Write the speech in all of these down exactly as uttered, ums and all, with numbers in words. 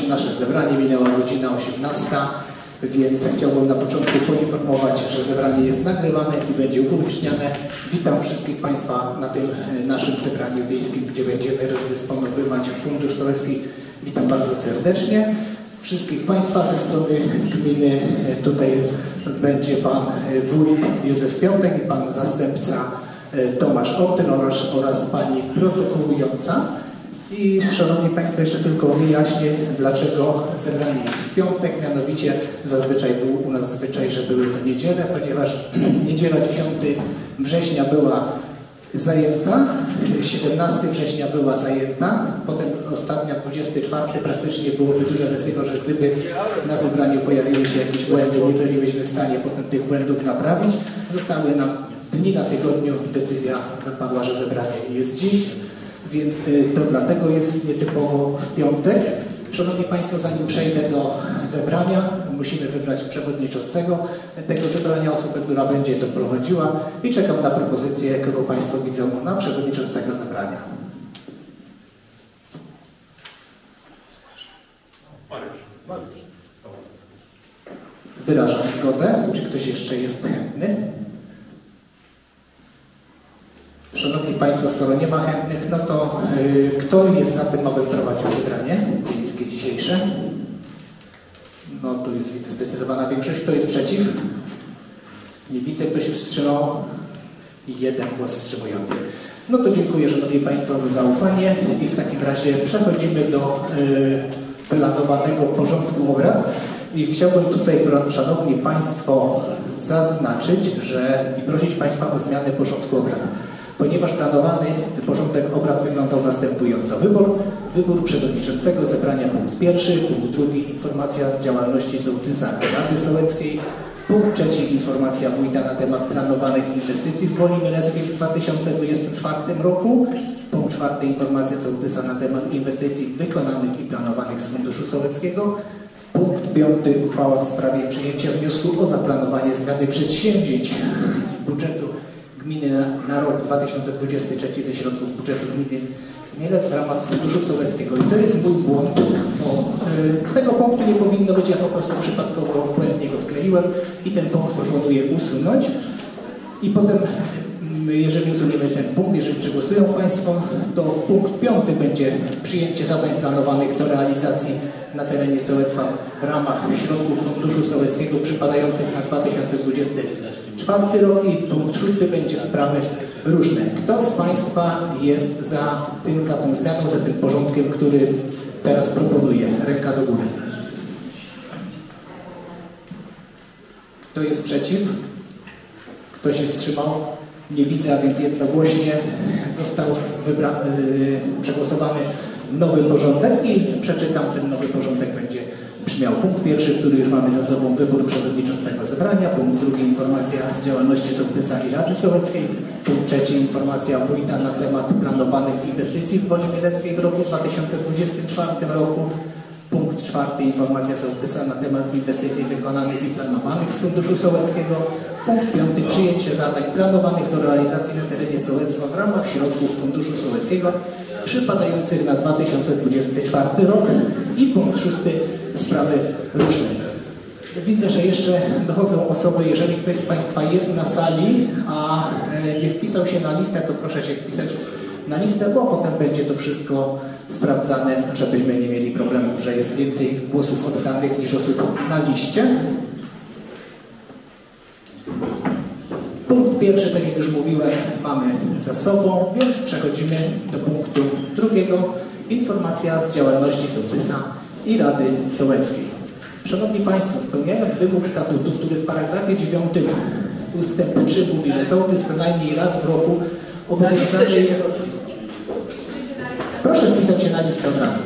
się nasze zebranie, minęła godzina osiemnasta, więc chciałbym na początku poinformować, że zebranie jest nagrywane i będzie upubliczniane. Witam wszystkich Państwa na tym naszym zebraniu wiejskim, gdzie będziemy rozdysponowywać Fundusz Sołecki. Witam bardzo serdecznie wszystkich Państwa ze strony gminy. Tutaj będzie Pan Wójt Józef Piątek i Pan Zastępca Tomasz Ortyn oraz, oraz Pani Protokołująca. I Szanowni Państwo, jeszcze tylko wyjaśnię, dlaczego zebranie jest w piątek. Mianowicie zazwyczaj był u nas zwyczaj, że były to niedziele, ponieważ niedziela dziesiątego września była zajęta, siedemnastego września była zajęta, potem ostatnia dwudziestego czwartego praktycznie byłoby duże ryzyko, że gdyby na zebraniu pojawiły się jakieś błędy, nie bylibyśmy w stanie potem tych błędów naprawić. Zostały nam dni na tygodniu, decyzja zapadła, że zebranie jest dziś. Więc to dlatego jest nietypowo w piątek. Szanowni Państwo, zanim przejdę do zebrania, musimy wybrać przewodniczącego tego zebrania, osobę, która będzie to prowadziła i czekam na propozycję, kogo Państwo widzą na przewodniczącego zebrania. Wyrażam zgodę. Czy ktoś jeszcze jest chętny? Szanowni Państwo, skoro nie ma chętnych, no to yy, kto jest za tym, aby prowadził zebranie wiejskie dzisiejsze? No tu jest widzę zdecydowana większość. Kto jest przeciw? Nie widzę, kto się wstrzymał. Jeden głos wstrzymujący. No to dziękuję Szanowni Państwo za zaufanie i w takim razie przechodzimy do yy, planowanego porządku obrad. I chciałbym tutaj, Szanowni Państwo, zaznaczyć, że i prosić Państwa o zmianę porządku obrad. Ponieważ planowany porządek obrad wyglądał następująco. Wybór, wybór przewodniczącego zebrania punkt pierwszy, punkt drugi informacja z działalności sołtysa Rady Sołeckiej, punkt trzeci informacja wójta na temat planowanych inwestycji w Woli Mieleckiej w dwa tysiące dwudziestym czwartym roku, punkt czwarty informacja sołtysa na temat inwestycji wykonanych i planowanych z Funduszu Sołeckiego, punkt piąty uchwała w sprawie przyjęcia wniosku o zaplanowanie zmiany przedsięwzięć z budżetu gminy na, na rok dwa tysiące dwudziesty trzeci ze środków budżetu gminy Mielec w ramach Funduszu Sołeckiego. I to jest mój błąd, bo y, tego punktu nie powinno być, ja po prostu przypadkowo błędnie go wkleiłem i ten punkt proponuję usunąć. I potem, y, jeżeli usuniemy ten punkt, jeżeli przegłosują Państwo, to punkt piąty będzie przyjęcie zadań planowanych do realizacji na terenie sołectwa w ramach środków Funduszu Sołeckiego przypadających na dwa tysiące dwudziesty czwarty rok i punkt szósty będzie sprawy różne. Kto z Państwa jest za tym, za tą zmianą, za tym porządkiem, który teraz proponuję? Ręka do góry. Kto jest przeciw? Kto się wstrzymał? Nie widzę, a więc jednogłośnie został wybra yy, przegłosowany nowy porządek i przeczytam, ten nowy porządek będzie brzmiał. Punkt pierwszy, który już mamy za sobą, wybór przewodniczącego zebrania. Punkt drugi, informacja z działalności sołtysa i Rady Sołeckiej. Punkt trzeci, informacja wójta na temat planowanych inwestycji w Woli Mieleckiej w roku dwa tysiące dwudziestym czwartym roku. Punkt czwarty, informacja sołtysa na temat inwestycji wykonanych i planowanych z Funduszu Sołeckiego. Punkt piąty, przyjęcie zadań planowanych do realizacji na terenie sołectwa w ramach środków Funduszu Sołeckiego przypadających na dwa tysiące dwudziesty czwarty rok. I punkt szósty, sprawy różne. Widzę, że jeszcze dochodzą osoby, jeżeli ktoś z Państwa jest na sali, a nie wpisał się na listę, to proszę się wpisać na listę, bo potem będzie to wszystko sprawdzane, żebyśmy nie mieli problemów, że jest więcej głosów oddanych niż osób na liście. Punkt pierwszy, tak jak już mówiłem, mamy za sobą, więc przechodzimy do punktu drugiego. Informacja z działalności sołtysa i Rady Sołeckiej. Szanowni Państwo, spełniając wymóg statutu, który w paragrafie dziewiątym ustęp trzy mówi, że sołtys co najmniej raz w roku obowiązany jest... Proszę wpisać się na listę od razu.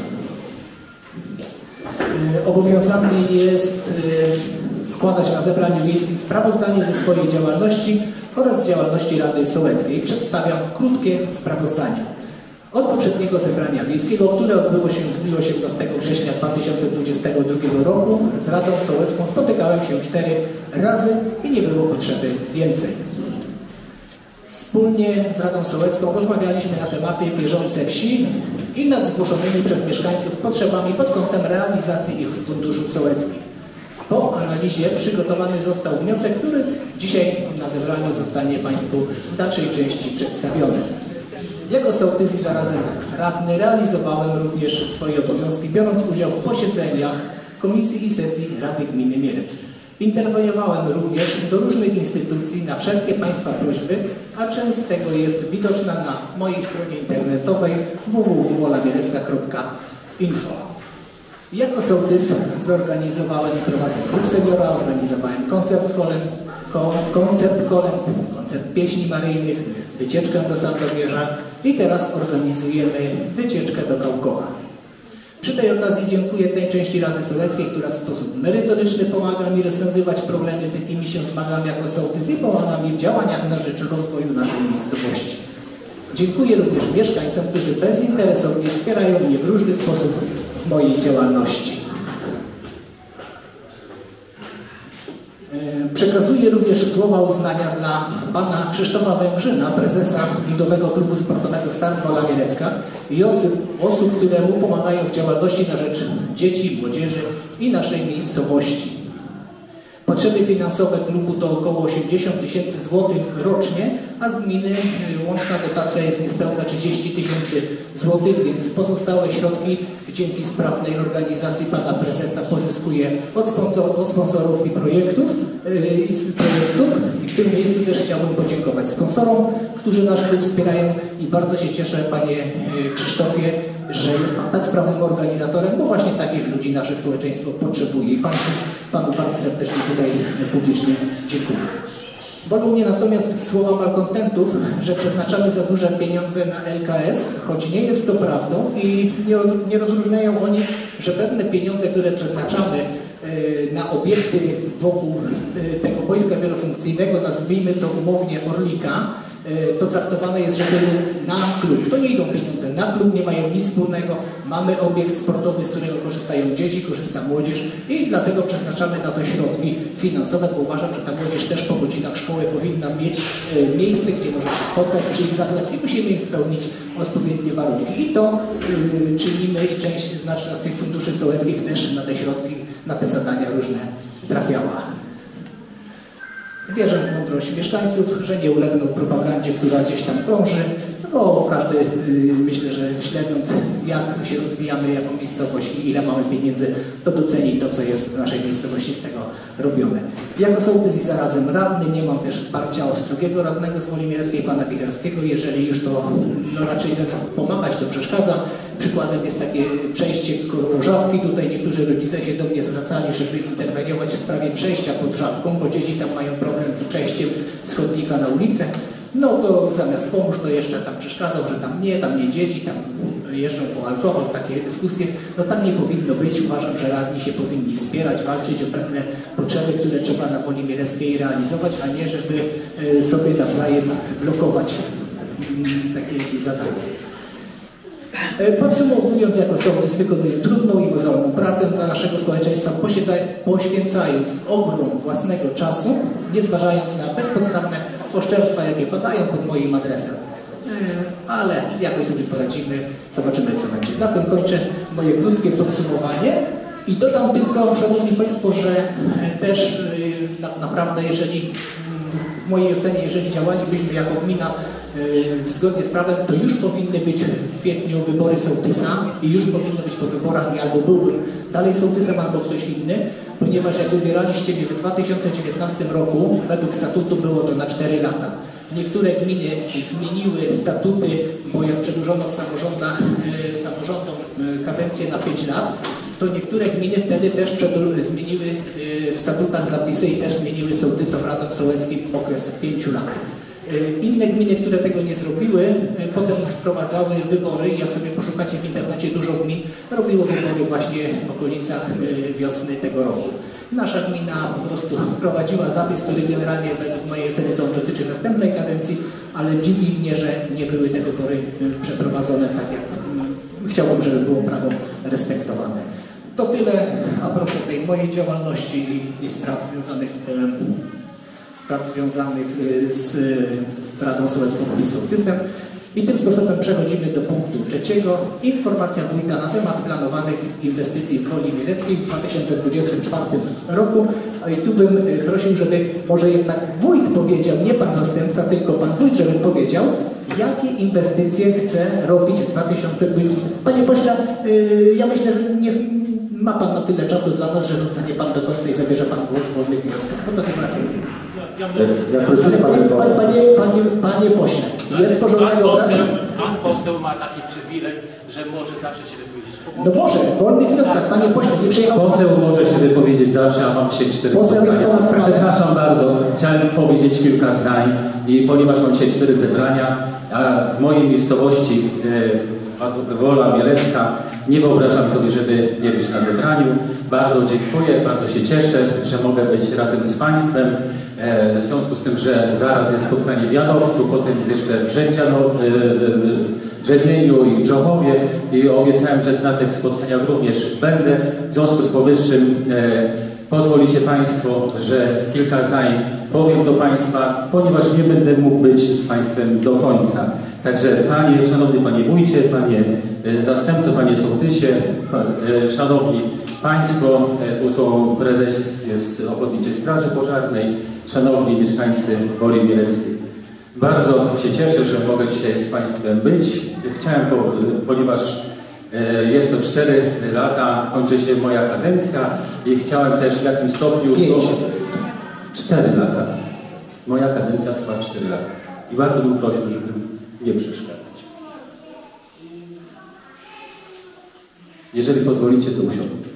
Obowiązany jest składać na zebraniu wiejskim sprawozdanie ze swojej działalności oraz z działalności Rady Sołeckiej. Przedstawiam krótkie sprawozdanie. Od poprzedniego zebrania wiejskiego, które odbyło się w dniu osiemnastego września dwa tysiące dwudziestego drugiego roku, z Radą Sołecką spotykałem się cztery razy i nie było potrzeby więcej. Wspólnie z Radą Sołecką rozmawialiśmy na tematy bieżące wsi i nad zgłoszonymi przez mieszkańców potrzebami pod kątem realizacji ich funduszów sołeckich. Po analizie przygotowany został wniosek, który dzisiaj na zebraniu zostanie Państwu w dalszej części przedstawiony. Jako sołtys i zarazem radny realizowałem również swoje obowiązki, biorąc udział w posiedzeniach komisji i sesji Rady Gminy Mielec. Interweniowałem również do różnych instytucji na wszelkie Państwa prośby, a część z tego jest widoczna na mojej stronie internetowej w w w kropka wola mielecka kropka info. Jako sołtys zorganizowałem i prowadzę klub seniora, organizowałem koncert kolęd, koncert, kolęd, koncert pieśni maryjnych, wycieczkę do Sandomierza i teraz organizujemy wycieczkę do Kałkowa. Przy tej okazji dziękuję tej części Rady Sołeckiej, która w sposób merytoryczny pomaga mi rozwiązywać problemy, z jakimi się zmagam jako sołtys i pomaga mi w działaniach na rzecz rozwoju naszej miejscowości. Dziękuję również mieszkańcom, którzy bezinteresownie wspierają mnie w różny sposób w mojej działalności. Przekazuję również słowa uznania dla pana Krzysztofa Węgrzyna, prezesa Ludowego Klubu Sportowego Start Wola Mielecka i osób, osób, które mu pomagają w działalności na rzecz dzieci, młodzieży i naszej miejscowości. Potrzeby finansowe klubu to około osiemdziesiąt tysięcy złotych rocznie, a z gminy łączna dotacja jest niespełna trzydzieści tysięcy złotych, więc pozostałe środki dzięki sprawnej organizacji pana prezesa pozyskuję od, sponsor, od sponsorów i projektów, yy, i z projektów. I w tym miejscu też chciałbym podziękować sponsorom, którzy nasz klub wspierają i bardzo się cieszę, panie yy, Krzysztofie, że jest pan tak sprawnym organizatorem, bo właśnie takich ludzi nasze społeczeństwo potrzebuje. I panu, panu bardzo serdecznie tutaj publicznie dziękuję. Bolą mnie natomiast słowa malkontentów, że przeznaczamy za duże pieniądze na L K S, choć nie jest to prawdą i nie, nie rozróżniają oni, że pewne pieniądze, które przeznaczamy y, na obiekty wokół y, tego boiska wielofunkcyjnego, nazwijmy to umownie Orlika, to traktowane jest, że na klub. To nie idą pieniądze na klub, nie mają nic wspólnego. Mamy obiekt sportowy, z którego korzystają dzieci, korzysta młodzież i dlatego przeznaczamy na to środki finansowe, bo uważam, że ta młodzież też po godzinach szkoły powinna mieć miejsce, gdzie może się spotkać, przyjść, zagrać i musimy im spełnić odpowiednie warunki. I to yy, czynimy i część znaczna z tych funduszy sołeckich też na te środki, na te zadania różne trafiała. Wierzę w mądrość mieszkańców, że nie ulegną propagandzie, która gdzieś tam krąży, bo każdy, yy, myślę, że śledząc, jak się rozwijamy jako miejscowość i ile mamy pieniędzy, to doceni to, co jest w naszej miejscowości z tego robione. Jako sołtys i zarazem radny nie mam też wsparcia Ostrogiego radnego z Woli Mieleckiej, pana Picharskiego. Jeżeli już to no, raczej zamiast pomagać, to przeszkadza. Przykładem jest takie przejście koło Żabki. Tutaj niektórzy rodzice się do mnie zwracali, żeby interweniować w sprawie przejścia pod Żabką, bo dzieci tam mają problem z przejściem z chodnika na ulicę. No to zamiast pomóż, to jeszcze tam przeszkadzał, że tam nie, tam nie dzieci, tam jeżdżą po alkohol, takie dyskusje. No tak nie powinno być. Uważam, że radni się powinni wspierać, walczyć o pewne potrzeby, które trzeba na Woli Mieleckiej realizować, a nie żeby sobie nawzajem blokować takie jakieś zadania. Podsumowując, jako sołtys wykonuję trudną i mozolną pracę dla naszego społeczeństwa, poświęcając ogrom własnego czasu, nie zważając na bezpodstawne oszczerstwa, jakie padają pod moim adresem. Ale jakoś sobie poradzimy, zobaczymy, co będzie. Na tym kończę moje krótkie podsumowanie i dodam tylko, szanowni państwo, że też naprawdę, jeżeli w mojej ocenie, jeżeli działalibyśmy jako gmina yy, zgodnie z prawem, to już powinny być w kwietniu wybory sołtysa i już powinno być po wyborach i albo byłbym dalej sołtysem, albo ktoś inny, ponieważ jak wybieraliście mnie w dwa tysiące dziewiętnastym roku, według statutu było to na cztery lata. Niektóre gminy zmieniły statuty, bo jak przedłużono w samorządach yy, samorządom yy, kadencję na pięć lat, to niektóre gminy wtedy też zmieniły yy, w statutach zapisy i też zmieniły sołtysom, radom sołeckim okres pięciu lat. Yy, inne gminy, które tego nie zrobiły, yy, potem wprowadzały wybory. Jak sobie poszukacie w internecie, dużo gmin robiło wybory właśnie w okolicach yy, wiosny tego roku. Nasza gmina po prostu wprowadziła zapis, który generalnie według mojej oceny to dotyczy następnej kadencji, ale dziwi mnie, że nie były te wybory przeprowadzone tak, jak chciałbym, żeby było prawo respektowane. To tyle a propos tej mojej działalności i, i spraw związanych, e, spraw związanych z Radą Sołecką i sołtysem. I tym sposobem przechodzimy do punktu trzeciego. Informacja wójta na temat planowanych inwestycji w Woli Mieleckiej w dwa tysiące dwudziestym czwartym roku. I tu bym prosił, żeby może jednak wójt powiedział, nie pan zastępca, tylko pan wójt, żeby powiedział, jakie inwestycje chce robić w dwa tysiące dwudziestym. Panie pośle, yy, ja myślę, że nie ma pan na tyle czasu dla nas, że zostanie pan do końca i zabierze pan głos w wolnych wnioskach. Bo to chyba... Ja Ale panie, panie, panie, panie, panie pośle, jest porządek obrad? Pan poseł ma taki przywilej, że może zawsze się wypowiedzieć. No może, w wolnych wnioskach, panie pośle, nie przejechał... Poseł może się wypowiedzieć zawsze, a mam dzisiaj cztery Poseł jest ponad prawem. Przepraszam bardzo, chciałem powiedzieć kilka zdań i ponieważ mam dzisiaj cztery zebrania, a w mojej miejscowości e, Wola Mielecka, nie wyobrażam sobie, żeby nie być na zebraniu. Bardzo dziękuję, bardzo się cieszę, że mogę być razem z Państwem. E, w związku z tym, że zaraz jest spotkanie w Janowcu, potem jest jeszcze w Brzędzianow, e, Brzemieniu i Brzochowie i obiecałem, że na tych spotkaniach również będę. W związku z powyższym e, pozwolicie Państwo, że kilka zdań powiem do Państwa, ponieważ nie będę mógł być z Państwem do końca. Także Panie, Szanowny Panie Wójcie, Panie e, Zastępco, Panie Sołtysie, e, Szanowni Państwo, e, tu są prezes z Ochotniczej Straży Pożarnej, Szanowni mieszkańcy Woli Mieleckiej. Bardzo się cieszę, że mogę dzisiaj z Państwem być. Chciałem, ponieważ jest to cztery lata, kończy się moja kadencja i chciałem też w jakimś stopniu... Pięć. cztery lata. Moja kadencja trwa cztery lata. I bardzo bym prosił, żeby nie przeszkadzać. Jeżeli pozwolicie, to usiądę.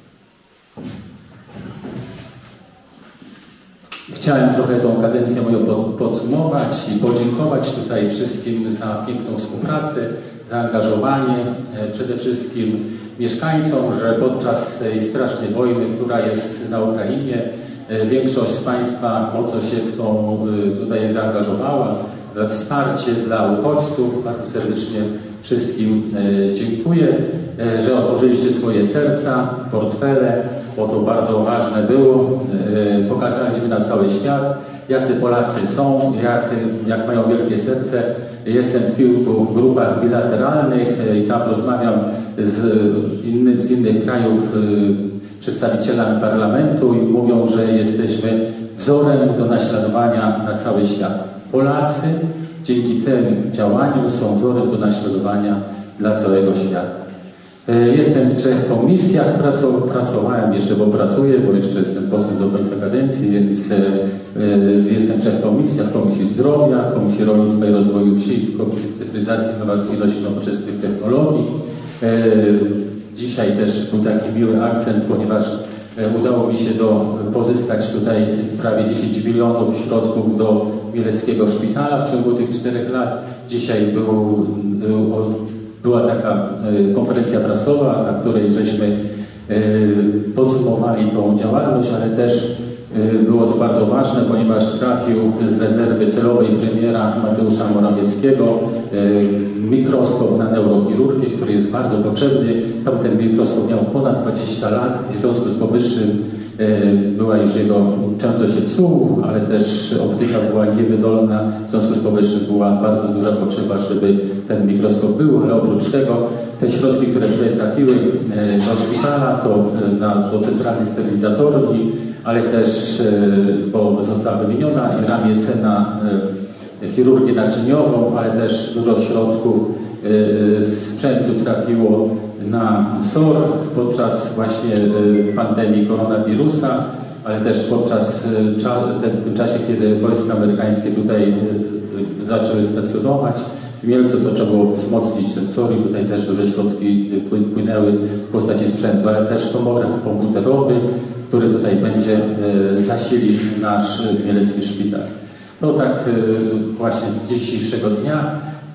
Chciałem trochę tą kadencję moją podsumować i podziękować tutaj wszystkim za piękną współpracę, zaangażowanie, przede wszystkim mieszkańcom, że podczas tej strasznej wojny, która jest na Ukrainie, większość z Państwa mocno się w tą tutaj zaangażowała. Wsparcie dla uchodźców. Bardzo serdecznie wszystkim dziękuję, że otworzyliście swoje serca, portfele, bo to bardzo ważne było. Pokazaliśmy na cały świat, jacy Polacy są, jak, jak mają wielkie serce. Jestem w kilku grupach bilateralnych i tam rozmawiam z, inny, z innych krajów przedstawicielami parlamentu i mówią, że jesteśmy wzorem do naśladowania na cały świat. Polacy dzięki tym działaniu są wzorem do naśladowania dla całego świata. Jestem w trzech komisjach, pracowałem jeszcze, bo pracuję, bo jeszcze jestem posłem do końca kadencji, więc jestem w trzech komisjach, w Komisji Zdrowia, w Komisji Rolnictwa i Rozwoju Wsi, w Komisji Cyfryzacji, Innowacyjności i Nowoczesnych Technologii. Dzisiaj też był taki miły akcent, ponieważ udało mi się do, pozyskać tutaj prawie dziesięć milionów środków do Mieleckiego Szpitala w ciągu tych czterech lat. Dzisiaj był, była taka konferencja prasowa, na której żeśmy podsumowali tą działalność, ale też było to bardzo ważne, ponieważ trafił z rezerwy celowej premiera Mateusza Morawieckiego mikroskop na neurochirurgię, który jest bardzo potrzebny. Tam ten mikroskop miał ponad dwadzieścia lat i w związku z powyższym była już jego, często się psuł, ale też optyka była niewydolna. W związku z powyższym była bardzo duża potrzeba, żeby ten mikroskop był, ale oprócz tego te środki, które tutaj trafiły do szpitala, to na, do centralnej sterylizatorni, ale też, bo została wymieniona i ramię cena chirurgię naczyniową, ale też dużo środków sprzętu trafiło na S O R podczas właśnie pandemii koronawirusa, ale też podczas w tym czasie, kiedy wojska amerykańskie tutaj zaczęły stacjonować. W Mielcu to trzeba było wzmocnić ten S O R i tutaj też duże środki płynęły w postaci sprzętu, ale też tomograf komputerowy, który tutaj będzie zasili nasz mielecki szpital. To tak właśnie z dzisiejszego dnia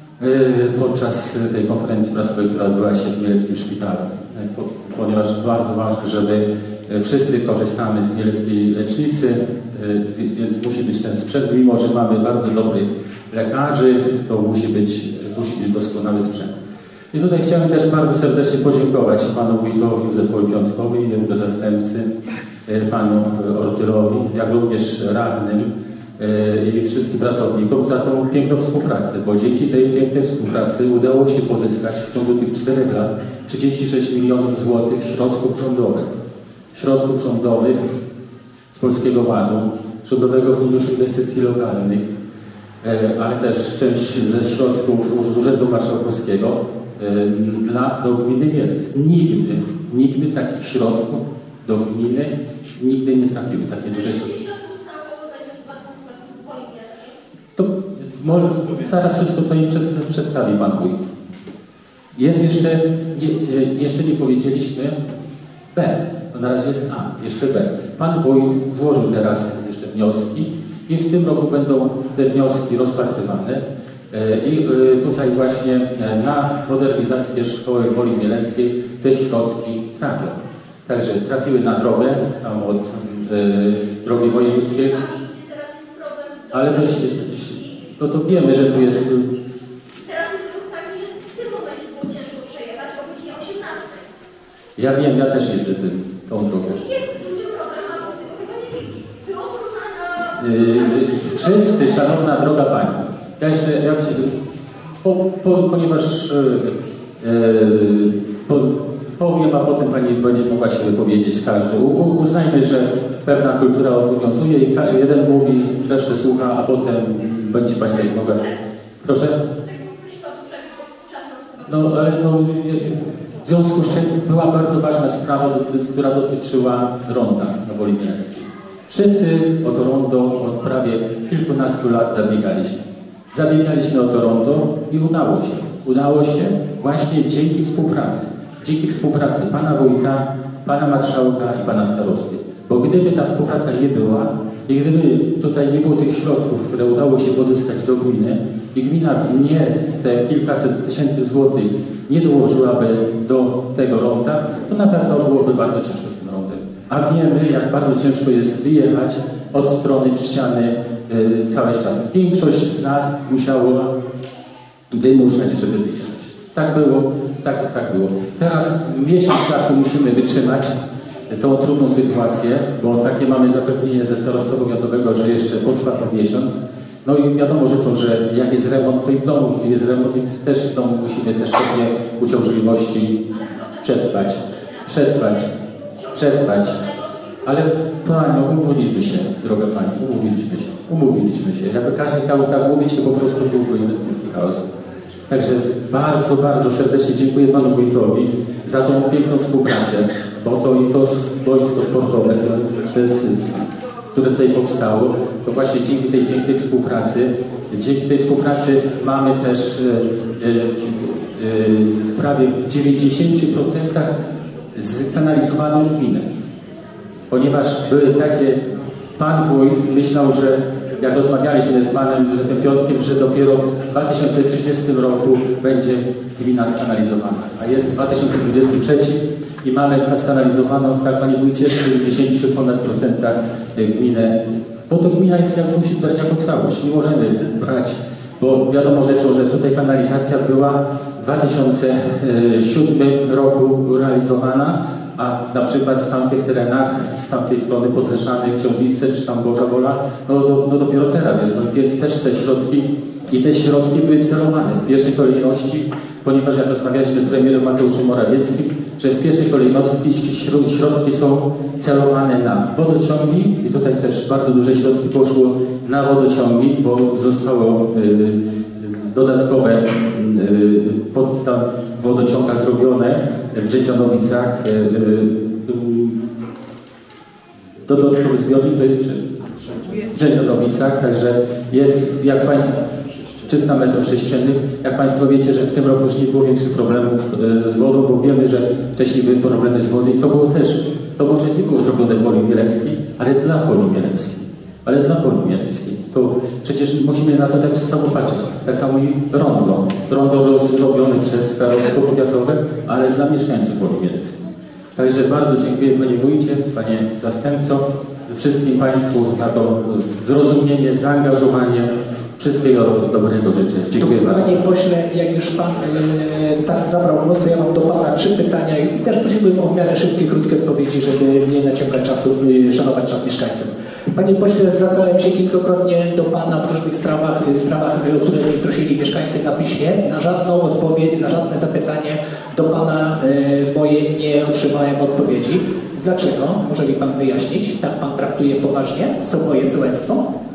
podczas tej konferencji prasowej, która odbyła się w Mieleckim Szpitalu. Ponieważ bardzo ważne, żeby wszyscy korzystamy z mieleckiej lecznicy, więc musi być ten sprzęt, mimo że mamy bardzo dobrych lekarzy, to musi być, musi być doskonały sprzęt. I tutaj chciałem też bardzo serdecznie podziękować panu wójtowi Józefowi Piątkowi, jego zastępcy, panu Ortylowi, jak również radnym i wszystkim pracownikom za tą piękną współpracę, bo dzięki tej pięknej współpracy udało się pozyskać w ciągu tych czterech lat trzydzieści sześć milionów złotych środków rządowych. Środków rządowych z Polskiego Ładu, Rządowego Funduszu Inwestycji Lokalnych, ale też część ze środków z Urzędu Marszałkowskiego dla, do gminy Mielec. Nigdy, nigdy takich środków do gminy nigdy nie trafiły takie duże środki. To może, zaraz wszystko to im przedstawi Pan Wójt. Jest jeszcze, je, jeszcze nie powiedzieliśmy B. To na razie jest A, jeszcze B. Pan Wójt złożył teraz jeszcze wnioski i w tym roku będą te wnioski rozpatrywane i tutaj właśnie na modernizację szkoły Woli Mieleckiej te środki trafią. Także trafiły na drogę, tam od y, drogi wojewódzkiej. Ale to, to, to wiemy, że tu jest... Teraz jest ruch taki, że w tym momencie było ciężko przejechać o godzinie osiemnastej. Ja wiem, ja też jeżdżę tym, tą drogą. Jest duży problem, a Pan tego chyba nie widzi. Było poruszana... Yy, wszyscy, szanowna droga Pani, ja jeszcze, ja się, po, po, ponieważ yy, po, powiem, a potem Pani będzie mogła się wypowiedzieć każdy. U, uznajmy, że pewna kultura obowiązuje i jeden mówi, resztę słucha, a potem będzie Pani też mogła... Proszę? No, ale no, w związku z czym była bardzo ważna sprawa, która dotyczyła ronda na Woli Mieleckiej. Wszyscy o to rondo od prawie kilkunastu lat zabiegaliśmy. Zabiegaliśmy o to rondo i udało się. Udało się właśnie dzięki współpracy. Dzięki współpracy Pana Wójta, Pana Marszałka i Pana Starosty. Bo gdyby ta współpraca nie była i gdyby tutaj nie było tych środków, które udało się pozyskać do gminy i gmina nie te kilkaset tysięcy złotych nie dołożyłaby do tego ronda, to na pewno byłoby bardzo ciężko z tym rondem. A wiemy, jak bardzo ciężko jest wyjechać od strony ściany yy, cały czas. Większość z nas musiało wymuszać, żeby wyjechać. Tak było, tak, tak było. Teraz miesiąc czasu musimy wytrzymać tą trudną sytuację, bo takie mamy zapewnienie ze starostwa powiatowego, że jeszcze potrwa to miesiąc. No i wiadomo rzeczą, że jak jest remont, to i w domu jest remont i też w domu musimy też pewnie uciążliwości przetrwać, przetrwać, przetrwać. Ale Panią, umówiliśmy się, droga Pani, umówiliśmy się, umówiliśmy się. Jakby każdy chciał tak mówić, to po prostu byłby chaos. Także bardzo, bardzo serdecznie dziękuję Panu Wójtowi za tą piękną współpracę, bo to i to boisko sportowe, to jest, które tutaj powstało, to właśnie dzięki tej pięknej współpracy, dzięki tej współpracy mamy też e, e, e, prawie w dziewięćdziesięciu procentach zkanalizowaną gminę. Ponieważ były takie, Pan Wójt myślał, że jak rozmawialiśmy z Panem Józefem Piątkiem, że dopiero w dwa tysiące trzydziestym roku będzie gmina skanalizowana, a jest dwa tysiące dwudziesty trzeci i mamy skanalizowaną, tak Panie Wójcie, w dziewięćdziesięciu ponad procentach gminę, bo to gmina jest, jak musi brać jako całość, nie możemy brać, bo wiadomo rzeczą, że tutaj kanalizacja była w dwa tysiące siódmym roku realizowana, a na przykład w tamtych terenach, z tamtej strony Podleszany, Książnice, czy tam Boża Wola, no, no, no dopiero teraz jest, no, więc też te środki i te środki były celowane w pierwszej kolejności, ponieważ jak rozmawialiśmy z premierem Mateuszem Morawieckim, że w pierwszej kolejności środki są celowane na wodociągi i tutaj też bardzo duże środki poszło na wodociągi, bo zostało y, dodatkowe y, pod, tam wodociąga zrobione w Brzęcionowicach. Y, y, dodatkowy zbiornik to jest w Brzęcionowicach, także jest, jak Państwo, trzysta metrów sześciennych. Jak Państwo wiecie, że w tym roku już nie było większych problemów z wodą, bo wiemy, że wcześniej były problemy z wodą i to było też, to może nie było zrobione w Woli Mieleckiej, ale dla Woli Mieleckiej. Ale dla Woli Mieleckiej. To przecież musimy na to tak samo patrzeć. Tak samo i rondo. Rondo zrobione przez starostwo powiatowe, ale dla mieszkańców Woli Mieleckiej. Także bardzo dziękuję Panie Wójcie, Panie Zastępco, wszystkim Państwu za to zrozumienie, zaangażowanie. Wszystkiego dobrego życzę. Dziękuję bardzo. Panie pośle, jak już Pan e, tak zabrał głos, to ja mam do Pana trzy pytania i też prosiłbym o w miarę szybkie, krótkie odpowiedzi, żeby nie naciągać czasu, e, szanować czas mieszkańców. Panie pośle, zwracałem się kilkakrotnie do Pana w różnych sprawach, sprawach, o które mnie prosili mieszkańcy na piśmie. Na żadną odpowiedź, na żadne zapytanie do Pana y, moje nie otrzymałem odpowiedzi. Dlaczego? Może mi Pan wyjaśnić? Tak Pan traktuje poważnie swoje sołectwo?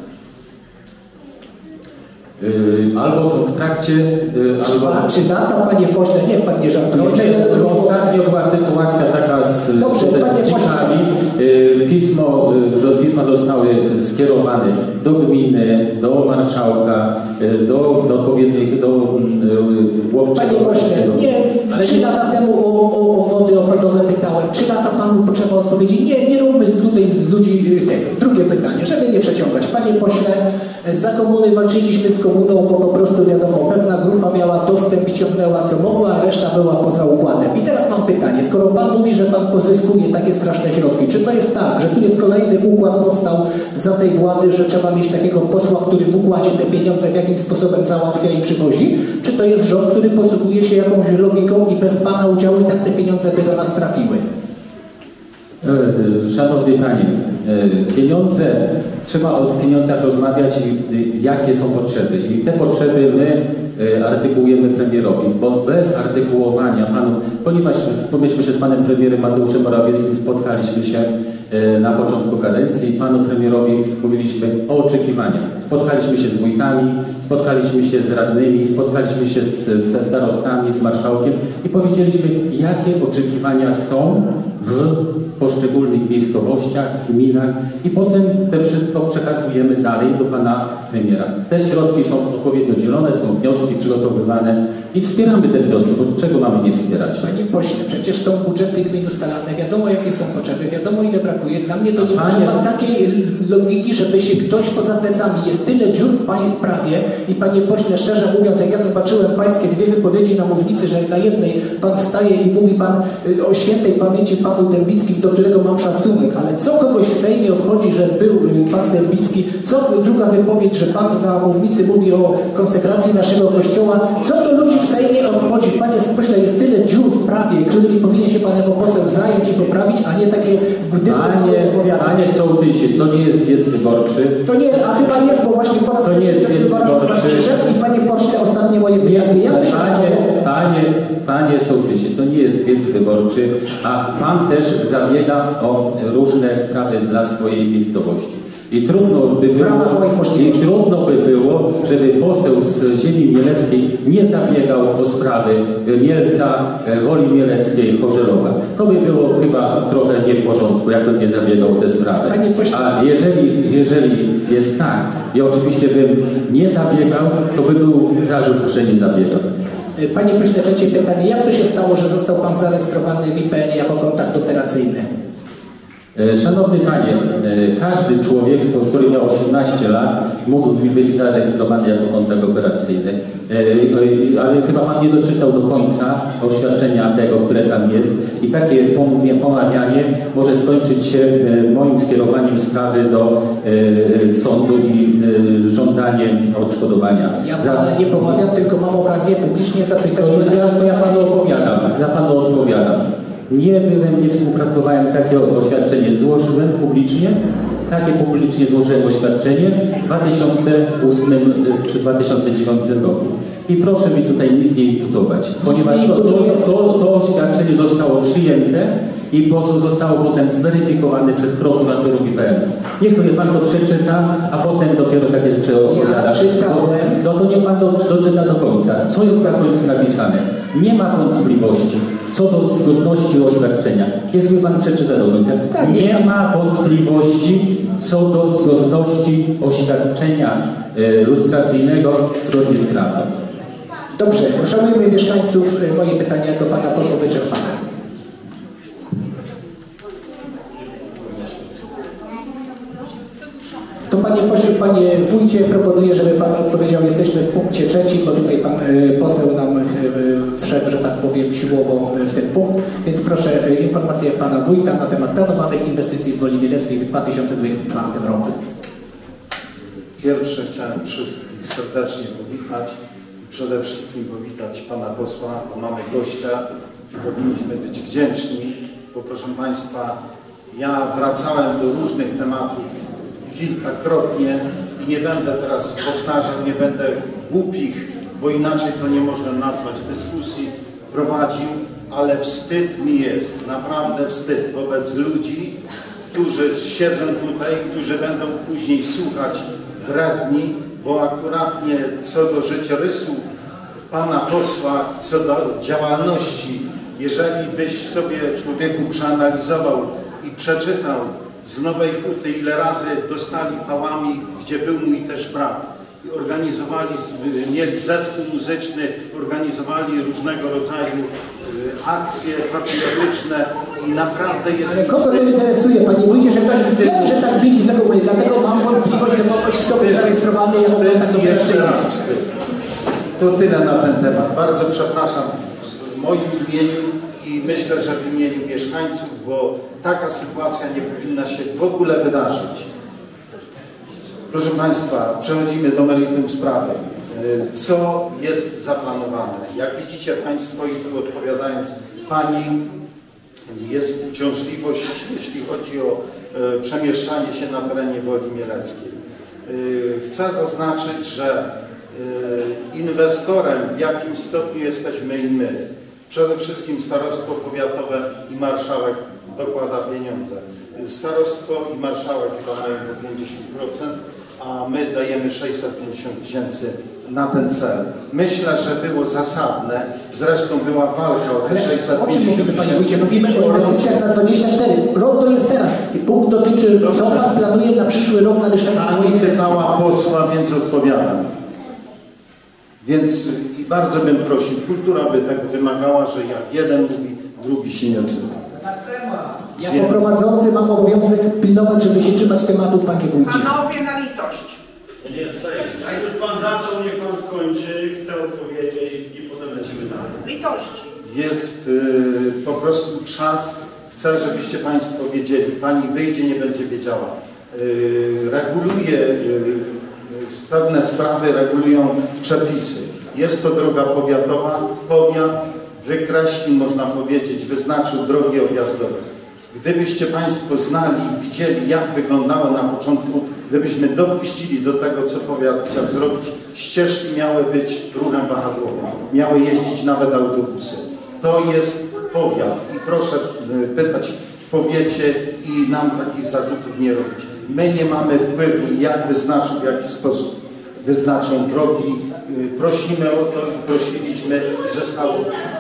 Yy, albo są w trakcie, yy, albo... A czy lata, Panie pośle, niech Pan nie żartuje. No, ostatnio była sytuacja taka z, Dobrze, z Cichami. Yy, pismo, yy, pisma zostały skierowane do gminy, do marszałka, yy, do, do odpowiednich, do yy, łowczego. Panie pośle, nie, ale trzy nie... lata temu o, o, o wody opadowe pytałem. Trzy lata Panu potrzeba odpowiedzi. Nie, nie róbmy z tutaj z ludzi tego. Drugie pytanie, żeby nie przeciągać. Panie pośle, za komuny walczyliśmy z komuną, bo po prostu wiadomo, pewna grupa miała dostęp i ciągnęła co mogła, a reszta była poza układem. I teraz mam pytanie, skoro Pan mówi, że Pan pozyskuje takie straszne środki, czy to jest tak, że tu jest kolejny układ powstał za tej władzy, że trzeba mieć takiego posła, który w układzie te pieniądze w jakimś sposobem załatwia i przywozi, czy to jest rząd, który posługuje się jakąś logiką i bez Pana udziału i tak te pieniądze by do nas trafiły? Szanowny Panie, pieniądze, trzeba o pieniądzach rozmawiać i jakie są potrzeby. I te potrzeby my artykułujemy premierowi, bo bez artykułowania Panu, ponieważ myśmy się z Panem Premierem Mateuszem Morawieckim spotkaliśmy się na początku kadencji, Panu Premierowi mówiliśmy o oczekiwaniach. Spotkaliśmy się z wójtami, spotkaliśmy się z radnymi, spotkaliśmy się z, ze starostami, z marszałkiem i powiedzieliśmy, jakie oczekiwania są w poszczególnych miejscowościach, gminach i potem te wszystko przekazujemy dalej do Pana Premiera. Te środki są odpowiednio dzielone, są wnioski przygotowywane i wspieramy te wnioski, bo czego mamy nie wspierać? Panie pośle, przecież są budżety gmin ustalane, wiadomo jakie są potrzeby, wiadomo ile brakuje. Dla mnie to nie Panie... potrzeba takiej logiki, żeby się ktoś poza plecami, jest tyle dziur w Pani w prawie i Panie pośle, szczerze mówiąc, jak ja zobaczyłem Pańskie dwie wypowiedzi na mównicy, że na jednej Pan wstaje i mówi Pan o świętej pamięci Panu Dębickim, do którego mam szacunek, ale co kogoś w Sejmie obchodzi, że był Pan Dębicki, co druga wypowiedź, że Pan na mównicy mówi o konsekracji naszego Kościoła, co to ludzi w Sejmie obchodzi? Panie pośle, jest tyle dziur w prawie, którymi powinien się Pan jako poseł zająć i poprawić, a nie takie gdyby Panie, panie sołtysie, to nie jest wiec wyborczy. To nie, a chyba jest, bo właśnie po raz to nie jest wiec wyborczy. Przyszedł i Panie pośle, ostatnie moje pytanie. Jak to się panie, stało? panie, panie sołtysie, to nie jest wiec wyborczy, a Pan też zabiega o różne sprawy dla swojej miejscowości. I trudno by było, i trudno by było, żeby poseł z ziemi mieleckiej nie zabiegał o sprawy Mielca, Woli Mieleckiej, Chorzelowa. To by było chyba trochę nie w porządku, jakbym nie zabiegał o te sprawy. A jeżeli, jeżeli jest tak, i oczywiście bym nie zabiegał, to by był zarzut, że nie zabiegał. Panie pośle, trzecie pytanie. Jak to się stało, że został Pan zarejestrowany w I P N jako kontakt operacyjny? Szanowny Panie, każdy człowiek, który miał osiemnaście lat, mógł być zarejestrowany jako kontakt operacyjny, ale chyba Pan nie doczytał do końca oświadczenia tego, które tam jest i takie pomawianie może skończyć się moim skierowaniem sprawy do sądu i żądaniem odszkodowania. Ja Pana nie pomawiam, tylko mam okazję publicznie zapytać. To ja, to ja Panu odpowiadam, ja Panu odpowiadam. Nie byłem, nie współpracowałem, takie oświadczenie złożyłem publicznie, takie publicznie złożyłem oświadczenie w dwa tysiące ósmym czy dwa tysiące dziewiątym roku. I proszę mi tutaj nic nie imputować, ponieważ to, to, to, to oświadczenie zostało przyjęte i poseł zostało potem zweryfikowane przez prokuratorów I P N. Niech sobie Pan to przeczyta, a potem dopiero takie rzeczy opowiada. Ja czytałem. No to niech Pan to doczyta do końca. Co jest na końcu napisane? Nie ma wątpliwości co do zgodności oświadczenia. Niech sobie Pan przeczyta do końca. Tak, nie ma wątpliwości co do zgodności oświadczenia e, lustracyjnego zgodnie z prawem. Dobrze, szanujmy mieszkańców, moje pytania do Pana posła wyczerpane. To Panie pośle, Panie Wójcie, proponuję, żeby Pan odpowiedział, jesteśmy w punkcie trzecim, bo tutaj Pan poseł nam wszedł, że tak powiem, siłowo w ten punkt, więc proszę informację Pana Wójta na temat planowanych inwestycji w Woli Mieleckiej w dwa tysiące dwudziestym czwartym roku. Pierwsze chciałem wszystkich serdecznie powitać i przede wszystkim powitać Pana posła, bo mamy gościa i powinniśmy być wdzięczni, bo proszę Państwa, ja wracałem do różnych tematów kilkakrotnie i nie będę teraz powtarzał, nie będę głupich, bo inaczej to nie można nazwać dyskusji, prowadził, ale wstyd mi jest, naprawdę wstyd wobec ludzi, którzy siedzą tutaj, którzy będą później słuchać radni, bo akuratnie co do życiorysu pana posła, co do działalności, jeżeli byś sobie, człowieku, przeanalizował i przeczytał z Nowej Huty, ile razy dostali pałami, gdzie był mój też brat, i organizowali, mieli zespół muzyczny, organizowali różnego rodzaju y, akcje patriotyczne i naprawdę jest... Ale kogo to interesuje, panie wójcie, że ktoś wie, że tak bili za komuny, dlatego mam wątpliwość, że kogoś sobie zarejestrowany jest tak jeszcze raz wstyd. To tyle na ten temat. Bardzo przepraszam w moim imieniu i myślę, że w imieniu mieszkańców, bo taka sytuacja nie powinna się w ogóle wydarzyć. Proszę Państwa, przechodzimy do meritum sprawy. Co jest zaplanowane? Jak widzicie Państwo, i tu odpowiadając Pani, jest uciążliwość, jeśli chodzi o e, przemieszczanie się na terenie Woli Mieleckiej. E, chcę zaznaczyć, że e, inwestorem w jakim stopniu jesteśmy i my. Przede wszystkim starostwo powiatowe i marszałek dokłada pieniądze. Starostwo i marszałek chyba mają po pięćdziesiąt procent, a my dajemy sześćset pięćdziesiąt tysięcy na ten cel. Myślę, że było zasadne, zresztą była walka o te sześćset o czym mówimy, pięćdziesiąt panie wójcie? tysięcy. Mówimy o inwestycjach na dwadzieścia cztery. Rok to jest teraz. I punkt dotyczy, co pan planuje na przyszły rok na mieszkańców Pani pytała posła, więc odpowiadam. Więc i bardzo bym prosił, kultura by tego wymagała, że jak jeden mówi, drugi się nie odzywa. Jako Więc... prowadzący mam obowiązek pilnować, żeby się trzymać tematów, panie wójcie. Panowie, na litość. Nie, jak już pan zaczął, niech pan skończy, chcę odpowiedzieć i potem lecimy dalej. Litości. Jest yy, po prostu czas, chcę, żebyście Państwo wiedzieli, Pani wyjdzie, nie będzie wiedziała. Yy, reguluje, yy, pewne sprawy regulują przepisy. Jest to droga powiatowa, powiat wykreślił, można powiedzieć, wyznaczył drogi objazdowe. Gdybyście Państwo znali i widzieli, jak wyglądało na początku, gdybyśmy dopuścili do tego, co powiat chciał zrobić, ścieżki miały być ruchem wahadłowym, miały jeździć nawet autobusy. To jest powiat i proszę pytać w powiecie i nam takich zarzutów nie robić. My nie mamy wpływu, jak wyznaczył, w jaki sposób wyznaczą drogi. Prosimy o to i prosiliśmy i zostało.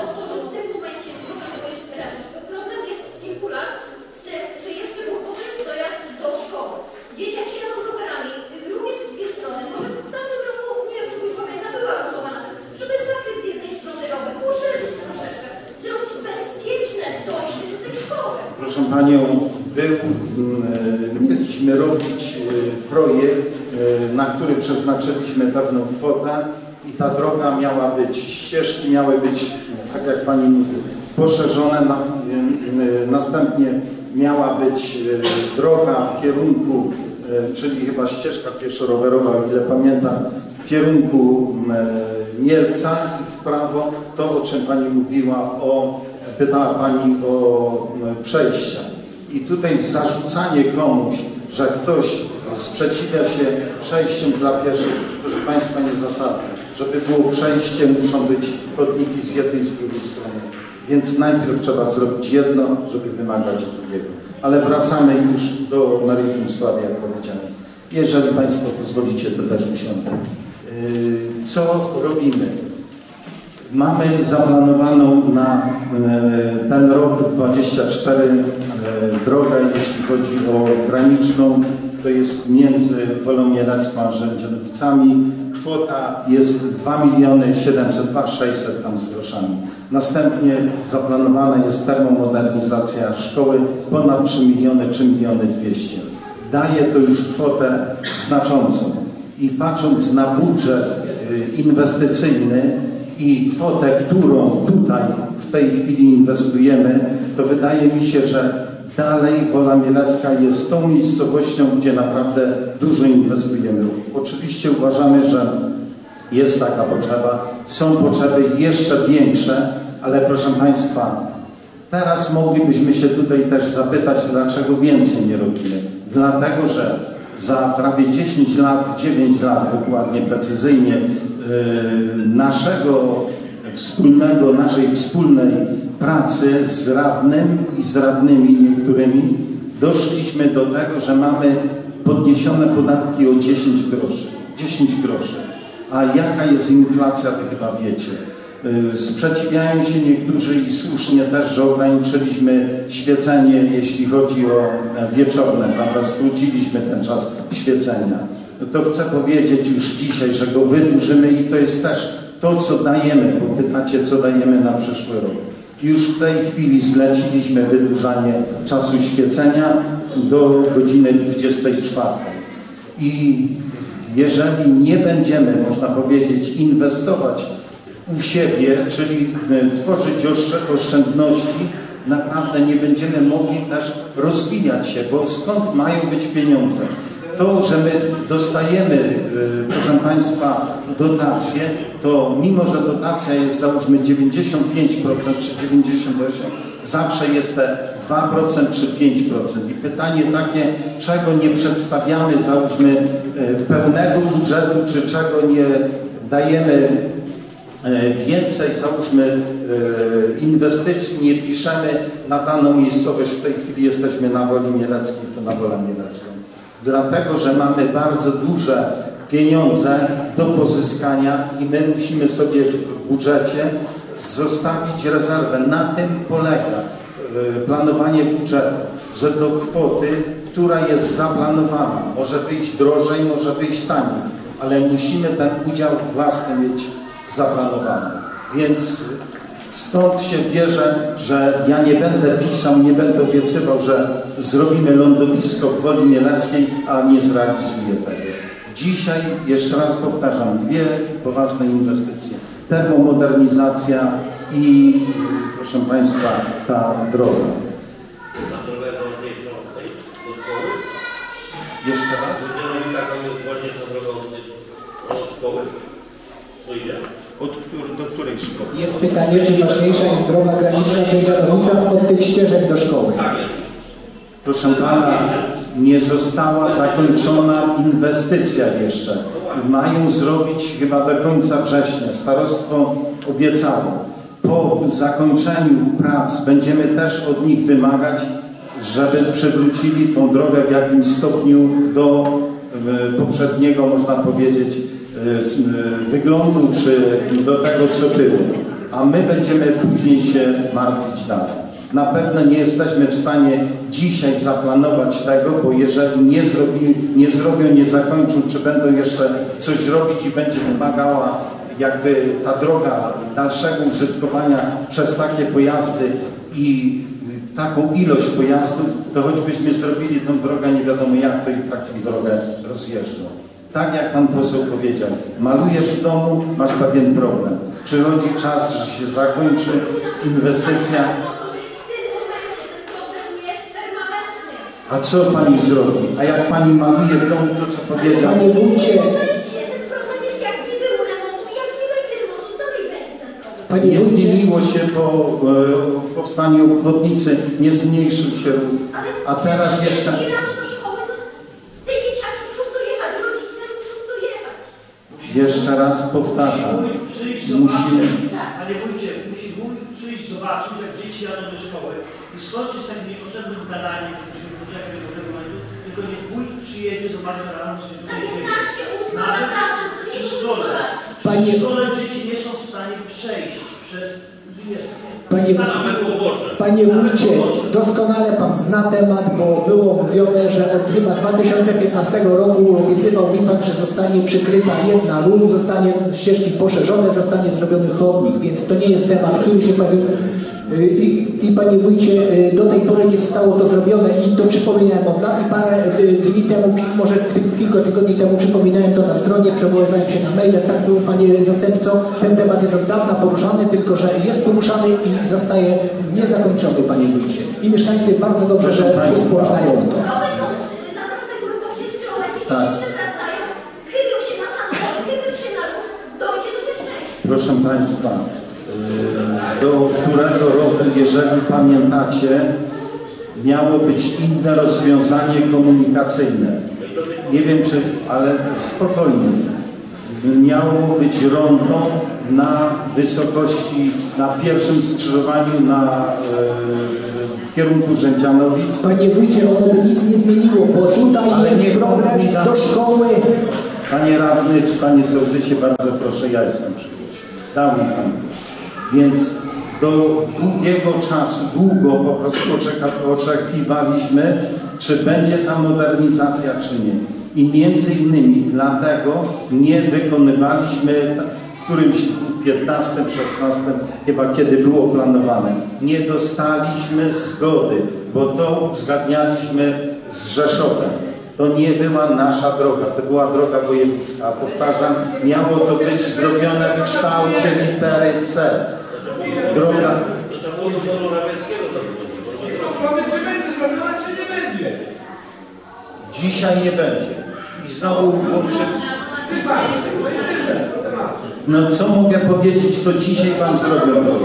Proszę Panią, był, mieliśmy robić projekt, na który przeznaczyliśmy pewną kwotę i ta droga miała być, ścieżki miały być, tak jak Pani mówi, poszerzone, na, następnie miała być droga w kierunku, czyli chyba ścieżka pieszo-rowerowa, o ile pamiętam, w kierunku Mielca i w prawo, to o czym Pani mówiła, o pytała Pani o przejścia. I tutaj zarzucanie komuś, że ktoś sprzeciwia się przejściem dla pieszych, proszę Państwa, niezasadne. Żeby było przejście, muszą być chodniki z jednej i z drugiej strony. Więc najpierw trzeba zrobić jedno, żeby wymagać drugiego. Ale wracamy już do meritum sprawy, jak powiedziałem. Jeżeli Państwo pozwolicie, to też usiądę. Co robimy? Mamy zaplanowaną na ten rok dwadzieścia cztery drogę, jeśli chodzi o graniczną, to jest między Wolą Mielecką a Rzędzielowicami. Kwota jest dwa miliony siedemset dwa tysiące sześćset tam z groszami. Następnie zaplanowana jest termomodernizacja szkoły, ponad trzy miliony, trzy miliony dwieście. Daje to już kwotę znaczącą. I patrząc na budżet inwestycyjny i kwotę, którą tutaj w tej chwili inwestujemy, to wydaje mi się, że dalej Wola Mielecka jest tą miejscowością, gdzie naprawdę dużo inwestujemy. Oczywiście uważamy, że jest taka potrzeba, są potrzeby jeszcze większe, ale proszę Państwa, teraz moglibyśmy się tutaj też zapytać, dlaczego więcej nie robimy. Dlatego, że za prawie dziesięć lat, dziewięć lat dokładnie, precyzyjnie, naszego wspólnego, naszej wspólnej pracy z radnym i z radnymi niektórymi doszliśmy do tego, że mamy podniesione podatki o dziesięć groszy. dziesięć groszy. A jaka jest inflacja, to chyba wiecie. Sprzeciwiają się niektórzy i słusznie też, że ograniczyliśmy świecenie, jeśli chodzi o wieczorne, prawda? Skróciliśmy ten czas świecenia. To chcę powiedzieć już dzisiaj, że go wydłużymy i to jest też to, co dajemy, bo pytacie, co dajemy na przyszły rok. Już w tej chwili zleciliśmy wydłużanie czasu świecenia do godziny dwudziestej czwartej. I jeżeli nie będziemy, można powiedzieć, inwestować u siebie, czyli tworzyć oszczędności, naprawdę nie będziemy mogli też rozwijać się, bo skąd mają być pieniądze? To, że my dostajemy, proszę Państwa, dotacje, to mimo, że dotacja jest załóżmy dziewięćdziesiąt pięć procent czy dziewięćdziesiąt osiem procent, zawsze jest te dwa procent czy pięć procent. I pytanie takie, czego nie przedstawiamy, załóżmy, pełnego budżetu, czy czego nie dajemy więcej, załóżmy, inwestycji, nie piszemy na daną miejscowość. W tej chwili jesteśmy na Woli Mieleckiej, to na Wolę Mielecką. Dlatego, że mamy bardzo duże pieniądze do pozyskania i my musimy sobie w budżecie zostawić rezerwę. Na tym polega planowanie budżetu, że do kwoty, która jest zaplanowana, może wyjść drożej, może wyjść taniej, ale musimy ten udział własny mieć zaplanowany. Więc stąd się bierze, że ja nie będę pisał, nie będę obiecywał, że zrobimy lądowisko w Woli Mieleckiej, a nie zrealizuję tego. Dzisiaj, jeszcze raz powtarzam, dwie poważne inwestycje. Termomodernizacja i, proszę Państwa, ta droga. Ta droga do tej środkowej, do szkoły? Jeszcze raz? Będziemy taką właśnie ta droga od szkoły? To ile? Od któr, do której szkoły? Jest pytanie, czy ważniejsza jest droga graniczna w Dziadowicach od tych ścieżek do szkoły? Proszę Pana, nie została zakończona inwestycja jeszcze. Mają zrobić chyba do końca września. Starostwo obiecało. Po zakończeniu prac będziemy też od nich wymagać, żeby przywrócili tą drogę w jakimś stopniu do poprzedniego, można powiedzieć, wyglądu, czy do tego, co było. A my będziemy później się martwić dalej. Na pewno nie jesteśmy w stanie dzisiaj zaplanować tego, bo jeżeli nie, zrobi, nie zrobią, nie zakończą, czy będą jeszcze coś robić i będzie wymagała jakby ta droga dalszego użytkowania przez takie pojazdy i taką ilość pojazdów, to choćbyśmy zrobili tą drogę, nie wiadomo jak, to i taką drogę rozjeżdżą. Tak jak Pan poseł powiedział, malujesz w domu, masz pewien problem. Przychodzi czas, że się zakończy inwestycja. A co Pani zrobi? A jak Pani maluje w domu, to co powiedział? Panie wójcie, Panie Nie wójcie, zmieniło się po e, powstaniu obwodnicy, nie zmniejszył się ruch. A teraz jeszcze... Jeszcze raz powtarzam. Musimy... Panie wójcie, musi wójt przyjść, zobaczyć, jak dzieci jadą do szkoły i skończyć z takim niepotrzebnym gadaniem, że musimy poczekać do tego momentu, tylko niech wójt przyjedzie, zobaczy rano, czy tutaj nawet przy szkole. Panie... W szkole dzieci nie są w stanie przejść przez... Panie, Panie wójcie, doskonale Pan zna temat, bo było mówione, że od chyba dwa tysiące piętnastego roku obiecywał mi Pan, że zostanie przykryta jedna rów, zostanie ścieżki poszerzone, zostanie zrobiony chodnik, więc to nie jest temat, który się pojawił. I, I Panie wójcie, do tej pory nie zostało to zrobione i to przypominałem od lat i parę dni temu, może kilka tygodni temu przypominałem to na stronie, przewoływałem się na maile, tak był Panie Zastępco, ten temat jest od dawna poruszany, tylko że jest poruszany i zostaje niezakończony, Panie wójcie. I mieszkańcy bardzo dobrze, że wspominają o to. Naprawdę głębokie strome, dzieci Tak. się przewracają, chybią się na samochód, chybią się na ruch, dojdzie do też szczęścia. Proszę Państwa, do którego roku, jeżeli pamiętacie, miało być inne rozwiązanie komunikacyjne. nie wiem czy, ale spokojnie. Miało być rondo na wysokości, na pierwszym skrzyżowaniu na, e, w kierunku Rzędzianowic. Panie wójcie, ono by nic nie zmieniło, bo tutaj Ale jest niech pan problem mi da- do szkoły. Panie radny czy panie sołtysie, bardzo proszę, ja jestem przy głosie. Dał mi pan głos. Więc do długiego czasu, długo po prostu oczeka- oczekiwaliśmy, czy będzie ta modernizacja, czy nie. I między innymi dlatego nie wykonywaliśmy w którymś piętnastym, szesnastym, chyba kiedy było planowane, nie dostaliśmy zgody, bo to uzgadnialiśmy z Rzeszowem. To nie była nasza droga, to była droga wojewódzka. A powtarzam, miało to być zrobione w kształcie litery C. Droga... To trzeba było do Morawieckiego zrobić. Powiedz, czy będzie zrobione, czy nie będzie. Dzisiaj nie będzie. I znowu łączymy. No co mogę powiedzieć, to dzisiaj wam zrobią drogę.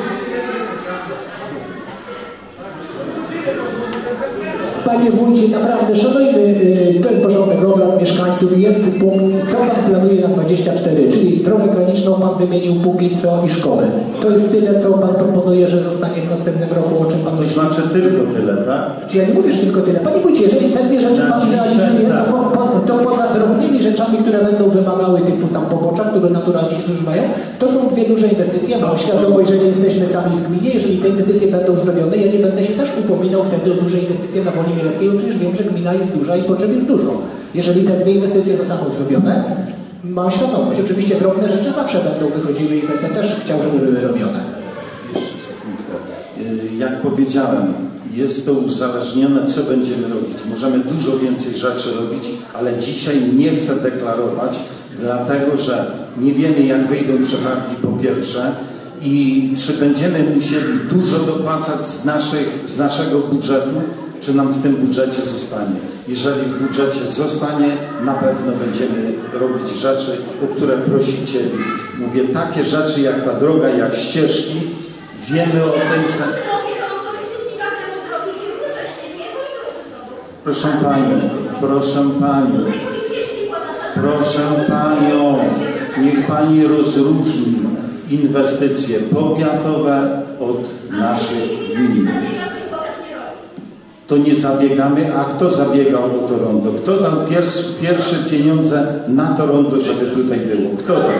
Panie wójcie, naprawdę szanujmy y, ten porządek obrad mieszkańców. Jest punkt, co pan planuje na dwadzieścia cztery, czyli drogę graniczną pan wymienił póki co i szkołę. To jest tyle, co pan proponuje, że zostanie w następnym roku, o czym pan To myśli? znaczy tylko tyle, tak? Czy ja nie mówię, że tylko tyle. Panie wójcie, jeżeli te dwie rzeczy pan realizuje, to, po, po, to poza drobnymi rzeczami, które będą wymagały typu tam pobocza, które naturalnie się zużywają, to są dwie duże inwestycje. Mam świadomość, że nie jesteśmy sami w gminie. Jeżeli te inwestycje będą zrobione, ja nie będę się też upominał wtedy o duże inwestycje na Woli Mieleckiej, bo przecież wiem, że gmina jest duża i potrzeb jest dużo. Jeżeli te dwie inwestycje zostaną zrobione, mam świadomość. Oczywiście drobne rzeczy zawsze będą wychodziły i będę też chciał, żeby były robione. Jeszcze sekundkę. Y, Jak powiedziałem, jest to uzależnione, co będziemy robić. Możemy dużo więcej rzeczy robić, ale dzisiaj nie chcę deklarować, dlatego że nie wiemy, jak wyjdą przetargi po pierwsze i czy będziemy musieli dużo dopłacać z, naszych, z naszego budżetu, czy nam w tym budżecie zostanie. Jeżeli w budżecie zostanie, na pewno będziemy robić rzeczy, o które prosicie. Mówię, takie rzeczy jak ta droga, jak ścieżki, wiemy o tym. Proszę Panią, proszę Panią, proszę Panią, niech Pani rozróżni inwestycje powiatowe od naszych gmin. To nie zabiegamy, a kto zabiegał o to rondo? Kto dał pierwszy, pierwsze pieniądze na to rondo, żeby tutaj było? Kto dał?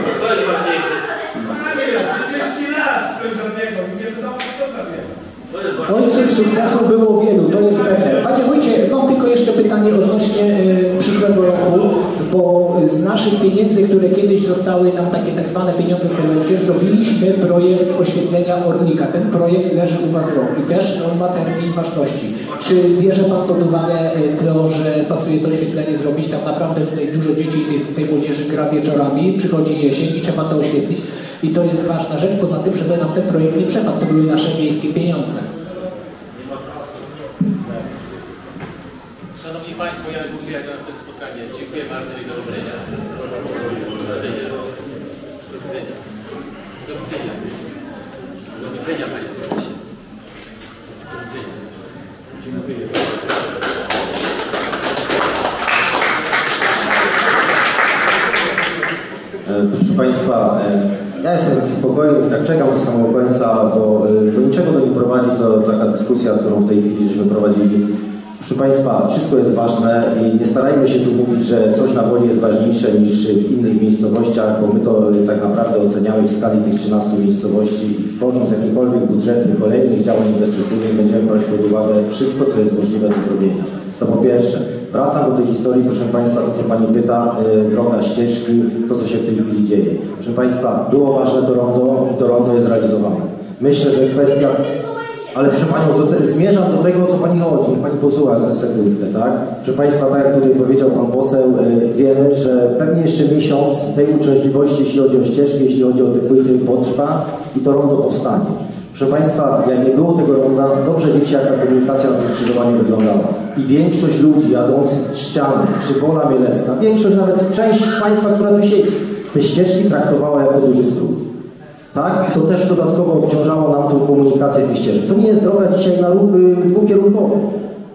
trzydzieści lat ktoś zabiegał, nie wiadomo kto zabiegał. Ojców sukcesu było wielu, to jest pewne. Panie wójcie, mam tylko jeszcze pytanie odnośnie y, przyszłego roku, bo z naszych pieniędzy, które kiedyś zostały nam takie tak zwane pieniądze sowieckie, zrobiliśmy projekt oświetlenia Orlika. Ten projekt leży u Was rok i też on ma termin ważności. Czy bierze Pan pod uwagę to, że pasuje to oświetlenie zrobić? Tam naprawdę tutaj dużo dzieci tej, tej młodzieży gra wieczorami, przychodzi jesień i trzeba to oświetlić. I to jest ważna rzecz, poza tym, żeby nam ten projekt nie przepadł. To były nasze miejskie pieniądze. Szanowni Państwo, ja muszę jechać na następne spotkanie. Dziękuję bardzo i do widzenia. Do widzenia. Do widzenia. Do widzenia. Do widzenia, Panie Sołtysie. Do widzenia. Dziękuję. Proszę Państwa, ja jestem taki spokojny, tak czekam do samego końca, bo do niczego to nie prowadzi, to taka dyskusja, którą w tej chwili żeśmy prowadzili. Proszę Państwa, wszystko jest ważne i nie starajmy się tu mówić, że coś na Woli jest ważniejsze niż w innych miejscowościach, bo my to tak naprawdę oceniamy w skali tych trzynastu miejscowości i tworząc jakiekolwiek budżety kolejnych działań inwestycyjnych będziemy brać pod uwagę wszystko, co jest możliwe do zrobienia. To po pierwsze. Wracam do tej historii, proszę Państwa, to co Pani pyta, yy, droga, ścieżki, to co się w tej chwili dzieje. Proszę Państwa, było ważne to rondo i to rondo jest realizowane. Myślę, że kwestia... Ale proszę Panią, to te, zmierzam do tego, o co Pani chodzi. Niech Pani posłucha za sekundkę, tak? Proszę Państwa, tak jak tutaj powiedział Pan poseł, yy, wiemy, że pewnie jeszcze miesiąc tej uczęśliwości, jeśli chodzi o ścieżki, jeśli chodzi o te płyty, potrwa i to rondo powstanie. Proszę Państwa, jak nie było tego ronda, dobrze wiecie, jak ta komunikacja na tym skrzyżowaniu wyglądała. I większość ludzi jadących z ściany, czy Wola Mielecka, większość, nawet część z Państwa, która tu siedzi, te ścieżki traktowała jako duży skrót. Tak? I to też dodatkowo obciążało nam tą komunikację tych ścieżek. To nie jest droga dzisiaj na ruch dwukierunkowy.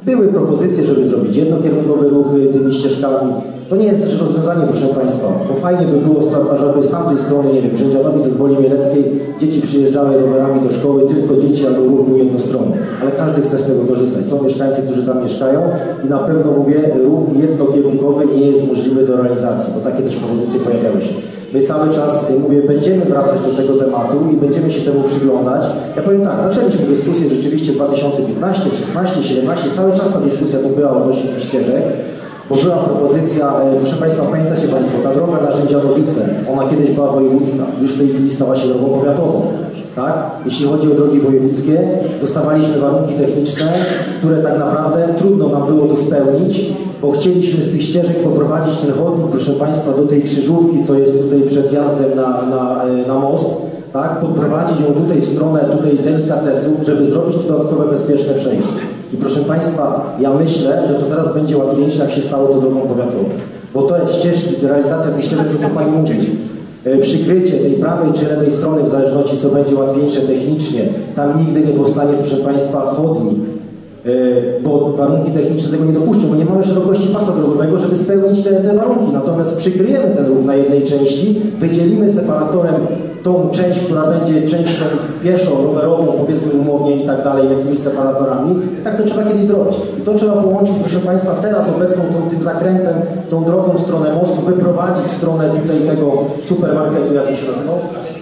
Były propozycje, żeby zrobić jednokierunkowe ruchy tymi ścieżkami. To nie jest też rozwiązanie, proszę Państwa, bo fajnie by było, żeby z tamtej strony, nie wiem, Rzędzianowic od Woli Mieleckiej dzieci przyjeżdżały rowerami do szkoły, tylko dzieci albo ruch był jednostronny. Ale każdy chce z tego korzystać. Są mieszkańcy, którzy tam mieszkają i na pewno, mówię, ruch jednokierunkowy nie jest możliwy do realizacji, bo takie też propozycje pojawiały się. My cały czas, mówię, będziemy wracać do tego tematu i będziemy się temu przyglądać. Ja powiem tak, zaczęliśmy dyskusję rzeczywiście dwa tysiące piętnasty, szesnasty, siedemnasty, cały czas ta dyskusja tu była odnośnie tych ścieżek, bo była propozycja, proszę Państwa, pamiętacie Państwo, ta droga na Rzędzianowice, ona kiedyś była wojewódzka, już w tej chwili stała się drogą powiatową. Tak? Jeśli chodzi o drogi wojewódzkie, dostawaliśmy warunki techniczne, które tak naprawdę trudno nam było to spełnić, bo chcieliśmy z tych ścieżek poprowadzić ten chodnik, proszę Państwa, do tej krzyżówki, co jest tutaj przed wjazdem na, na, na most, tak? Podprowadzić ją tutaj w stronę tutaj delikatesów, żeby zrobić dodatkowe bezpieczne przejście. I proszę Państwa, ja myślę, że to teraz będzie łatwiejsze, jak się stało to drogą powiatową. Bo to jest ścieżki, realizacja tych ścieżek, to co Pani mówi, przykrycie tej prawej czy lewej strony, w zależności co będzie łatwiejsze technicznie, tam nigdy nie powstanie, proszę Państwa, chodnik, bo warunki techniczne tego nie dopuszczą, bo nie mamy szerokości pasa drogowego, żeby spełnić te, te warunki. Natomiast przykryjemy ten ruch na jednej części, wydzielimy separatorem tą część, która będzie częścią pieszą, rowerową, powiedzmy umownie i tak dalej, jakimiś separatorami. I tak to trzeba kiedyś zrobić. I to trzeba połączyć, proszę Państwa, teraz obecną tą, tym zakrętem, tą drogą w stronę mostu, wyprowadzić w stronę tutaj tego supermarketu, jak się nazywał?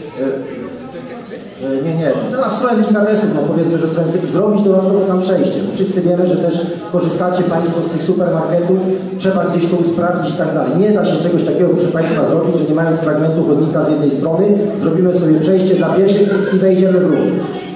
Nie, nie, to w stronę delikatesów, no powiedzmy, że stronę, zrobić dodatkowo tam przejście. Bo wszyscy wiemy, że też korzystacie Państwo z tych supermarketów, trzeba gdzieś to usprawnić i tak dalej. Nie da się czegoś takiego, proszę Państwa, zrobić, że nie mając fragmentu chodnika z jednej strony, zrobimy sobie przejście dla pieszych i wejdziemy w ruch.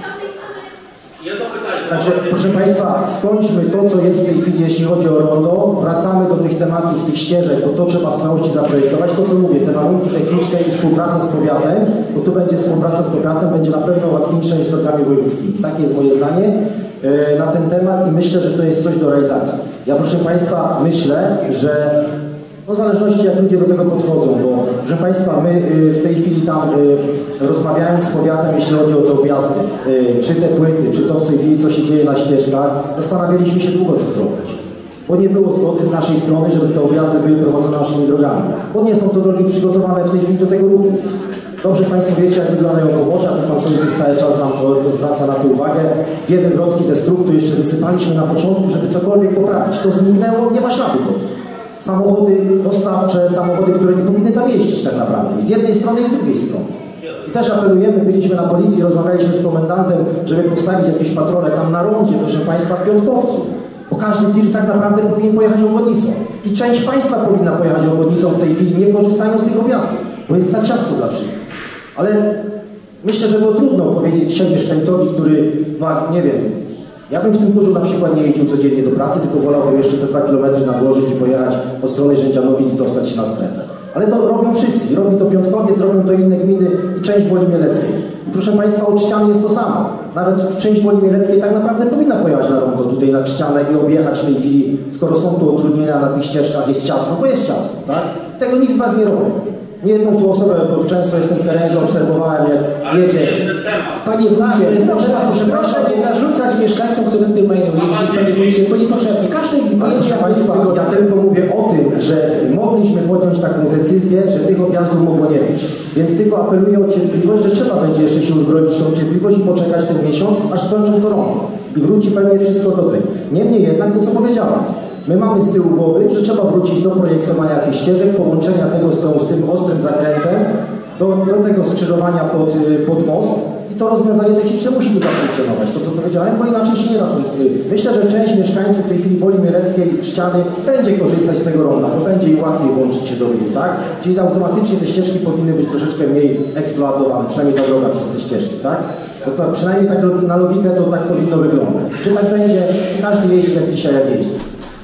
Także, proszę Państwa, skończmy to, co jest w tej chwili, jeśli chodzi o rondo. Wracamy do tych tematów, tych ścieżek, bo to trzeba w całości zaprojektować. To, co mówię, te warunki techniczne i współpraca z powiatem, bo tu będzie współpraca z powiatem, będzie na pewno łatwiejsza niż drogami wojewódzkimi. Takie jest moje zdanie yy, na ten temat i myślę, że to jest coś do realizacji. Ja, proszę Państwa, myślę, że no w zależności jak ludzie do tego podchodzą, bo proszę Państwa, my y, w tej chwili tam y, rozmawiając z powiatem, jeśli chodzi o te objazdy, y, czy te płyty, czy to w tej chwili co się dzieje na ścieżkach, zastanawialiśmy się długo co zrobić. Bo nie było zgody z naszej strony, żeby te objazdy były prowadzone naszymi drogami. Bo nie są to drogi przygotowane w tej chwili do tego ruchu. Dobrze Państwo wiecie, jak wyglądają poboczia, to Pan sobie cały czas nam to, to zwraca na to uwagę. Dwie wywrotki destruktu jeszcze wysypaliśmy na początku, żeby cokolwiek poprawić. To zniknęło, nie ma śladu po tym. Samochody dostawcze, samochody, które nie powinny tam jeździć tak naprawdę. I z jednej strony i z drugiej strony. I też apelujemy, byliśmy na policji, rozmawialiśmy z komendantem, żeby postawić jakieś patrole tam na rondzie, proszę Państwa, w Piątkowcu. Bo każdy tir tak naprawdę powinien pojechać obwodnicą. I część Państwa powinna pojechać obwodnicą w tej chwili, nie korzystają z tych objazdów, bo jest za ciasno dla wszystkich. Ale myślę, że to trudno powiedzieć dzisiaj mieszkańcowi, który ma, nie wiem, ja bym w tym kurzu na przykład nie jeździł codziennie do pracy, tylko wolałbym jeszcze te dwa kilometry nadłożyć i pojechać od strony Rzędzianowic i dostać się na strefę. Ale to robią wszyscy. Robi to Piątkowiec, robią to inne gminy i część Woli Mieleckiej. I proszę Państwa, od ściany jest to samo. Nawet część Woli Mieleckiej tak naprawdę powinna pojechać na rondo tutaj nad ścianę i objechać w tej chwili, skoro są tu utrudnienia na tych ścieżkach, jest ciasno, bo jest ciasno, tak? Tego nikt z Was nie robi. Nie jedną tu osobę, bo często jestem w terenie, obserwowałem, jak jedzie. Panie Wójcie, proszę, proszę, proszę nie narzucać mieszkańcom, którym mają jeździć, Panie Wójcie, bo niepotrzebnie. Każdy Proszę Państwa, ja tylko mówię o tym, że mogliśmy podjąć taką decyzję, że tych objazdów mogło nie być. Więc tylko apeluję o cierpliwość, że trzeba będzie jeszcze się uzbroić w tą cierpliwość i poczekać ten miesiąc, aż skończą to rondo. I wróci pewnie wszystko do tego. Niemniej jednak, to co powiedziałem, my mamy z tyłu głowy, że trzeba wrócić do projektowania tych ścieżek, połączenia tego z, tą, z tym ostrym zakrętem, do, do tego skrzyżowania pod, pod most i to rozwiązanie techniczne musi tu zafunkcjonować, to co powiedziałem, bo inaczej się nie da. Myślę, że część mieszkańców w tej chwili Woli Mieleckiej, Trzciany będzie korzystać z tego ronda, bo będzie im łatwiej włączyć się do ruchu, tak? Czyli automatycznie te ścieżki powinny być troszeczkę mniej eksploatowane, przynajmniej ta droga przez te ścieżki, tak? Bo to przynajmniej tak na logikę to tak powinno wyglądać. Czy tak będzie, każdy jeździ jak dzisiaj jak jeździ.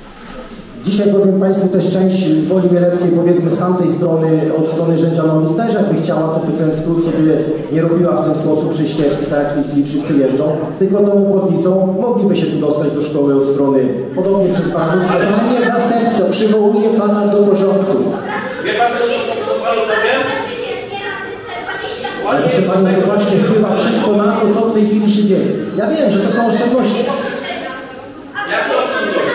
Dzisiaj powiem Państwu też część z Woli Mieleckiej, powiedzmy z tamtej strony, od strony Rzędzianowic też jakby chciała, to by ten skrót sobie nie robiła w ten sposób przy ścieżki, tak jak w tej chwili wszyscy jeżdżą, tylko tą obwodnicą mogliby się tu dostać do szkoły od strony, podobnie przez Panów. Panie zastępco, przywołuję Pana do porządku. Wie Pan, co to pochwalu powiem? Ale proszę Panią, to właśnie wpływa wszystko na to, co w tej chwili się dzieje. Ja wiem, że to są oszczędności. Jak to oszczędności?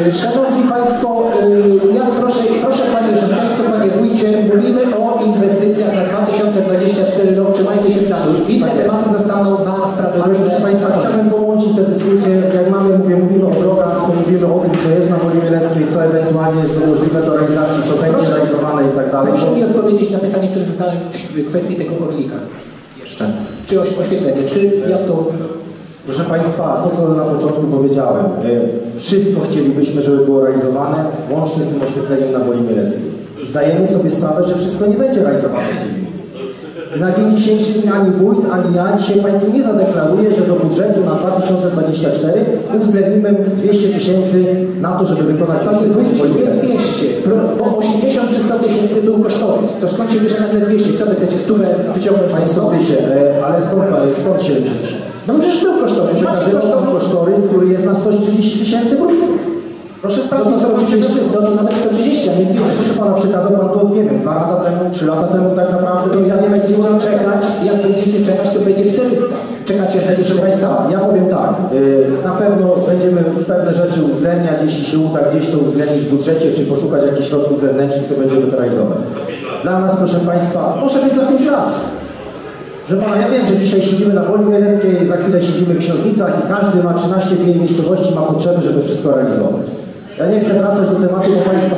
Szanowni Państwo, ja proszę, proszę Panie Zastępco, Panie Wójcie, mówimy o inwestycjach na dwa tysiące dwudziesty czwarty rok, trzymajmy się planu. Inne tematy zostaną na sprawy Ale proszę Państwa, chciałbym połączyć tę dyskusję, jak mamy, mówię, mówimy o drogach, to mówimy o tym, co jest na Woli Mieleckiej, co ewentualnie jest możliwe do realizacji, co będzie Proszę. realizowane i tak dalej. Proszę mi odpowiedzieć na pytanie, które zadałem w kwestii tego Orlika. Jeszcze. Czy oświetlenie, czy ja to... Proszę Państwa, to co na początku powiedziałem, wszystko chcielibyśmy, żeby było realizowane, łącznie z tym oświetleniem na Woli Mieleckiej. Zdajemy sobie sprawę, że wszystko nie będzie realizowane w tej chwili. Na dzień dzisiejszy ani wójt, ani ja dzisiaj Państwu nie zadeklaruję, że do budżetu na dwa tysiące dwudziesty czwarty uwzględnimy dwieście tysięcy na to, żeby wykonać... Panie Wójcie, nie dwieście, bo osiemdziesiąt czy sto tysięcy był kosztowiec. To skąd się bierze nagle dwieście? Co wy chcecie, stówę wyciągnąć? Państwo tysięcy, ale skąd, skąd siedemdziesiąt tysięcy? No przecież był kosztowiec. Przekażemy tam kosztorys, który jest na sto trzydzieści tysięcy brutto. Proszę sprawdzić, no to, sto trzydzieści, no to nawet sto trzydzieści, a nie dwieście. Proszę Pana, przekazał Pan to, nie wiem, dwa lata temu, trzy lata temu tak naprawdę. To jak nie będziecie czekać, jak będziecie czekać, to będzie czterysta. Czekacie, proszę Państwa? Ja powiem tak, na pewno będziemy pewne rzeczy uwzględniać, jeśli się uda gdzieś to uwzględnić w budżecie, czy poszukać jakichś środków zewnętrznych, to będziemy to realizować. Dla nas, proszę Państwa, może być za pięć lat. Proszę Pana, ja wiem, że dzisiaj siedzimy na Woli Mieleckiej, za chwilę siedzimy w Książnicach i każdy ma trzynaście gmin miejscowości, ma potrzeby, żeby wszystko realizować. Ja nie chcę wracać do tematu, bo Państwa...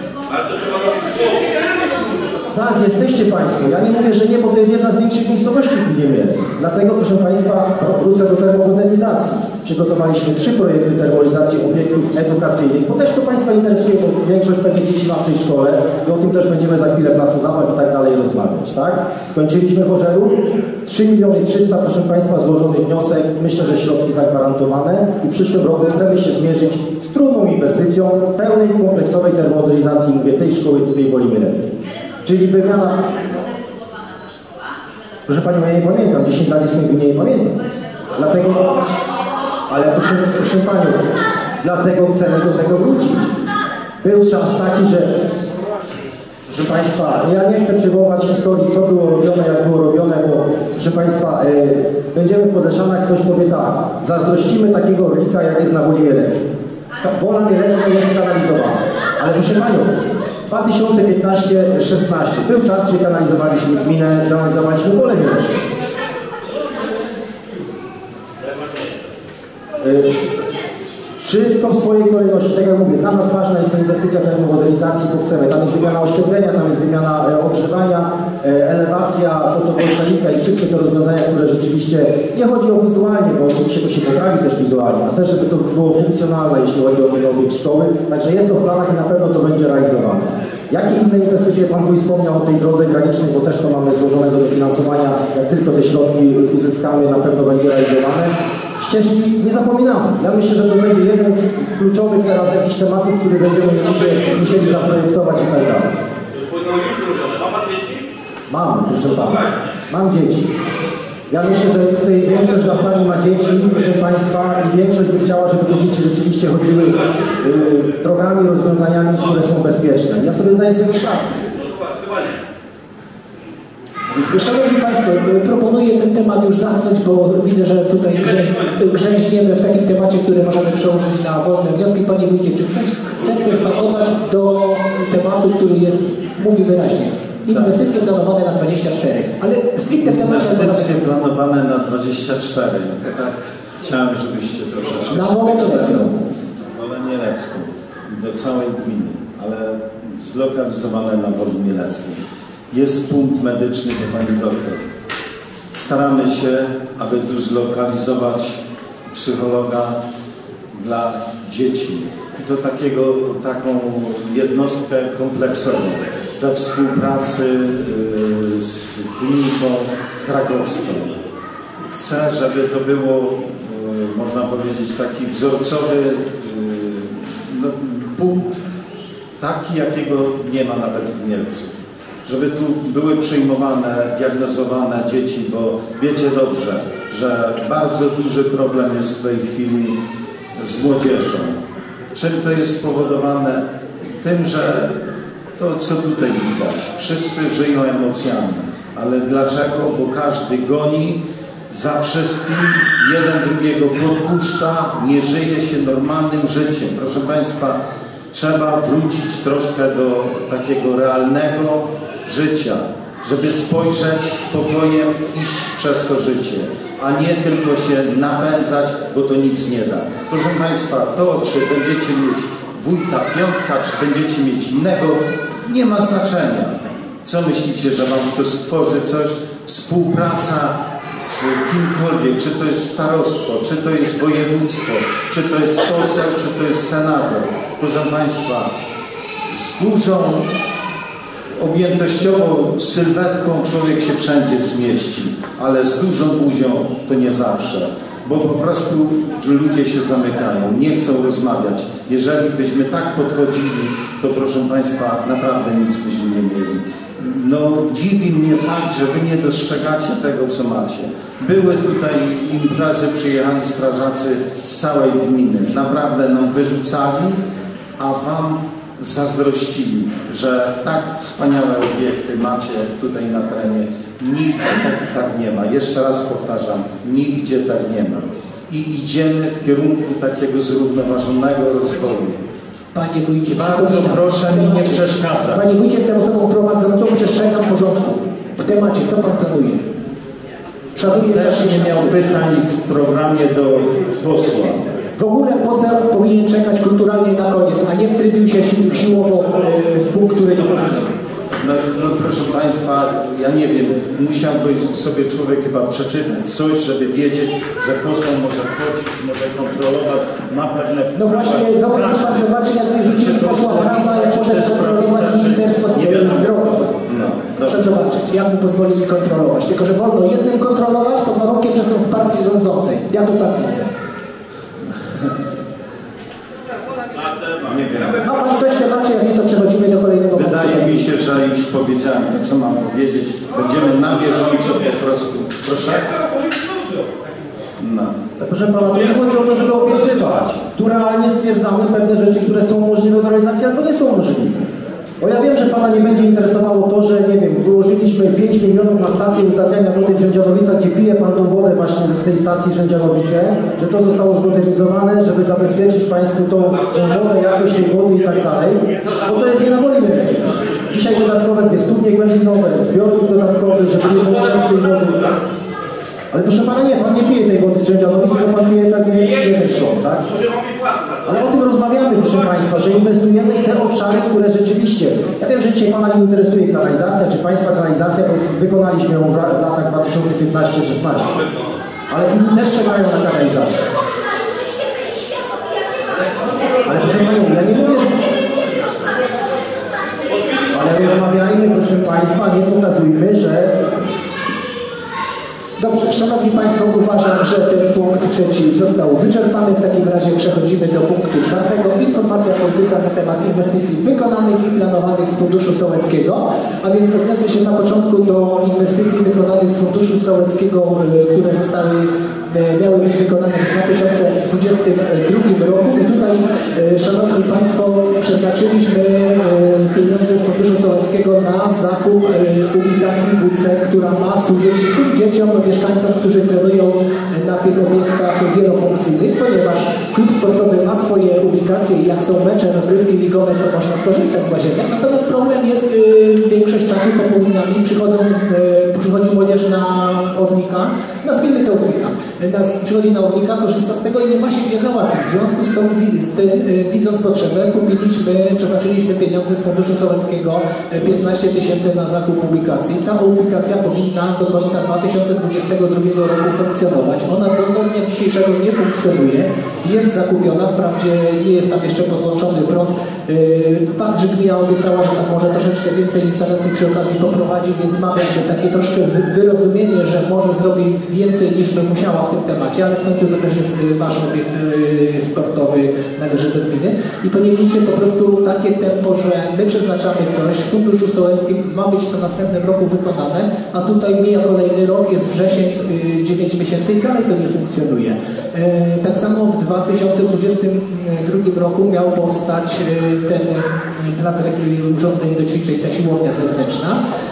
Tak, jesteście Państwo. Ja nie mówię, że nie, bo to jest jedna z większych miejscowości w gminie Mielec. Dlatego, proszę Państwa, wrócę do termomodernizacji. Przygotowaliśmy trzy projekty termomodernizacji obiektów edukacyjnych, bo też to Państwa interesuje, bo większość pewnie dzieci ma w tej szkole i o tym też będziemy za chwilę placu zabaw i tak dalej rozmawiać, tak? Skończyliśmy Chorzerów, trzy miliony trzysta, proszę Państwa, złożony wniosek, myślę, że środki zagwarantowane i w przyszłym roku chcemy się zmierzyć z trudną inwestycją pełnej, kompleksowej termomodernizacji, mówię, tej szkoły tutaj w Woli Mieleckiej. Czyli wymiana... Proszę Panią, ja nie pamiętam, dziesięć lat jest nie, nie pamiętam. Dlatego... Ale proszę, proszę Panią, dlatego chcemy do tego wrócić. Był czas taki, że... Proszę Państwa, ja nie chcę przywoływać historii, co było robione, jak było robione, bo proszę Państwa, yy, będziemy w Podleszanach, ktoś powie tak, zazdrościmy takiego Orlika, jak jest na Woli Mieleckiej. Wola Mielecka jest kanalizowana. Ale proszę Panią, dwa tysiące piętnaście szesnaście był czas, gdzie kanalizowaliśmy gminę, kanalizowaliśmy Wolę Mielecką. Yy, Wszystko w swojej kolejności, tak jak mówię, dla nas ważna jest to inwestycja termomodernizacji, bo chcemy. Tam jest wymiana oświetlenia, tam jest wymiana e, ogrzewania, e, elewacja, fotowoltaika i wszystkie te rozwiązania, które rzeczywiście, nie chodzi o wizualnie, bo oczywiście to się poprawi też wizualnie, a też żeby to było funkcjonalne, jeśli chodzi o ten obiekt szkoły. Także jest to w planach i na pewno to będzie realizowane. Jakie inne inwestycje Pan Wójt wspomniał o tej drodze granicznej, bo też to mamy złożone do dofinansowania. Jak tylko te środki uzyskamy, na pewno będzie realizowane. Ścieżki nie zapominamy. Ja myślę, że to będzie jeden z kluczowych teraz jakichś tematów, który będziemy musieli zaprojektować i tak dalej. Mam, proszę Pana. Mam dzieci. Ja myślę, że tutaj większość na sali ma dzieci, proszę Państwa, i większość by chciała, żeby te dzieci rzeczywiście chodziły yy, drogami, rozwiązaniami, które są bezpieczne. Ja sobie zdaję z tego sprawę. Szanowni Państwo, proponuję ten temat już zamknąć, bo widzę, że tutaj grzęźniemy w takim temacie, który możemy przełożyć na wolne wnioski. Panie Wójcie, czy chce, chce coś Pan dodać do tematu, który jest, mówi wyraźnie, inwestycje tak. planowane na dwadzieścia cztery, ale stricte w temacie... Inwestycje planowane na dwadzieścia cztery, tak chciałem, żebyście troszeczkę... Na Wolę Mielecką. Na Wolę Mielecką, do całej gminy, ale zlokalizowane na Woli Mieleckiej. Jest punkt medyczny do Pani doktor. Staramy się, aby tu zlokalizować psychologa dla dzieci. I to takiego, taką jednostkę kompleksową do współpracy yy, z kliniką krakowską. Chcę, żeby to było, yy, można powiedzieć, taki wzorcowy yy, no, punkt, taki, jakiego nie ma nawet w Mielcu. Żeby tu były przyjmowane, diagnozowane dzieci, bo wiecie dobrze, że bardzo duży problem jest w tej chwili z młodzieżą. Czym to jest spowodowane? Tym, że to, co tutaj widać, wszyscy żyją emocjami. Ale dlaczego? Bo każdy goni za wszystkim, jeden drugiego podpuszcza, nie żyje się normalnym życiem. Proszę Państwa, trzeba wrócić troszkę do takiego realnego życia, żeby spojrzeć spokojem, iść przez to życie, a nie tylko się napędzać, bo to nic nie da. Proszę Państwa, to czy będziecie mieć wójta piątka, czy będziecie mieć innego, nie ma znaczenia. Co myślicie, że Wam to stworzy coś? Współpraca z kimkolwiek, czy to jest starostwo, czy to jest województwo, czy to jest poseł, czy to jest senator. Proszę Państwa, z dużą objętościową sylwetką człowiek się wszędzie zmieści, ale z dużą buzią to nie zawsze, bo po prostu ludzie się zamykają, nie chcą rozmawiać. Jeżeli byśmy tak podchodzili, to proszę Państwa, naprawdę nic byśmy nie mieli. No, dziwi mnie fakt, że Wy nie dostrzegacie tego, co macie. Były tutaj imprezy, przyjechali strażacy z całej gminy. Naprawdę nam wyrzucali, a Wam zazdrościli, że tak wspaniałe obiekty macie tutaj na terenie. Nigdzie tak nie ma. Jeszcze raz powtarzam, nigdzie tak nie ma. I idziemy w kierunku takiego zrównoważonego rozwoju. Panie wójcie, bardzo proszę mi nie przeszkadzać. Panie wójcie, jestem osobą prowadzącą, przestrzegam porządku. W temacie, co Pan planuje? Szanuję Też nie miał pytań w programie do posła. W ogóle poseł powinien czekać kulturalnie na koniec, a nie wtrybił się si siłowo w punkt, który nie powinien. No, no proszę Państwa, ja nie wiem, musiałby sobie człowiek chyba przeczytać coś, żeby wiedzieć, że poseł może wchodzić, może kontrolować, ma pewne... No właśnie, zobacz, Pan zobaczy, jak wyrzucili posła prawa, jak poszedł kontrolować Ministerstwo Zdrowia. No, proszę zobaczyć, jak mu pozwolili kontrolować. Tylko że wolno jednym kontrolować pod warunkiem, że są z partii rządzącej. Ja to tak widzę. Nie wiem. Ma Pan coś w temacie, jak nie, to przechodzimy do kolejnego. Wydaje mi się, że już powiedziałem to, co mam powiedzieć. Będziemy na bieżąco po prostu. Proszę? No. Proszę Pana, to nie chodzi o to, żeby obiecywać. Tu realnie stwierdzamy pewne rzeczy, które są możliwe do realizacji, albo nie są możliwe. Bo ja wiem, że Pana nie będzie interesowało to, że nie wiem, wyłożyliśmy pięć milionów na stację uzdatniania wody w Rzędzianowicach, gdzie pije Pan tą wodę właśnie z tej stacji Rzędzianowice, że to zostało zmodernizowane, żeby zabezpieczyć Państwu tą, tą wodę, jakość tej wody i tak dalej, bo to jest nie na woli Mieleckiej. Dzisiaj dodatkowe dwie studnie głębinowe, zbiornik dodatkowy, żeby nie było wszędzie tej wody. Ale proszę Pana, nie, Pan nie pije tej wody z Rzędzianowic, tylko Pan pije tak nie, nie wiem skąd, tak? Ale o tym rozmawiamy, proszę Państwa, że inwestujemy w te obszary, które rzeczywiście... Ja wiem, że dzisiaj Pana nie interesuje kanalizacja, czy Państwa kanalizacja, bo wykonaliśmy ją w latach dwa tysiące piętnaście szesnaście. Ale inni też czekają na kanalizację. Ale proszę Panią, ja nie mówię, że... Ale rozmawiajmy, proszę Państwa, nie pokazujmy, że... Dobrze, Szanowni Państwo, uważam, że ten punkt trzeci został wyczerpany. W takim razie przechodzimy do punktu czwartego. Informacja sołtysa na temat inwestycji wykonanych i planowanych z Funduszu Sołeckiego. A więc odniosę się na początku do inwestycji wykonanych z Funduszu Sołeckiego, które zostały, miały być wykonane w dwa tysiące dwudziestym drugim roku. I tutaj, Szanowni Państwo, przeznaczyliśmy pieniądze z Funduszu Sołeckiego na zakup ubikacji W C, która ma służyć tym dzieciom, mieszkańcom, którzy trenują na tych obiektach wielofunkcyjnych, ponieważ klub sportowy ma swoje ubikacje i jak są mecze, rozgrywki ligowe, to można skorzystać z łazienek. Natomiast problem jest, yy, większość czasu popołudniami przychodzą, yy, przychodzi młodzież na Orlika, nazwijmy to Orlika, Nas, przychodzi na Orlika, korzysta z tego i nie ma się gdzie załatwić. W związku z, tą, z tym, yy, widząc potrzebę, kupiliśmy, przeznaczyliśmy pieniądze z Funduszu Sołeckiego, piętnaście tysięcy na zakup ubikacji. Ta ubikacja powinna do końca dwa tysiące dwudziestego drugiego roku funkcjonować. Ona do, do dnia dzisiejszego nie funkcjonuje. Jest zakupiona, wprawdzie nie jest tam jeszcze podłączony prąd. Yy, fakt, że gmina obiecała, że tam może troszeczkę więcej instalacji przy okazji poprowadzi, więc mamy jakby takie troszkę wyrozumienie, że może zrobi więcej niż by musiała w tym temacie, ale w końcu to też jest wasz obiekt yy, sportowy, należy do gminy. I poniekąd po prostu takie tempo, że my przeznaczamy coś, w Funduszu Sołeckim ma być to w następnym roku wykonane, a tutaj mija kolejny rok, jest wrzesień, yy, dziewięć miesięcy i dalej to nie funkcjonuje. Yy, tak samo w dwa tysiące dwudziestym drugim roku miał powstać yy, ten plac urządzeń do ćwiczeń, ta siłownia zewnętrzna.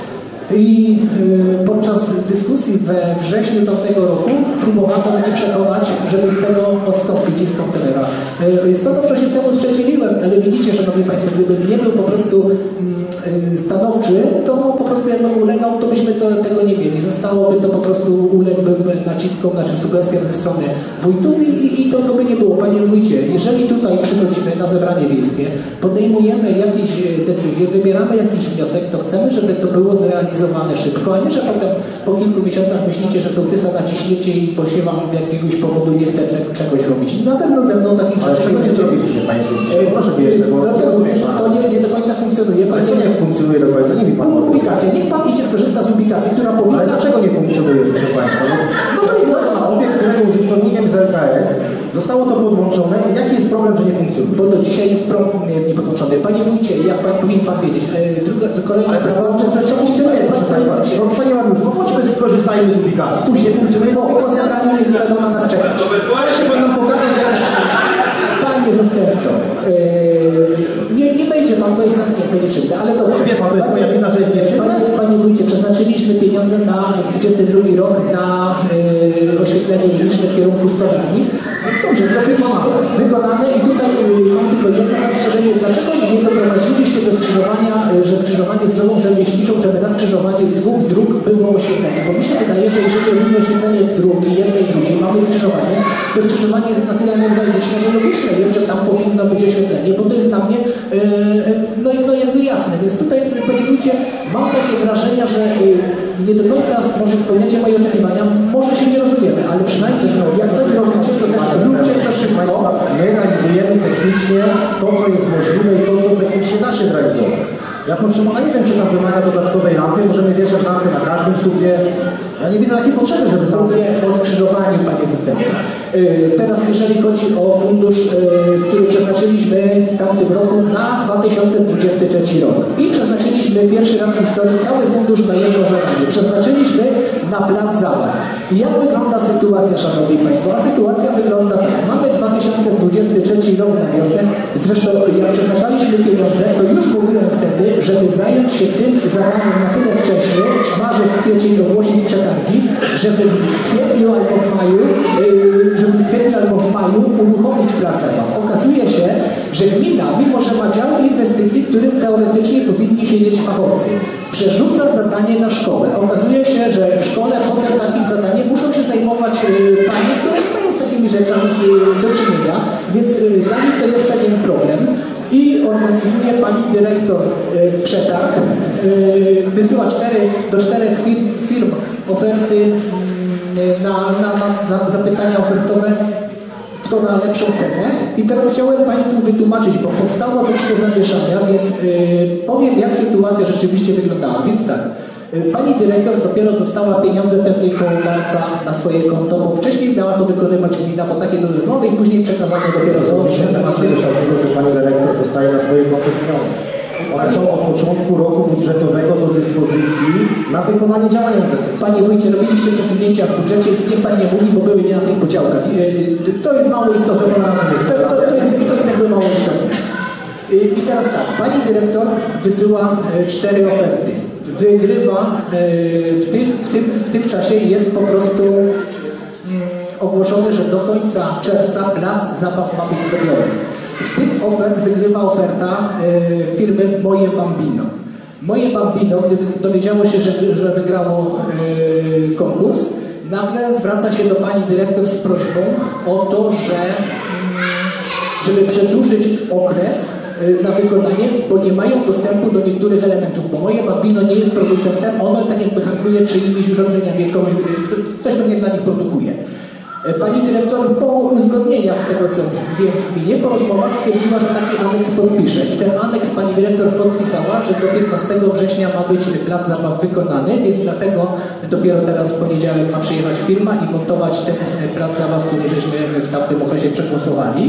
I y, podczas dyskusji we wrześniu tamtego roku próbowano mnie przekonać, żeby z tego odstąpić i z kontenera. Y, stanowczo się temu sprzeciwiłem, ale widzicie, szanowni państwo, gdybym nie był po prostu y, stanowczy, to po prostu jakbym ulegał, to byśmy to, tego nie mieli. Zostałoby to po prostu, uległbym naciskom, znaczy sugestiom ze strony wójtów i, i to, to by nie było. Panie wójcie, jeżeli tutaj przychodzimy na zebranie wiejskie, podejmujemy jakieś decyzje, wybieramy jakiś wniosek, to chcemy, żeby to było zrealizowane szybko, a nie, że potem po kilku miesiącach myślicie, że sołtysa naciśniecie i bo się wam z jakiegoś powodu nie chce czegoś robić. Na pewno ze mną takich rzeczy nie, nie zrobiliście, panie Sołtysie. Proszę mi jeszcze, bo no to, mówię, to nie, nie do końca funkcjonuje. Panie, co nie funkcjonuje do końca? Nie mi pan może. Ubikacja. Niech pan idzie skorzysta z ubikacji, która powinna... Ale dlaczego nie funkcjonuje, proszę państwa? No, no to jest obiekt, którego użytkownikiem z L K S zostało to podłączone. Jaki jest problem, że nie funkcjonuje? Bo do dzisiaj jest problem nie podłączony. Panie wójcie, jak pan powinien pan wiedzieć, e, druga, to kolejna sprawa, że zaczęło funkcjonuje, proszę państwa. Panie Mariusz, no chodźmy, skorzystajmy z ubikacji. Później funkcjonuje, po, po zebraniu nie będą na nas czekać. Proszę pan nam pokazać, jak... Panie zastępco, yy, nie, nie wejdzie pan, bo jest zamknięte nieczynne, ale dobrze. Wie pan, to jest moja wina, że jest nieczynne? Panie, panie wójcie, przeznaczyliśmy pieniądze na dwudziesty drugi rok na yy, oświetlenie uliczne w kierunku stolarni. Dobrze, zrobiliście wykonane i tutaj yy, mam tylko jedno zastrzeżenie. Dlaczego nie doprowadziliście do skrzyżowania, yy, że skrzyżowanie z drogą rzemieślniczą, żeby na skrzyżowaniu dwóch dróg było oświetlenie? Bo mi się wydaje, że jeżeli robimy oświetlenie drugi, jednej, drugiej, mamy skrzyżowanie, to skrzyżowanie jest na tyle newralgiczne, że logiczne jest, że tam powinno być oświetlenie, bo to jest dla mnie yy, no, no jakby jasne. Więc tutaj, panie wójcie, mam takie wrażenie, że yy, nie do końca może spełniacie moje oczekiwania. Może się nie rozumiemy, ale przynajmniej jak coś robicie, to też zróbcie to szybko. My realizujemy technicznie to, co jest możliwe i to, co technicznie da się zrealizować. Ja proszę pana, nie wiem, czy tam wymaga dodatkowej lampy, możemy wieszać lampy na każdym słupie. Ja nie widzę takiej potrzeby, żeby tam... Mówię o skrzyżowaniu, panie zastępco. Yy, teraz jeżeli chodzi o fundusz, yy, który przeznaczyliśmy w tamtym roku na dwa tysiące dwudziesty trzeci rok. I przeznaczyliśmy pierwszy raz w historii cały fundusz na jedno zadanie. Przeznaczyliśmy na plac zabaw. I jak wygląda sytuacja, szanowni państwo? A sytuacja wygląda tak. Mamy dwa tysiące dwudziesty trzeci rok na wiosnę. Zresztą jak przeznaczaliśmy pieniądze, to już mówiłem wtedy, żeby zająć się tym zadaniem na tyle wcześnie, marzec, kwiecień ogłosić przetargi, żeby w kwietniu albo w maju, yy, żeby w kwietniu albo w maju uruchomić plac zabaw. Okazuje się, że gmina, mimo że ma dział inwestycji, w którym teoretycznie powinni siedzieć fachowcy, przerzuca zadanie na szkołę. Okazuje się, że w szkole potem takim zadaniem muszą się zajmować yy, panie, które nie mają z takimi rzeczami do czynienia, więc yy, dla nich to jest pewien problem. I organizuje pani dyrektor y, przetarg, y, wysyła cztery, do czterech firm, firm oferty y, na, na, na za, zapytania ofertowe, kto na lepszą cenę. I teraz chciałem państwu wytłumaczyć, bo powstało troszkę zamieszania, więc y, powiem, jak sytuacja rzeczywiście wyglądała. Więc tak, y, pani dyrektor dopiero dostała pieniądze pewnej koło marca na swoje konto, bo wcześniej miała to wykonywać gmina, bo takie były rozmowy i później przekazano dopiero To się temacie do że pani dyrektor dostaje na swoje konto pieniądze. One są od początku roku budżetowego do dyspozycji na wykonanie działań inwestycyjnych. Panie wójcie, robiliście przesunięcia w budżecie, niech pan nie mówi, bo były nie na tych podziałkach. To jest mało istotne. To, to, to, jest, to jest jakby mało istotne. I teraz tak, pani dyrektor wysyła cztery oferty. Wygrywa w, tych, w, tym, w tym czasie jest po prostu ogłoszone, że do końca czerwca plac zabaw ma być zrobiony. Z tych ofert wygrywa oferta y, firmy Moje Bambino. Moje Bambino, gdy dowiedziało się, że, że wygrało y, konkurs, nagle zwraca się do pani dyrektor z prośbą o to, że, y, żeby przedłużyć okres y, na wykonanie, bo nie mają dostępu do niektórych elementów, bo Moje Bambino nie jest producentem, ono tak jakby handluje czyimiś urządzeniami, kogoś, ktoś pewnie dla nich produkuje. Pani dyrektor po uzgodnieniach z tego, co wiem w gminie, po rozmowach stwierdziła, że taki aneks podpisze. I ten aneks pani dyrektor podpisała, że do piętnastego września ma być plac zabaw wykonany, więc dlatego dopiero teraz w poniedziałek ma przyjechać firma i montować ten plac zabaw, który żeśmy w tamtym okresie przegłosowali.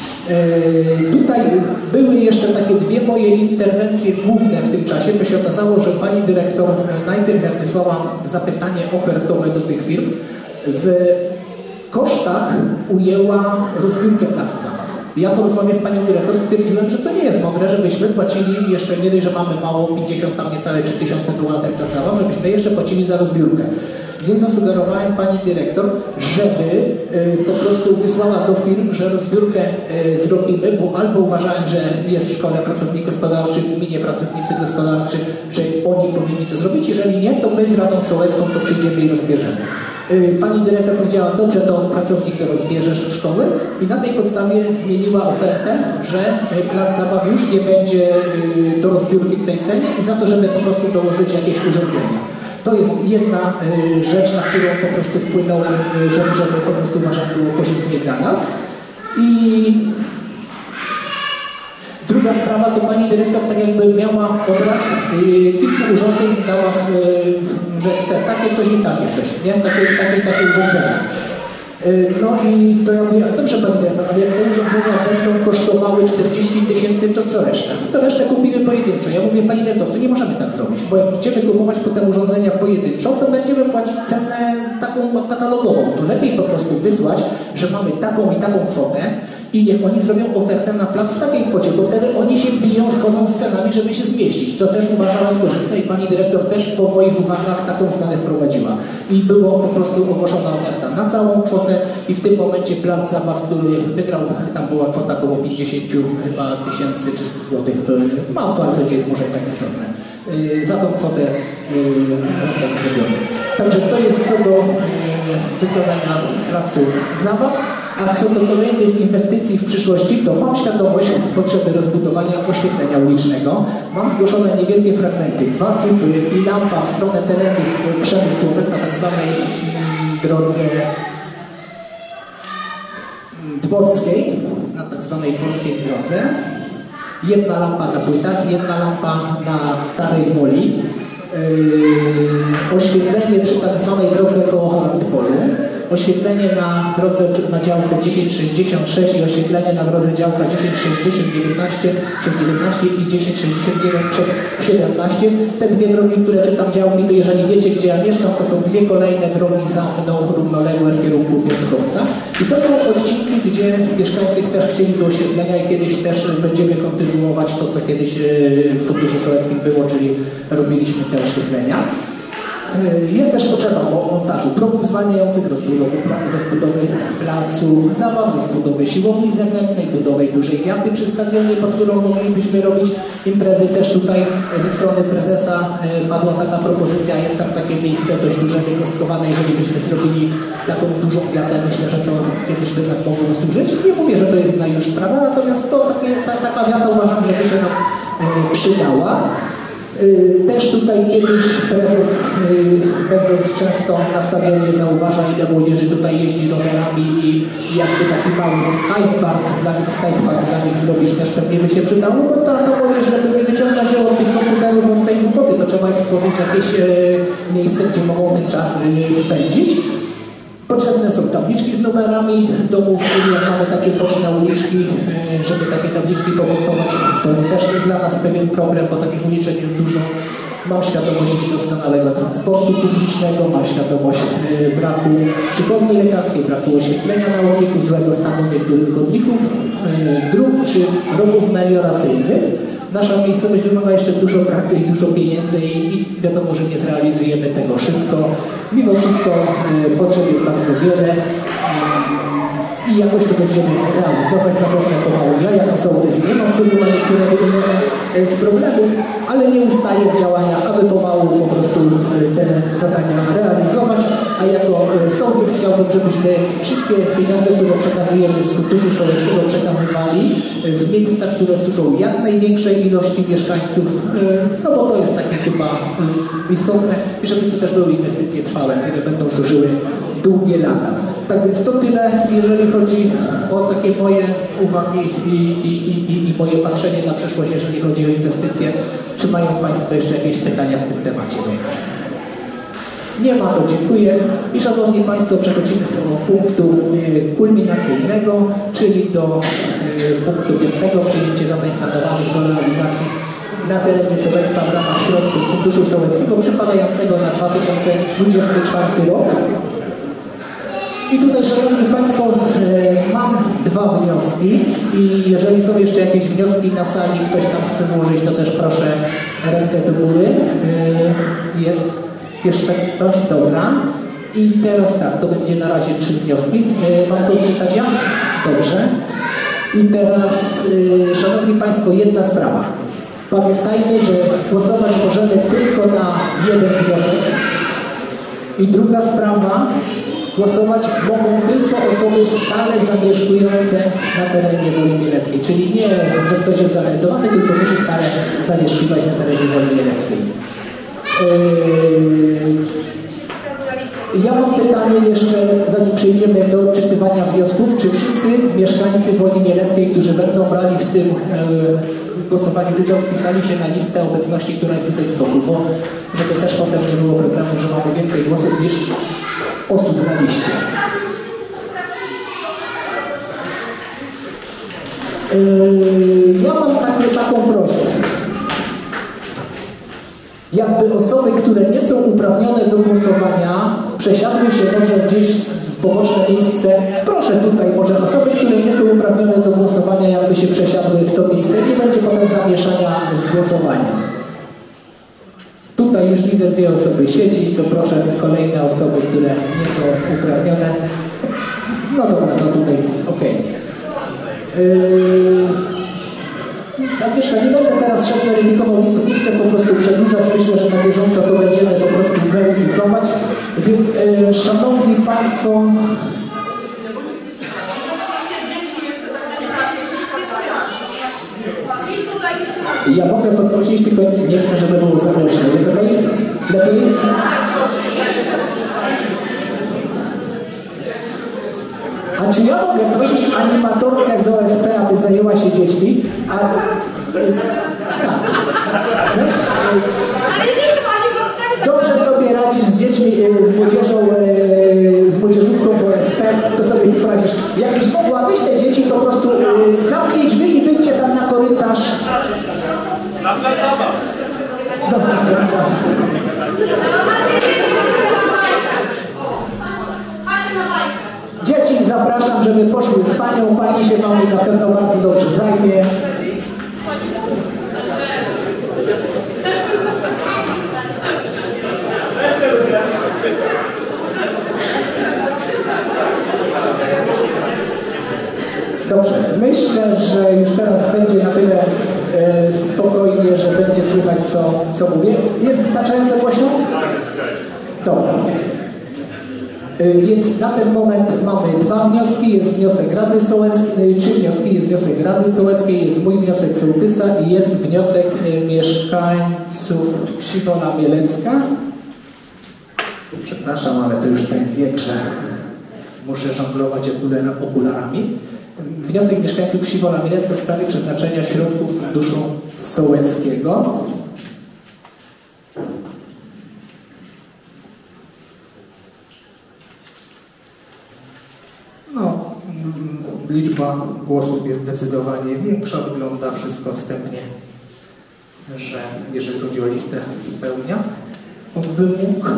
Yy, tutaj były jeszcze takie dwie moje interwencje główne w tym czasie, bo się okazało, że pani dyrektor najpierw jak wysłała zapytanie ofertowe do tych firm, w kosztach ujęła rozbiórkę placu zabaw. Ja po rozmowie z panią dyrektor stwierdziłem, że to nie jest mądre, żebyśmy płacili jeszcze, nie dość, że mamy mało, pięćdziesiąt, tam niecałe trzy tysiące dolarów za zabaw, żebyśmy jeszcze płacili za rozbiórkę. Więc zasugerowałem pani dyrektor, żeby y, po prostu wysłała do firm, że rozbiórkę y, zrobimy, bo albo uważałem, że jest w szkole pracownik gospodarczy, w gminie pracownicy gospodarczy, że oni powinni to zrobić. Jeżeli nie, to my z Radą Sołecką to przyjdziemy i rozbierzemy. Y, pani dyrektor powiedziała, dobrze, to pracownik to rozbierzesz w szkoły i na tej podstawie zmieniła ofertę, że y, plac zabaw już nie będzie y, do rozbiórki w tej cenie i za to, żeby po prostu dołożyć jakieś urządzenia. To jest jedna y, rzecz, na którą po prostu wpłynąłem, y, żeby, żeby po prostu uważam było korzystnie dla nas. I druga sprawa, to pani dyrektor tak jakby miała obraz y, kilku urządzeń, dała, y, że chce takie coś i takie coś, nie? Takie, takie, takie urządzenia. No i to ja mówię, dobrze pani dyrektor, ale jak te urządzenia będą kosztowały czterdzieści tysięcy, to co resztę? To resztę kupimy pojedynczo. Ja mówię, pani dyrektor, to nie możemy tak zrobić, bo jak będziemy kupować potem urządzenia pojedynczo, to będziemy płacić cenę taką katalogową. To lepiej po prostu wysłać, że mamy taką i taką kwotę i niech oni zrobią ofertę na plac w takiej kwocie, bo wtedy oni się biją, schodzą z cenami, żeby się zmieścić. To też uważałem korzystne i pani dyrektor też po moich uwagach taką zmianę wprowadziła. I było po prostu ogłoszona oferta na całą kwotę i w tym momencie plac zabaw, który wygrał, tam była kwota około pięćdziesiąt chyba tysięcy trzysta złotych. Mało to, ale to nie jest może tak istotne. Za tą kwotę został zrobiony. Także to jest co do wykonania placu zabaw. A co do kolejnych inwestycji w przyszłości, to mam świadomość potrzeby rozbudowania oświetlenia ulicznego. Mam zgłoszone niewielkie fragmenty, dwa słupy i lampa w stronę terenów przemysłowych na tak zwanej mm, drodze dworskiej, na tak zwanej dworskiej drodze. Jedna lampa na płytach, jedna lampa na Starej Woli. Yy, oświetlenie przy tak zwanej drodze koło Holandpolu. Oświetlenie na drodze na działce dziesięć sześćdziesiąt sześć i oświetlenie na drodze działka dziesięć sześćdziesiąt dziewiętnaście przez dziewiętnaście i dziesięć sześćdziesiąt jeden przez siedemnaście. Te dwie drogi, które czytam działki, to jeżeli wiecie, gdzie ja mieszkam, to są dwie kolejne drogi za mną równoległe w kierunku Piątkowca. I to są odcinki, gdzie mieszkańcy też chcieliby oświetlenia i kiedyś też będziemy kontynuować to, co kiedyś w Funduszu Sołeckim było, czyli robiliśmy te oświetlenia. Jest też potrzeba montażu progów zwalniających, rozbudowy, rozbudowy placu zabaw, rozbudowy siłowni zewnętrznej, budowy dużej wiaty przy stadionie, pod którą moglibyśmy robić imprezy. Też tutaj ze strony prezesa padła taka propozycja, jest tam takie miejsce dość duże, wykostkowane, jeżeli byśmy zrobili taką dużą wiatę, myślę, że to kiedyś by nam mogło służyć. Nie mówię, że to jest na już sprawa, natomiast to takie, ta, taka wiata uważam, że by się nam przydała. Też tutaj kiedyś prezes, będąc często na stadionie, zauważa, ile młodzieży tutaj jeździ rowerami i jakby taki mały skatepark dla nich, skatepark dla nich zrobić też pewnie by się przydało, bo ta, ta młodzież, żeby nie wyciągać ją od tych komputerów, od tej głupoty, to trzeba im stworzyć jakieś miejsce, gdzie mogą ten czas spędzić. Potrzebne są tabliczki z numerami domów, czyli jak mamy takie boczne uliczki, żeby takie tabliczki pomontować. To jest też dla nas pewien problem, bo takich uliczek jest dużo. Mam świadomość niedoskonałego transportu publicznego, mam świadomość braku przychodni lekarskiej, braku oświetlenia na chodniku, złego stanu niektórych chodników, dróg czy rowów melioracyjnych. Nasza miejscowość wymaga jeszcze dużo pracy i dużo pieniędzy i, i wiadomo, że nie zrealizujemy tego szybko. Mimo wszystko y, potrzeb jest bardzo wiele y, i jakoś to będziemy realizować. Zapewne pomału. Ja jako sołtys nie mam wpływu na niektóre wymienione y, z problemów, ale nie ustaję w działaniach, aby pomału po prostu y, te zadania realizować. A jako y, sołtys chciałbym, żebyśmy wszystkie pieniądze, które przekazujemy z Funduszu Sołeckiego, przekazywali y, w miejscach, które służą jak największej ilości mieszkańców, y, no bo to jest takie chyba y, istotne i żeby to też były inwestycje trwałe, które będą służyły długie lata. Tak więc to tyle, jeżeli chodzi o takie moje uwagi i, i, i, i moje patrzenie na przyszłość, jeżeli chodzi o inwestycje. Czy mają Państwo jeszcze jakieś pytania w tym temacie? Nie ma, to dziękuję. I szanowni Państwo, przechodzimy do punktu y, kulminacyjnego, czyli do y, punktu piątego, przyjęcie zadań planowanych do realizacji na terenie sołectwa w ramach środków Funduszu Sołeckiego przypadającego na dwa tysiące dwudziesty czwarty rok. I tutaj, szanowni Państwo, y, mam dwa wnioski. wnioski i jeżeli są jeszcze jakieś wnioski na sali, ktoś tam chce złożyć, to też proszę rękę do góry. Jest jeszcze ktoś? Dobra. I teraz tak, to będzie na razie trzy wnioski. Mam to odczytać ja? Dobrze. I teraz, szanowni państwo, jedna sprawa. Pamiętajmy, że głosować możemy tylko na jeden wniosek. I druga sprawa, głosować mogą tylko osoby stale zamieszkujące na terenie Woli Mieleckiej. Czyli nie, że ktoś jest zameldowany, tylko musi stale zamieszkiwać na terenie Woli Mieleckiej. Yy, ja mam pytanie jeszcze, zanim przejdziemy do odczytywania wniosków. Czy wszyscy mieszkańcy Woli Mieleckiej, którzy będą brali w tym yy, głosowaniu udział, wpisali się na listę obecności, która jest tutaj z boku, bo żeby też potem nie było problemu, że mamy więcej głosów niż osób na liście. Yy, ja mam takie, taką prośbę. Jakby osoby, które nie są uprawnione do głosowania, przesiadły się może gdzieś w poboczne miejsce. Proszę tutaj, może osoby, które nie są uprawnione do głosowania, jakby się przesiadły w to miejsce, nie będzie potem zamieszania z głosowaniem. Tutaj już widzę dwie osoby siedzi, to proszę kolejne osoby, które nie są uprawnione. No dobra, no tutaj, okej. Okay. Yy... Agnieszka, nie będę teraz szedł weryfikował listów, nie chcę po prostu przedłużać, myślę, że na bieżąco to będziemy po prostu weryfikować. Więc yy, szanowni państwo, ja mogę podprosić, tylko nie chcę, żeby było za głośno. Jest okej? Lepiej? A czy ja mogę prosić animatorkę z O S P, aby zajęła się dziećmi? A, tak. Weź, dobrze sobie radzisz z dziećmi, z młodzieżą, z młodzieżówką w O S P, to sobie ty poradzisz. Jakbyś mogła wyjść te dzieci, po prostu zamknij drzwi i wyjdźcie tam na korytarz. Na plac zabaw. Dobra, na plac zabaw. Dzieci zapraszam, żeby poszły z panią. Pani się wam na pewno bardzo dobrze zajmie. Dobrze, myślę, że już teraz będzie na tyle e, spokojnie, że będzie słychać, co, co mówię. Jest wystarczająco głośno? Dobra. Więc na ten moment mamy dwa wnioski, jest wniosek Rady Sołeckiej, trzy wnioski, jest wniosek Rady Sołeckiej, jest mój wniosek sołtysa i jest wniosek mieszkańców Wsi-Wola Mielecka. Przepraszam, ale to już ten wiek, że muszę żonglować okularami. Wniosek mieszkańców Wsi-Wola Mielecka w sprawie przeznaczenia środków funduszu sołeckiego. No, liczba głosów jest zdecydowanie większa, wygląda wszystko wstępnie, że jeżeli chodzi o listę, spełnia on wymóg.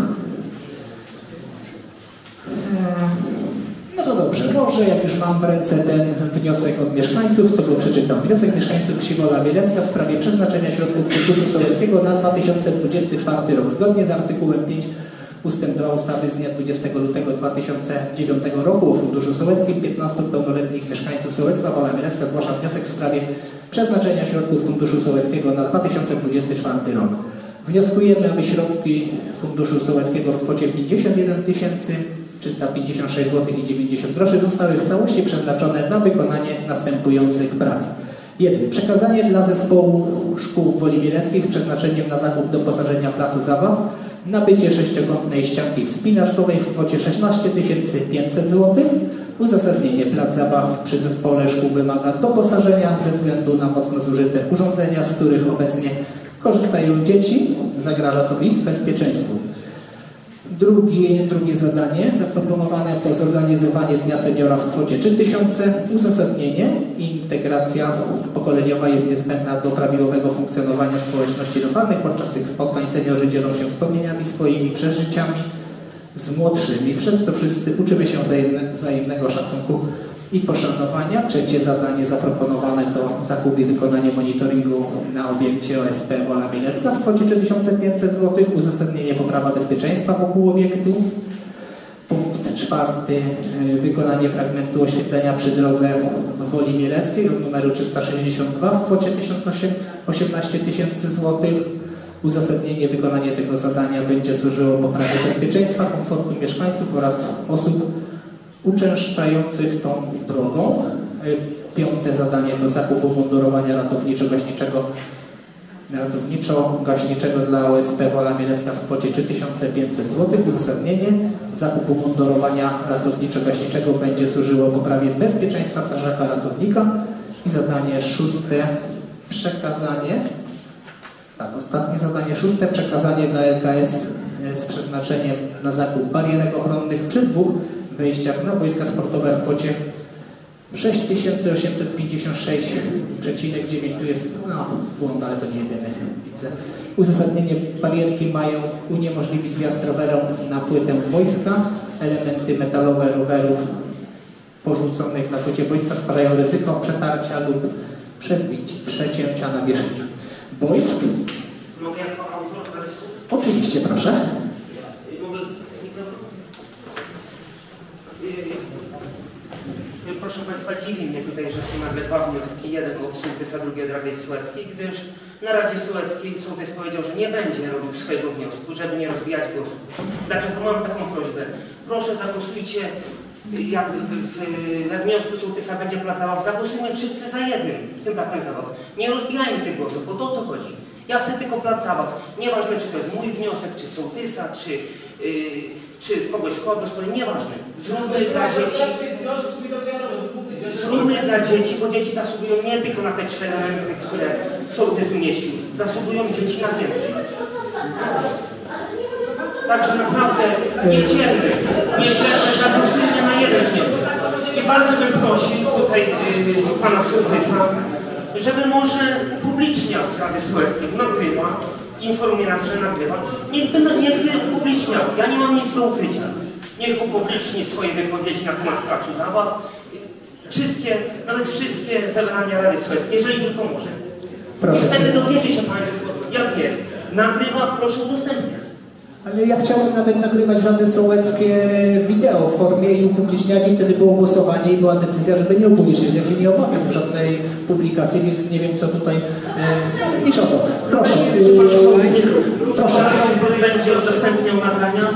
No to dobrze, może jak już mam w ręce ten wniosek od mieszkańców, to go przeczytam. Wniosek mieszkańców Wsi-Wola Mielecka w sprawie przeznaczenia środków funduszu sołeckiego na dwa tysiące dwudziesty czwarty rok. Zgodnie z artykułem pięć ustęp dwa ustawy z dnia dwudziestego lutego dwa tysiące dziewiątego roku o Funduszu Sołeckim piętnastu pełnoletnich mieszkańców sołectwa Wola Mielecka zgłasza wniosek w sprawie przeznaczenia środków Funduszu Sołeckiego na dwa tysiące dwudziesty czwarty rok. Wnioskujemy, aby środki Funduszu Sołeckiego w kwocie pięćdziesiąt jeden tysięcy trzysta pięćdziesiąt sześć złotych i dziewięćdziesiąt groszy zostały w całości przeznaczone na wykonanie następujących prac. jeden. Przekazanie dla zespołu szkół w Woli Mieleckiej z przeznaczeniem na zakup doposażenia placu zabaw, nabycie sześciokątnej ścianki wspinaczkowej w kwocie szesnaście tysięcy pięćset złotych. Uzasadnienie: plac zabaw przy zespole szkół wymaga doposażenia ze względu na mocno zużyte urządzenia, z których obecnie korzystają dzieci. Zagraża to ich bezpieczeństwu. Drugie, drugie zadanie zaproponowane to zorganizowanie Dnia Seniora w kwocie trzy tysiące. Uzasadnienie: integracja pokoleniowa jest niezbędna do prawidłowego funkcjonowania społeczności lokalnych. Podczas tych spotkań seniorzy dzielą się wspomnieniami swoimi, przeżyciami z młodszymi, przez co wszyscy uczymy się wzajemne, wzajemnego szacunku i poszanowania. Trzecie zadanie zaproponowane to zakup i wykonanie monitoringu na obiekcie O S P Wola Mielecka w kwocie trzy tysiące pięćset złotych. Uzasadnienie poprawa bezpieczeństwa wokół obiektu. Punkt czwarty. Wykonanie fragmentu oświetlenia przy drodze w Woli Mieleckiej od numeru trzysta sześćdziesiąt dwa w kwocie osiemnaście tysięcy złotych. Uzasadnienie wykonanie tego zadania będzie służyło poprawie bezpieczeństwa, komfortu mieszkańców oraz osób uczęszczających tą drogą. Piąte zadanie to zakup umundurowania ratowniczo-gaśniczego ratowniczo-gaśniczego dla O S P Wola Mielecka w kwocie trzy tysiące pięćset złotych. Uzasadnienie zakup umundurowania ratowniczo-gaśniczego będzie służyło poprawie bezpieczeństwa strażaka ratownika. I zadanie szóste przekazanie tak, ostatnie zadanie szóste przekazanie dla L K S z przeznaczeniem na zakup barierek ochronnych przy dwóch wejściach na boiska sportowe w kwocie sześć tysięcy osiemset pięćdziesiąt sześć przecinek dziewięć. Tu jest no, błąd, ale to nie jedyny, widzę. Uzasadnienie: barierki mają uniemożliwić wjazd rowerom na płytę boiska. Elementy metalowe rowerów porzuconych na płycie boiska stwarzają ryzyko przetarcia lub przebić, przecięcia na wierzchni boisk. Mogę jako autor adresu? Oczywiście, proszę. Proszę Państwa, dziwi mnie tutaj, że są nagle dwa wnioski. Jeden od sołtysa, drugi od Rady Sołeckiej, gdyż na Radzie Sołeckiej sołtys powiedział, że nie będzie robił swojego wniosku, żeby nie rozwijać głosu. Dlatego mam taką prośbę. Proszę zagłosujcie, jak w, w, we wniosku sołtysa będzie plac zabaw, zagłosujmy wszyscy za jednym, tym placem zabaw. Nie rozbijajmy tych głosów, bo to o to chodzi. Ja chcę tylko plac zabaw. Nieważne, czy to jest mój wniosek, czy sołtysa, czy, yy, czy kogoś z kogoś, to nieważne. Zróbmy dla dzieci. Zróbmy dla dzieci, bo dzieci zasługują nie tylko na te trzy elementy, które sołtys umieścił. Zasługują dzieci na więcej. Także naprawdę nie cierpmy, nie cierpmy, zagłosujmy na jeden wniosek. I bardzo bym prosił tutaj yy, pana sołtysa, żeby może publiczniał z Rady Sołeckiej, nagrywa, informuje nas, że nagrywa. Niech by, niech by publiczniał, ja nie mam nic do ukrycia. Niech upubliczni swoje wypowiedzi na temat placu zabaw. Wszystkie, nawet wszystkie zebrania Rady Sołeckiej, jeżeli tylko może. Proszę. Wtedy dowiecie się Państwo, jak jest. Nagrywa, proszę udostępniać. Ale ja chciałem nawet nagrywać Rady Sołeckie wideo w formie i upubliczniać, i wtedy było głosowanie i była decyzja, żeby nie upubliczniać. Ja się nie obawiam żadnej publikacji, więc nie wiem, co tutaj... E, niż o to. Proszę. E, proszę. Ktoś będzie udostępniał nagrania?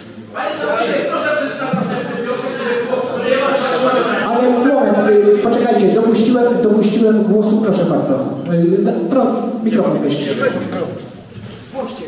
Ale moment, poczekajcie, dopuściłem, dopuściłem głosu, proszę bardzo. E, pro, mikrofon weźcie. Włączcie.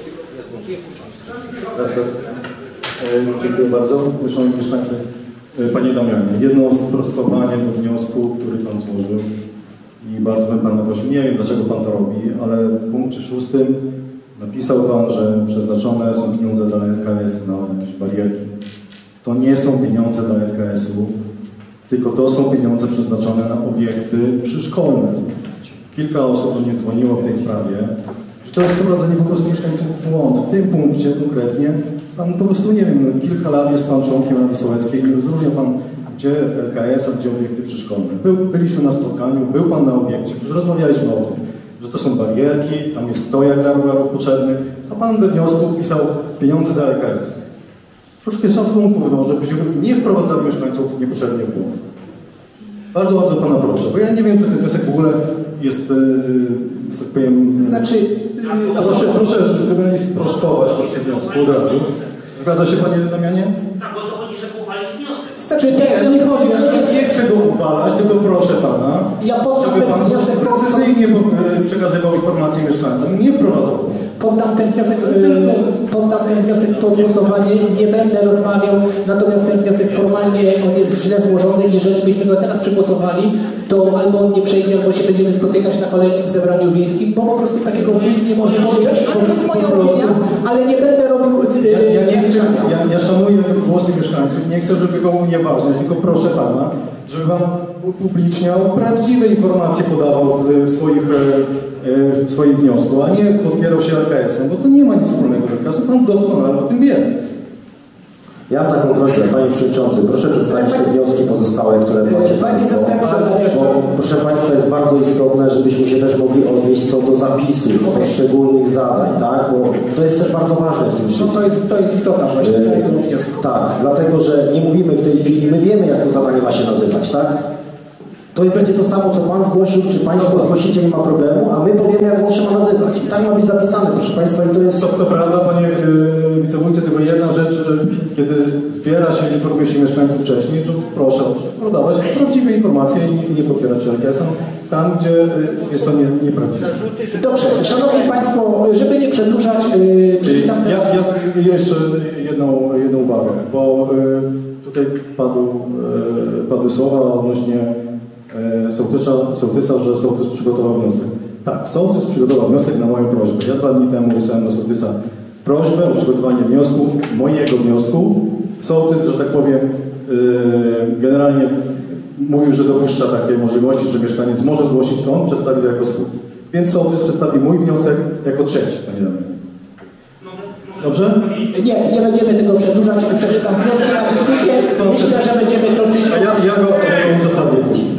Raz, raz. E, dziękuję bardzo. Szanowni mieszkańcy. E, Panie Damianie, jedno sprostowanie do wniosku, który Pan złożył i bardzo bym Pana prosił, nie wiem dlaczego Pan to robi, ale w punkcie szóstym napisał Pan, że przeznaczone są pieniądze dla L K S na jakieś barierki. To nie są pieniądze dla L K S-u, tylko to są pieniądze przeznaczone na obiekty przyszkolne. Kilka osób do mnie dzwoniło w tej sprawie. To jest wprowadzenie po prostu mieszkańców w błąd. W tym punkcie konkretnie Pan po prostu, nie wiem, kilka lat jest Pan członkiem Rady Sołeckiej i rozróżnia Pan, gdzie L K S, a gdzie obiekty przyszkolne. Był, byliśmy na spotkaniu, był Pan na obiekcie, już rozmawialiśmy o tym, że to są barierki, tam jest stojak dla rowerów potrzebnych, a Pan we wniosku wpisał pieniądze dla L K S. Troszkę szacunku, no, żebyśmy nie wprowadzali mieszkańców niepotrzebnie w błąd. Bardzo, bardzo Pana proszę, bo ja nie wiem, czy ten wniosek w ogóle jest, yy, tak powiem... Znaczy... A proszę, proszę, żeby nie sprostować właśnie wniosku od razu. Zgadza się Panie Damianie? Tak, bo to chodzi, żeby uchwalić wniosek. Znaczy, nie, nie chodzi, ja nie chcę go uchwalać, tylko proszę Pana, ja żeby Pan wniosek precyzyjnie przekazywał informacje mieszkańcom, nie wprowadzał. Poddam ten wniosek, poddam ten wniosek pod głosowanie, nie będę rozmawiał, natomiast ten wniosek formalnie on jest źle złożony. Jeżeli byśmy go teraz przegłosowali, to albo on nie przejdzie, albo się będziemy spotykać na kolejnym zebraniu wiejskim, bo po prostu takiego wniosku nie może przyjąć. To jest moja opinia, ale nie będę robił... Ja, ja, nie chcę, ja, ja szanuję głosy mieszkańców, nie chcę, żeby go unieważniać, tylko proszę Pana, żeby Pan upubliczniał prawdziwe informacje, podawał w, swoich, w swoim wniosku, a nie podpierał się L K S-em, bo to nie ma nic wspólnego z L K S-em, Pan doskonale o tym wie. Ja mam taką prośbę, Panie Przewodniczący, proszę przedstawić te wnioski pozostałe, które macie Państwo. Bo, proszę Państwa, jest bardzo istotne, żebyśmy się też mogli odnieść co do zapisów poszczególnych zadań, tak? Bo to jest też bardzo ważne w tym wszystkim. No to jest, to jest istota właśnie całego wniosku. Tak, dlatego, że nie mówimy w tej chwili, my wiemy, jak to zadanie ma się nazywać, tak? To będzie to samo, co Pan zgłosił, czy Państwo zgłosicie, nie ma problemu, a my powiemy, jak on się ma nazywać. I tak ma być zapisane, proszę Państwa, i to jest... To, to prawda, Panie yy, Wicewójcie, tylko jedna rzecz, yy, kiedy zbiera się, informuje się mieszkańców wcześniej, to proszę podawać prawdziwe informacje i nie, nie popierać R G S-a tam, gdzie yy, jest to nie, nieprawdziwe. Dobrze, Szanowni Państwo, żeby nie przedłużać, yy, przeczytam teraz... Ja, ja jeszcze jedną, jedną uwagę, bo yy, tutaj padł, yy, padły słowa odnośnie Sołtysa, sołtysa, że sołtys przygotował wniosek. Tak, sołtys przygotował wniosek na moją prośbę. Ja dwa dni temu wysłałem do sołtysa prośbę o przygotowanie wniosku, mojego wniosku. Sołtys, że tak powiem, yy, generalnie mówił, że dopuszcza takie możliwości, że mieszkaniec może zgłosić, on przedstawi to jako swój. Więc sołtys przedstawi mój wniosek jako trzeci, panie Damianie. Dobrze? Nie, nie będziemy tego przedłużać. Przeczytam wnioski na dyskusję. Myślę, że będziemy toczyć... A ja, ja go uzasadnię później.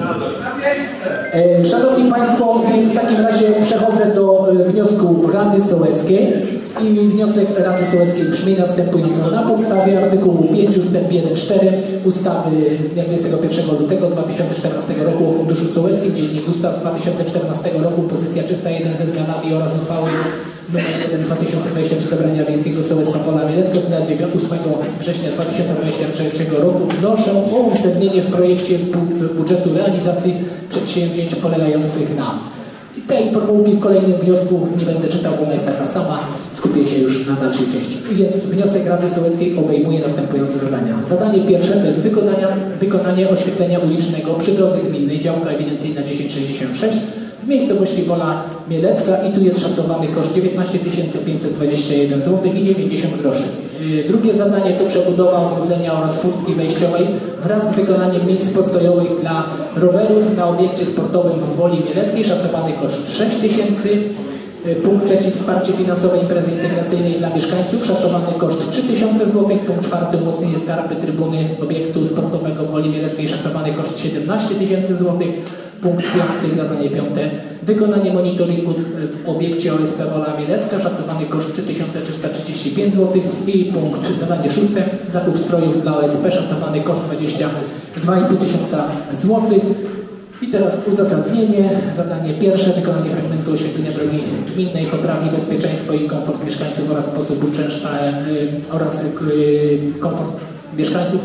Szanowni Państwo, więc w takim razie przechodzę do wniosku Rady Sołeckiej. I wniosek Rady Sołeckiej brzmi następująco. Na podstawie artykułu pięć ustęp jeden cztery ustawy z dnia dwudziestego pierwszego lutego dwa tysiące czternastego roku o Funduszu Sołeckim, Dziennik Ustaw z dwa tysiące czternastego roku, pozycja trzysta jeden ze zmianami oraz uchwały numer jeden dwa tysiące dwadzieścia trzy Zebrania Wiejskiego Sołectwa Pola Mielecka z dnia ósmego września dwa tysiące dwudziestego trzeciego roku wnoszę o uwzględnienie w projekcie budżetu realizacji przedsięwzięć polegających na... I tej formułki w kolejnym wniosku nie będę czytał, bo ona jest taka sama. Skupię się już na dalszej części. Więc wniosek Rady Sołeckiej obejmuje następujące zadania. Zadanie pierwsze to jest wykonania, wykonanie oświetlenia ulicznego przy drodze gminnej, działka ewidencyjna dziesięć sześćdziesiąt sześć w miejscowości Wola Mielecka i tu jest szacowany koszt dziewiętnaście tysięcy pięćset dwadzieścia jeden złotych i dziewięćdziesiąt groszy. Drugie zadanie to przebudowa ogrodzenia oraz furtki wejściowej wraz z wykonaniem miejsc postojowych dla rowerów na obiekcie sportowym w Woli Mieleckiej, szacowany koszt sześć tysięcy. Punkt trzeci wsparcie finansowe imprezy integracyjnej dla mieszkańców, szacowany koszt trzy tysiące złotych. Punkt czwarty umocnienie skarpy trybuny obiektu sportowego w Woli Mieleckiej, szacowany koszt siedemnaście tysięcy złotych. Punkt piąty, zadanie piąte, wykonanie monitoringu w obiekcie O S P Wola Mielecka, szacowany koszt trzy tysiące trzysta trzydzieści pięć złotych i punkt zadanie szóste, zakup strojów dla O S P, szacowany koszt dwadzieścia dwa i pół tysiąca złotych. I teraz uzasadnienie. Zadanie pierwsze, wykonanie fragmentu oświetlenia drogi gminnej poprawi bezpieczeństwo i komfort mieszkańców oraz sposób uczęszczania y, oraz y, komfort mieszkańców.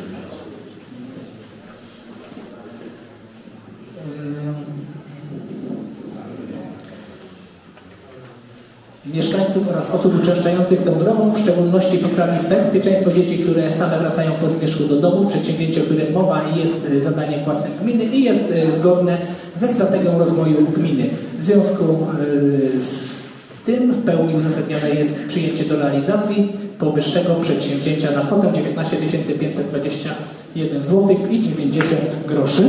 Mieszkańców oraz osób uczęszczających tą drogą, w szczególności poprawi bezpieczeństwo dzieci, które same wracają po zmierzchu do domów. Przedsięwzięcie, o którym mowa, jest zadaniem własnym gminy i jest zgodne ze strategią rozwoju gminy. W związku z tym w pełni uzasadnione jest przyjęcie do realizacji powyższego przedsięwzięcia na kwotę dziewiętnaście tysięcy pięćset dwadzieścia jeden złotych i dziewięćdziesiąt groszy.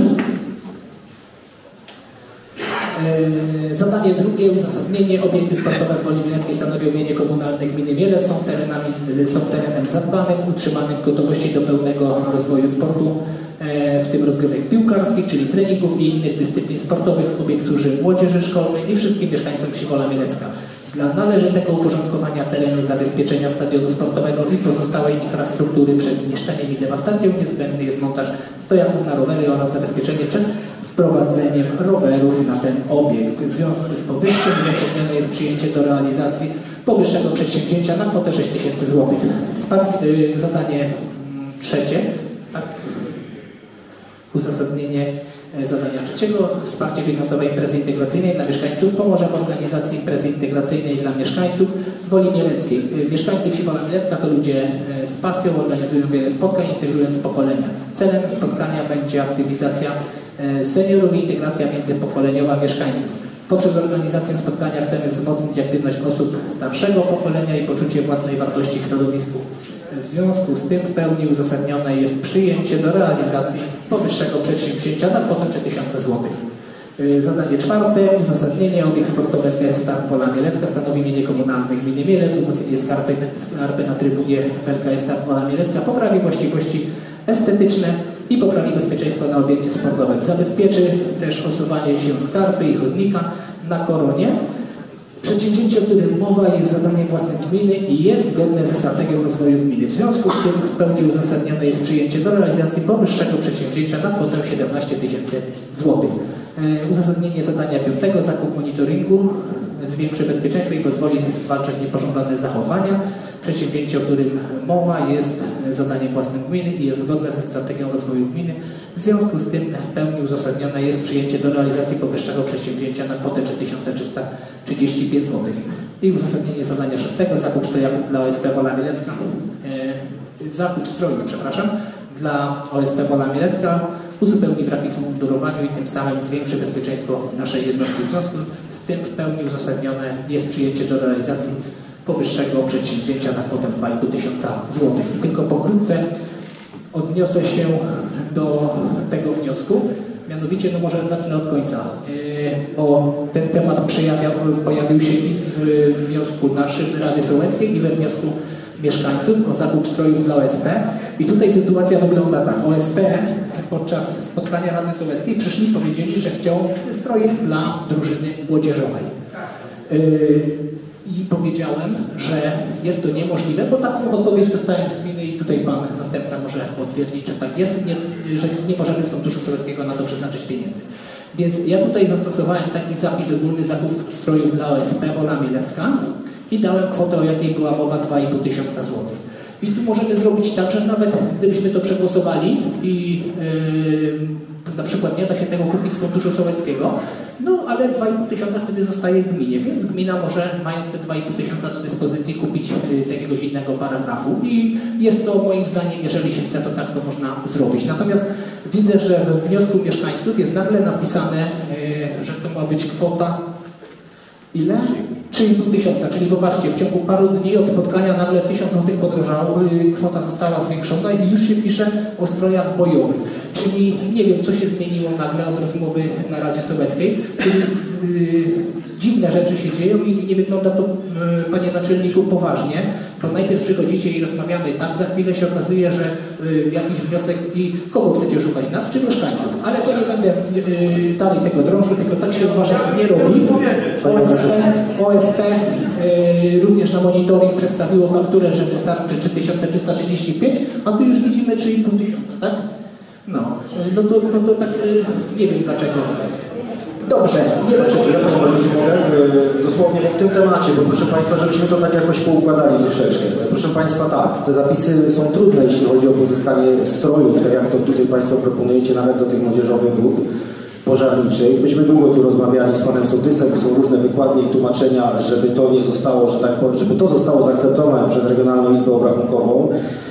Zadanie drugie, uzasadnienie. Obiekty sportowe w Woli Mieleckiej stanowią mienie komunalne gminy Mielec, są, terenami, są terenem zadbanym, utrzymanym w gotowości do pełnego rozwoju sportu, w tym rozgrywek piłkarskich, czyli treningów i innych dyscyplin sportowych. Obiekt służy młodzieży szkolnej i wszystkim mieszkańcom wsi Wola Mielecka. Dla należytego uporządkowania terenu, zabezpieczenia stadionu sportowego i pozostałej infrastruktury przed zniszczeniem i dewastacją niezbędny jest montaż stojaków na rowery oraz zabezpieczenie przed wprowadzeniem rowerów na ten obiekt. W związku z powyższym uzasadnione jest przyjęcie do realizacji powyższego przedsięwzięcia na kwotę sześć tysięcy złotych. Yy, zadanie trzecie, tak? Uzasadnienie zadania trzeciego. Wsparcie finansowe imprezy integracyjnej dla mieszkańców pomoże w organizacji imprezy integracyjnej dla mieszkańców Woli Mieleckiej. Mieszkańcy wsi Wola Mielecka to ludzie z pasją, organizują wiele spotkań, integrując pokolenia. Celem spotkania będzie aktywizacja seniorów i integracja międzypokoleniowa mieszkańców. Poprzez organizację spotkania chcemy wzmocnić aktywność osób starszego pokolenia i poczucie własnej wartości w środowisku. W związku z tym w pełni uzasadnione jest przyjęcie do realizacji powyższego przedsięwzięcia na kwotę trzy tysiące złotych. Zadanie czwarte, uzasadnienie, obiekt sportowy K S Start Wola Mielecka stanowi mienie komunalne gminy Mielec, umocnienie skarpy, skarpy na trybunie w L K S Start Wola Mielecka poprawi właściwości estetyczne i poprawi bezpieczeństwo na obiekcie sportowym. Zabezpieczy też osuwanie się skarpy i chodnika na koronie. Przedsięwzięcie, o którym mowa, jest zadaniem własnym gminy i jest zgodne ze strategią rozwoju gminy. W związku z tym w pełni uzasadnione jest przyjęcie do realizacji powyższego przedsięwzięcia na kwotę siedemnaście tysięcy złotych. Uzasadnienie zadania piątego, zakup monitoringu zwiększy bezpieczeństwo i pozwoli zwalczać niepożądane zachowania. Przedsięwzięcie, o którym mowa, jest zadaniem własnym gminy i jest zgodne ze strategią rozwoju gminy. W związku z tym w pełni uzasadnione jest przyjęcie do realizacji powyższego przedsięwzięcia na kwotę trzy tysiące trzysta trzydzieści pięć złotych. I uzasadnienie zadania szóstego, zakup strojaków dla O S P Wola Mielecka, e, zakup strojów, przepraszam, dla O S P Wola Mielecka uzupełni braki w mundurowaniu i tym samym zwiększy bezpieczeństwo naszej jednostki. W związku z tym w pełni uzasadnione jest przyjęcie do realizacji powyższego przedsięwzięcia na kwotę dwa i pół tysiąca złotych. I tylko pokrótce odniosę się do tego wniosku. Mianowicie, no może zacznę od końca, yy, bo ten temat przejawiał, pojawił się i w wniosku naszym Rady Sołeckiej i we wniosku mieszkańców o zakup strojów dla O S P. I tutaj sytuacja wygląda tak. O S P podczas spotkania Rady Sołeckiej przyszli i powiedzieli, że chcą stroje dla drużyny młodzieżowej. Yy, I powiedziałem, że jest to niemożliwe, bo taką odpowiedź dostałem z gminy i tutaj pan zastępca może potwierdzić, że tak jest, nie, że nie możemy z Funduszu Sołeckiego na to przeznaczyć pieniędzy. Więc ja tutaj zastosowałem taki zapis ogólny, zakup strojów dla O S P Wola Mielecka i dałem kwotę, o jakiej była mowa, dwa i pół tysiąca złotych. I tu możemy zrobić tak, że nawet gdybyśmy to przegłosowali i yy, na przykład nie da się tego kupić z Funduszu Sołeckiego, no ale dwa i pół tysiąca wtedy zostaje w gminie, więc gmina może, mając te dwa i pół tysiąca do dyspozycji, kupić z jakiegoś innego paragrafu i jest to moim zdaniem, jeżeli się chce, to tak to można zrobić. Natomiast widzę, że we wniosku mieszkańców jest nagle napisane, yy, że to ma być kwota ile? trzy i pół tysiąca, czyli popatrzcie, w ciągu paru dni od spotkania nagle tysiąc złotych podrożało, yy, kwota została zwiększona i już się pisze o strojach bojowych. Czyli nie wiem, co się zmieniło nagle od rozmowy na Radzie Sołeckiej, czyli yy, dziwne rzeczy się dzieją i nie wygląda to, yy, panie naczelniku, poważnie, bo najpierw przychodzicie i rozmawiamy, tak, za chwilę się okazuje, że yy, jakiś wniosek i kogo chcecie szukać, nas czy mieszkańców, ale to nie będę yy, dalej tego drążył, tylko tak się uważa, nie robi. O S P, O S P yy, również na monitoring przedstawiło fakturę, że wystarczy trzy tysiące trzysta trzydzieści pięć, a tu już widzimy trzy i pół tysiąca, tak? No, no to, no to tak yy, nie wiem dlaczego. Dobrze, nie ma Ja Panie Mariuszu mogę dosłownie, bo w tym temacie, bo proszę Państwa, żebyśmy to tak jakoś poukładali troszeczkę. Proszę Państwa, tak, te zapisy są trudne, jeśli chodzi o pozyskanie strojów, tak jak to tutaj Państwo proponujecie, nawet do tych młodzieżowych grup pożarniczych. Myśmy długo tu rozmawiali z Panem Sołtysem, są różne wykładnie i tłumaczenia, żeby to nie zostało, że tak powiem, żeby to zostało zaakceptowane przez Regionalną Izbę Obrachunkową.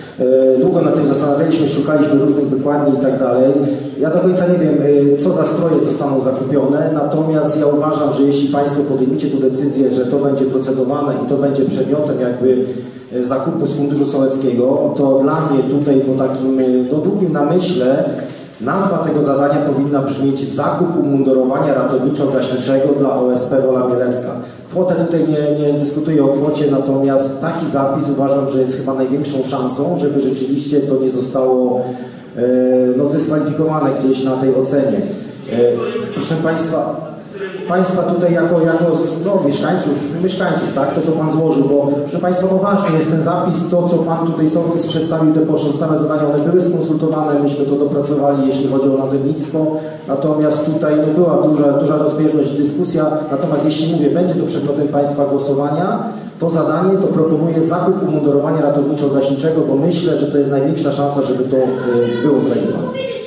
Długo nad tym zastanawialiśmy, szukaliśmy różnych wykładni i tak dalej. Ja do końca nie wiem, co za stroje zostaną zakupione, natomiast ja uważam, że jeśli Państwo podejmiecie tu decyzję, że to będzie procedowane i to będzie przedmiotem jakby zakupu z Funduszu Sołeckiego, to dla mnie tutaj po takim no, długim namyśle nazwa tego zadania powinna brzmieć zakup umundurowania ratowniczo-gaśniczego dla O S P Wola Mielecka. Kwotę tutaj nie, nie dyskutuję o kwocie, natomiast taki zapis uważam, że jest chyba największą szansą, żeby rzeczywiście to nie zostało e, no, zdyskwalifikowane gdzieś na tej ocenie. E, proszę Państwa, Państwa tutaj jako, jako no, mieszkańców, mieszkańców, tak, to co Pan złożył, bo proszę Państwa, no ważny jest ten zapis, to co Pan tutaj sołtys przedstawił, te pozostałe zadania, one były skonsultowane, myśmy to dopracowali, jeśli chodzi o nazewnictwo, natomiast tutaj no, była duża, duża rozbieżność, dyskusja, natomiast jeśli mówię, będzie to przedmiotem Państwa głosowania, to zadanie to proponuje zakup umundurowania ratowniczo-gaśniczego, bo myślę, że to jest największa szansa, żeby to y, było zrealizowane.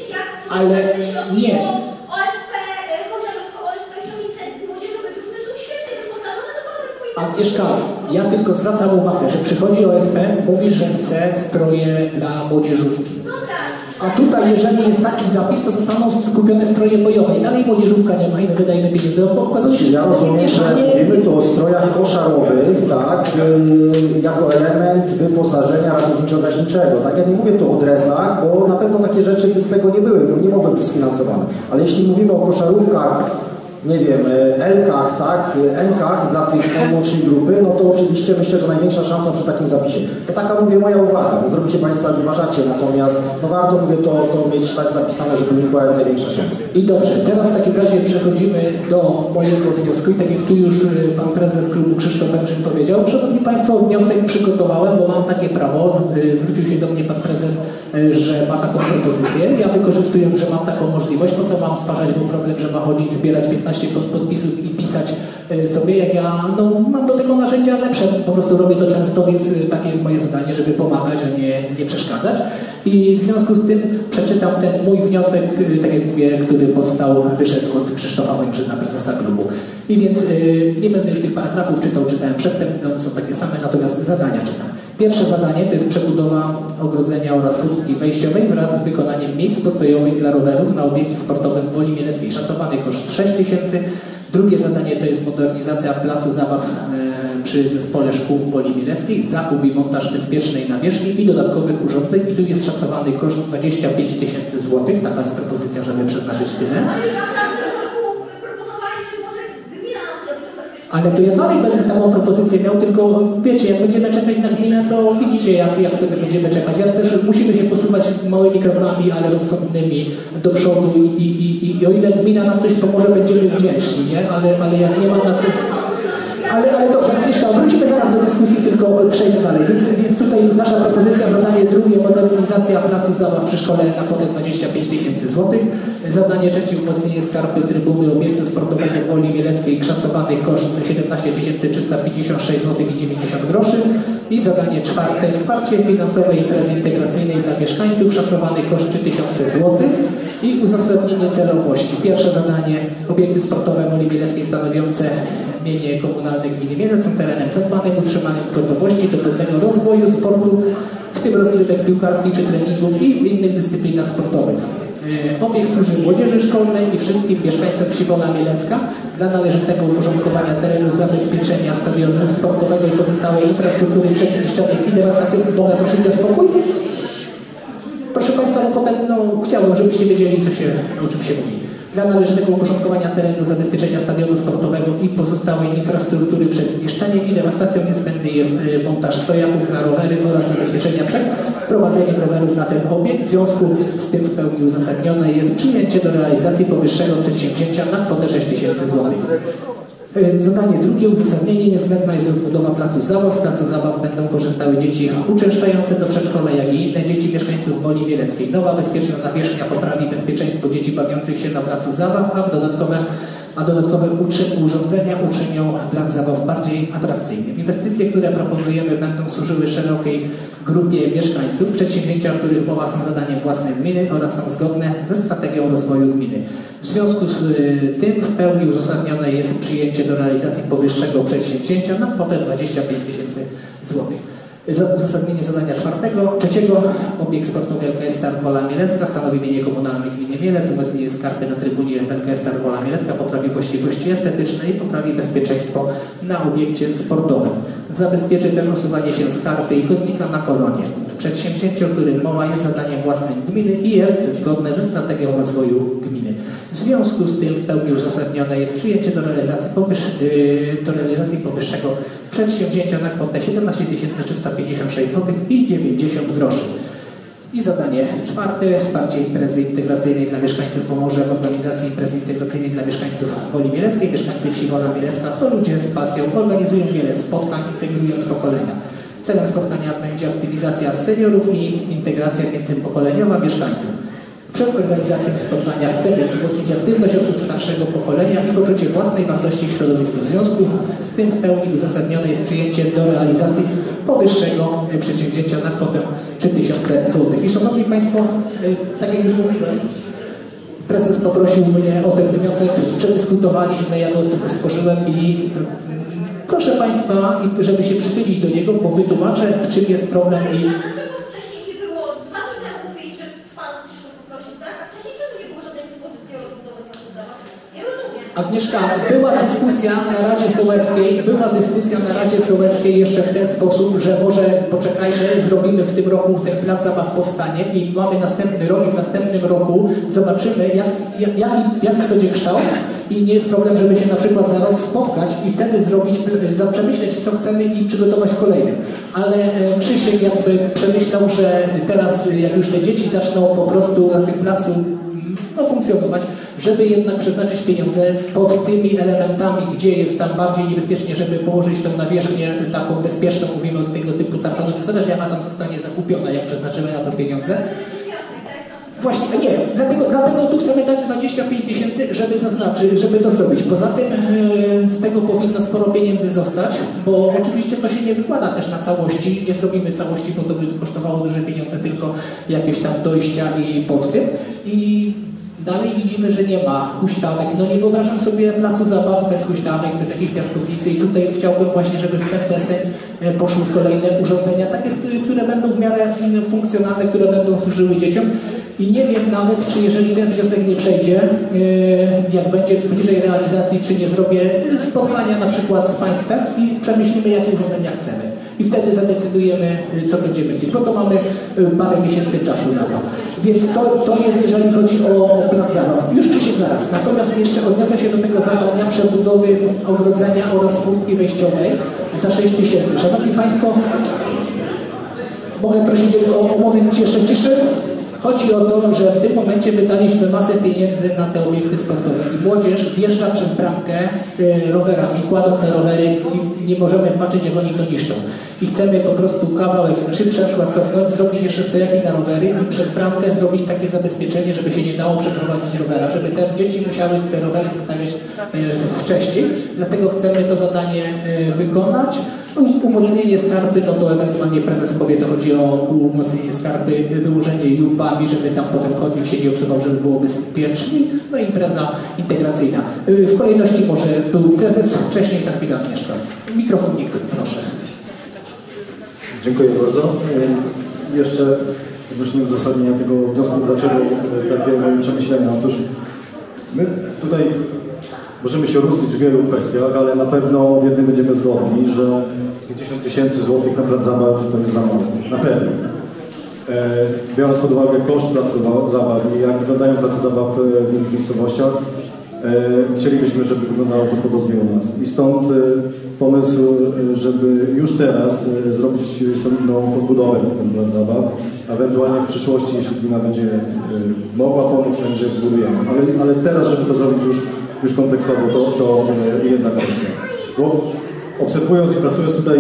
Ale nie. Agnieszka, ja tylko zwracam uwagę, że przychodzi O S P, mówi, że chce stroje dla młodzieżówki. A tutaj, jeżeli jest taki zapis, to zostaną kupione stroje bojowe i dalej młodzieżówka nie ma i my wydajemy pieniądze. Okazuje się, ja rozumiem, że mówimy tu o strojach koszarowych, tak, yy, jako element wyposażenia ratowniczo-gaśniczego. Tak, ja nie mówię tu o dresach, bo na pewno takie rzeczy by z tego nie były, bo nie mogły być sfinansowane. Ale jeśli mówimy o koszarówkach nie wiem, L-kach, tak, N-kach dla tych najmłodszej grupy, no to oczywiście myślę, że największa szansa przy takim zapisie. To taka, mówię, moja uwaga, zrobicie Państwo, jak uważacie, natomiast no warto, mówię, to, to mieć tak zapisane, żeby nie była jak największa szansa. I dobrze, teraz w takim razie przechodzimy do mojego wniosku i tak jak tu już Pan Prezes Klubu Krzysztof Węgrzyn powiedział, Szanowni Państwo, wniosek przygotowałem, bo mam takie prawo, zwrócił się do mnie Pan Prezes, że ma taką propozycję. Ja wykorzystując, że mam taką możliwość, po co mam stwarzać mu problem, że ma chodzić, zbierać piętnaście podpisów i pisać sobie, jak ja no, mam do tego narzędzia lepsze, po prostu robię to często, więc takie jest moje zadanie, żeby pomagać, a nie, nie przeszkadzać. I w związku z tym przeczytam ten mój wniosek, tak jak mówię, który powstał, wyszedł od Krzysztofa Węgrzyna, prezesa klubu. I więc yy, nie będę już tych paragrafów czytał, czytałem przedtem, no, są takie same, natomiast zadania czytam. Pierwsze zadanie to jest przebudowa ogrodzenia oraz furtki wejściowej wraz z wykonaniem miejsc postojowych dla rowerów na obiekcie sportowym w Woli Mieleckiej. Szacowany koszt sześć tysięcy. Drugie zadanie to jest modernizacja placu zabaw e, przy zespole szkół w Woli Mieleckiej, zakup i montaż bezpiecznej nawierzchni i dodatkowych urządzeń. I tu jest szacowany koszt dwadzieścia pięć tysięcy złotych. Taka jest propozycja, żeby przeznaczyć tyle. Ale to ja dalej będę taką propozycję miał, tylko wiecie, jak będziemy czekać na gminę, to widzicie, jak, jak sobie będziemy czekać. Ja też musimy się posuwać małymi krokami, ale rozsądnymi do przodu i, i, i, i o ile gmina nam coś pomoże, będziemy wdzięczni, nie? Ale, ale jak nie ma na co... Ale, ale dobrze, Mieszka, wrócimy zaraz do dyskusji, tylko przejdę dalej. Więc, więc tutaj nasza propozycja, zadanie drugie, modernizacja placu zabaw przy szkole na kwotę dwadzieścia pięć tysięcy złotych. Zadanie trzecie, umocnienie skarpy trybuny obiektu sportowego w Woli Mieleckiej, szacowany koszt siedemnaście tysięcy trzysta pięćdziesiąt sześć złotych i dziewięćdziesiąt groszy. I zadanie czwarte, wsparcie finansowe imprezy integracyjnej dla mieszkańców, szacowany koszt trzy tysiące złotych. I uzasadnienie celowości. Pierwsze zadanie, obiekty sportowe w Woli Mieleckiej stanowiące mienie komunalne gminy Mielec są terenem zadbanym, utrzymanym w gotowości do pełnego rozwoju sportu, w tym rozgrywek piłkarskich czy treningów i w innych dyscyplinach sportowych. E, obiekt służy młodzieży szkolnej i wszystkim mieszkańcom wsi Wola Mielecka dla należytego uporządkowania terenu, zabezpieczenia stadionu sportowego i pozostałej infrastruktury przed zniszczeniem i dewastacją. Mogę prosić o spokój? Proszę Państwa, no potem no, chciałbym, żebyście wiedzieli, co się, o czym się mówi. Dla należytego uporządkowania terenu, zabezpieczenia stadionu sportowego i pozostałej infrastruktury przed zniszczeniem i dewastacją niezbędny jest montaż stojaków na rowery oraz zabezpieczenia przed wprowadzeniem rowerów na ten obiekt. W związku z tym w pełni uzasadnione jest przyjęcie do realizacji powyższego przedsięwzięcia na kwotę sześć tysięcy złotych. Zadanie drugie, uzasadnienie, niezbędna jest rozbudowa placu zabaw. Z placu zabaw będą korzystały dzieci uczęszczające do przedszkola, jak i inne dzieci mieszkańców Woli Mieleckiej. Nowa bezpieczna nawierzchnia poprawi bezpieczeństwo dzieci bawiących się na placu zabaw, a dodatkowe, a dodatkowe urządzenia uczynią plac zabaw bardziej atrakcyjnym. Inwestycje, które proponujemy, będą służyły szerokiej grupie mieszkańców. Przedsięwzięcia, o których mowa, są zadaniem własnym gminy oraz są zgodne ze strategią rozwoju gminy. W związku z tym w pełni uzasadnione jest przyjęcie do realizacji powyższego przedsięwzięcia na kwotę dwadzieścia pięć tysięcy złotych. Uzasadnienie zadania czwartego, trzeciego, obiekt sportowy L K S Start Wola Mielecka stanowi mienie komunalne gminy Mielec, umocnienie skarpy na trybunie L K S Start Wola Mielecka, poprawi właściwości estetyczne i poprawi bezpieczeństwo na obiekcie sportowym. Zabezpieczy też usuwanie się skarpy i chodnika na koronie. Przedsięwzięcie, o którym mowa, jest zadaniem własnym gminy i jest zgodne ze strategią rozwoju gminy. W związku z tym w pełni uzasadnione jest przyjęcie do realizacji, powyż, yy, do realizacji powyższego przedsięwzięcia na kwotę siedemnaście tysięcy trzysta pięćdziesiąt sześć złotych i dziewięćdziesiąt groszy. I zadanie czwarte, wsparcie imprezy integracyjnej dla mieszkańców pomoże w organizacji imprezy integracyjnej dla mieszkańców Woli Mieleckiej. Mieszkańcy wsi Wola Mielecka to ludzie z pasją, organizują wiele spotkań, integrując pokolenia. Celem spotkania będzie aktywizacja seniorów i integracja międzypokoleniowa mieszkańców. Przez organizację spotkania chcemy wzmocnić aktywność osób starszego pokolenia i poczucie własnej wartości w środowisku. W związku z tym w pełni uzasadnione jest przyjęcie do realizacji powyższego przedsięwzięcia na kwotę trzy tysiące złotych. I Szanowni Państwo, tak jak już mówiłem, prezes poprosił mnie o ten wniosek, przedyskutowaliśmy, ja go stworzyłem i proszę Państwa, żeby się przychylić do niego, bo wytłumaczę, w czym jest problem i Agnieszka, była dyskusja na Radzie Sołeckiej, była dyskusja na Radzie Sołeckiej jeszcze w ten sposób, że może poczekajmy, zrobimy w tym roku ten plac zabaw powstanie i mamy następny rok i w następnym roku zobaczymy, jak, jak, jaki, jaki będzie kształt i nie jest problem, żeby się na przykład za rok spotkać i wtedy zrobić, przemyśleć, co chcemy i przygotować w kolejnym. Ale Krzysiek jakby przemyślał, że teraz jak już te dzieci zaczną po prostu na tym placu no, funkcjonować, żeby jednak przeznaczyć pieniądze pod tymi elementami, gdzie jest tam bardziej niebezpiecznie, żeby położyć tą nawierzchnię taką bezpieczną, mówimy o tego typu tarczanowych zasadach, jaka tam zostanie zakupiona, jak przeznaczymy na to pieniądze. Właśnie, nie, dlatego, dlatego tu chcemy dać dwadzieścia pięć tysięcy, żeby zaznaczyć, żeby to zrobić. Poza tym yy, z tego powinno sporo pieniędzy zostać, bo oczywiście to się nie wykłada też na całości, nie zrobimy całości, bo to by kosztowało duże pieniądze, tylko jakieś tam dojścia i pod tym. I dalej widzimy, że nie ma huśtawek. No nie wyobrażam sobie placu zabaw bez huśtawek, bez jakiejś piaskownicy i tutaj chciałbym właśnie, żeby w ten deseń poszły kolejne urządzenia, takie, które będą w miarę funkcjonalne, które będą służyły dzieciom. I nie wiem nawet, czy jeżeli ten wniosek nie przejdzie, jak będzie bliżej realizacji, czy nie zrobię spotkania na przykład z Państwem i przemyślimy, jakie urządzenia chcemy. I wtedy zadecydujemy, co będziemy chcieć, bo to mamy parę miesięcy czasu na to. Więc to, to jest, jeżeli chodzi o, o plac zabaw. Już Krzysiek zaraz. Natomiast jeszcze odniosę się do tego zadania przebudowy ogrodzenia oraz furtki wejściowej za sześć tysięcy. Szanowni Państwo, mogę prosić o, o moment jeszcze ciszy? Chodzi o to, że w tym momencie wydaliśmy masę pieniędzy na te obiekty sportowe i młodzież wjeżdża przez bramkę y, rowerami, kładą te rowery i nie możemy patrzeć, jak oni to niszczą. I chcemy po prostu kawałek czy krzesła cofnąć, zrobić jeszcze stojaki na rowery i przez bramkę zrobić takie zabezpieczenie, żeby się nie dało przeprowadzić rowera, żeby te dzieci musiały te rowery zostawiać y, wcześniej. Dlatego chcemy to zadanie y, wykonać. Umocnienie skarpy, no to ewentualnie prezes powie, to chodzi o umocnienie skarpy, wyłożenie jupami, żeby tam potem chodnik się nie obsuwał, żeby było bezpiecznie. No i impreza integracyjna. W kolejności może był prezes, wcześniej za chwilę Agnieszka. Mikrofonik, proszę. Dziękuję bardzo. Jeszcze odnośnie uzasadnienia tego wniosku, dlaczego takie moje przemyślenia. Otóż my tutaj możemy się różnić w wielu kwestiach, ale na pewno w jednym będziemy zgodni, że pięćdziesiąt tysięcy złotych na plac zabaw to jest za mało. Na pewno. E, biorąc pod uwagę koszt placu zabaw i jak wyglądają place zabaw w innych miejscowościach, e, chcielibyśmy, żeby wyglądało to podobnie u nas. I stąd e, pomysł, żeby już teraz e, zrobić solidną podbudowę ten plac zabaw, a ewentualnie w przyszłości, jeśli gmina będzie e, mogła pomóc, będzie budujemy. Ale, ale teraz, żeby to zrobić już już kompleksowo, to, to jedna kwestia. Bo obserwując i pracując tutaj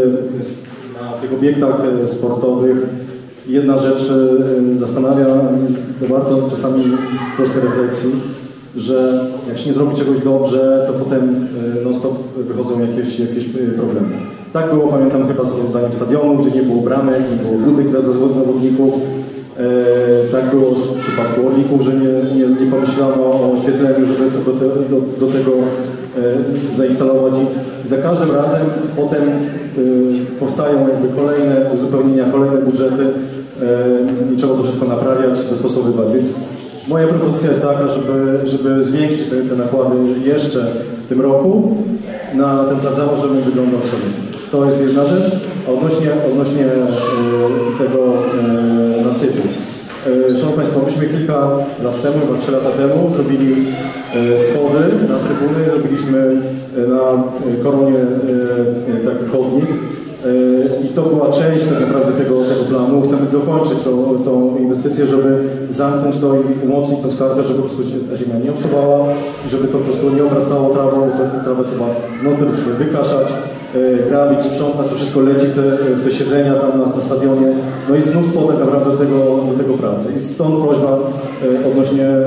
na tych obiektach sportowych, jedna rzecz zastanawia, to warto czasami troszkę refleksji, że jak się nie zrobi czegoś dobrze, to potem non-stop wychodzą jakieś, jakieś problemy. Tak było, pamiętam, chyba z oddaniem stadionu, gdzie nie było bramek, nie było budek dla zawodników. E, tak było w przypadku Orlików, że nie, nie, nie pomyślano o oświetleniu, żeby do, te, do, do tego e, zainstalować. I za każdym razem potem e, powstają jakby kolejne uzupełnienia, kolejne budżety e, i trzeba to wszystko naprawiać, dostosowywać. Więc moja propozycja jest taka, żeby, żeby zwiększyć te, te nakłady jeszcze w tym roku na ten plac zabaw, żeby wyglądał solidnie. To jest jedna rzecz. A odnośnie, odnośnie e, tego e, nasypu. E, Szanowni Państwo, myśmy kilka lat temu, chyba trzy lata temu zrobili e, schody na trybuny, zrobiliśmy e, na koronie e, taki chodnik e, i to była część tak naprawdę tego, tego planu. Chcemy dokończyć tą, tą inwestycję, żeby zamknąć to i umocnić tą skarpę, żeby po prostu ta ziemia nie obsuwała i żeby to po prostu nie obrastało trawą, bo trawę trzeba notorycznie wykaszać, grabić, sprzątać, to wszystko leci, te, te siedzenia tam na, na stadionie, no i mnóstwo tak naprawdę do tego, do tego pracy. I stąd prośba e, odnośnie e,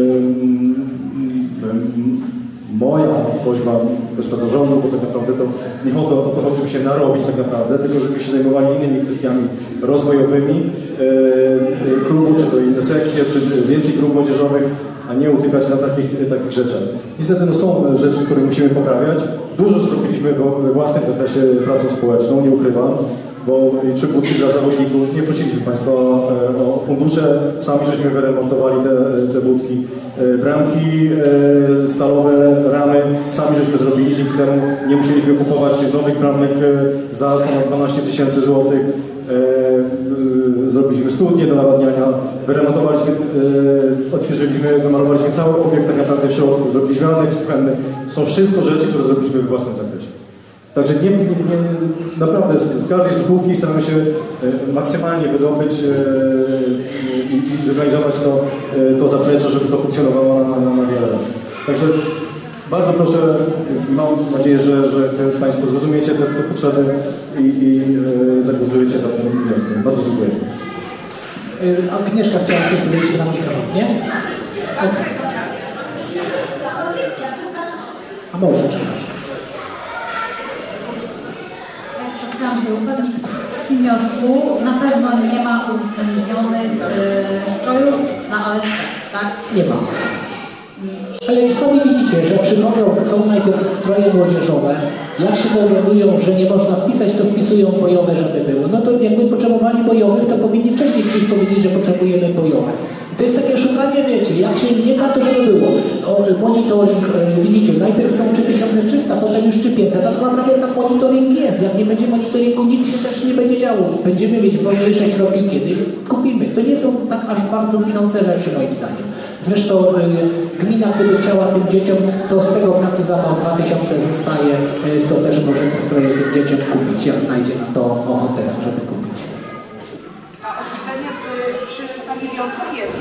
e, moja prośba, prośba zarządu, bo tak naprawdę to nie o to, o to chodzi, żeby się narobić tak naprawdę, tylko żeby się zajmowali innymi kwestiami rozwojowymi e, klubu, czy to inne sekcje, czy więcej grup młodzieżowych, a nie utykać na takich, takich rzeczach. Niestety no, są rzeczy, które musimy poprawiać. Dużo zrobiliśmy we własnym zakresie pracą społeczną, nie ukrywam. bo czy budki dla zawodników, nie prosiliśmy Państwa o fundusze, sami żeśmy wyremontowali te, te budki. Bramki stalowe, ramy, sami żeśmy zrobili, dzięki temu nie musieliśmy kupować nowych bramek za ponad dwanaście tysięcy złotych. Zrobiliśmy studnie do nawadniania, wyremontowaliśmy, odświeżyliśmy, wymalowaliśmy cały obiekt tak naprawdę w środku, zrobiliśmy aneks kuchenny. To są wszystko rzeczy, które zrobiliśmy we własnym zakresie. Także nie, nie, nie, naprawdę z, z każdej złotówki staramy się maksymalnie wydobyć i, i zorganizować to, to zaplecze, żeby to funkcjonowało na, na, na wiele lat. Także bardzo proszę, mam nadzieję, że, że Państwo zrozumiecie te, te potrzeby i, i zagłosujecie za tym wnioskiem. Bardzo dziękuję. Agnieszka chciała coś powiedzieć na mikrofon, nie? Okay. A może, przepraszam. Chciałam się upewnić w tym wniosku. Na pewno nie ma uwzględnionych yy, strojów na A S P, tak? Nie ma. Ale sami widzicie, że przychodzą, chcą najpierw stroje młodzieżowe. Jak się dowiadują, że nie można wpisać, to wpisują bojowe, żeby było. No to jakby potrzebowali bojowych, to powinni wcześniej przyjść, powiedzieć, że potrzebujemy bojowe. I to jest takie szukanie, wiecie, jak się nie da, to żeby było. O, monitoring, widzicie, najpierw chcą trzy tysiące trzysta, potem już trzy tysiące pięćset. Tak naprawdę tam monitoring jest. Jak nie będzie monitoringu, nic się też nie będzie działo. Będziemy mieć wolniejsze środki kiedyś, kupimy. To nie są tak aż bardzo minące rzeczy, moim zdaniem. Zresztą y, gmina, gdyby chciała tym dzieciom, to z tego placu zabaw dwa tysiące zostaje, y, to też może te stroje tym dzieciom kupić, jak znajdzie na to ochotę, żeby kupić. A oświetlenie przy pawilionce jest?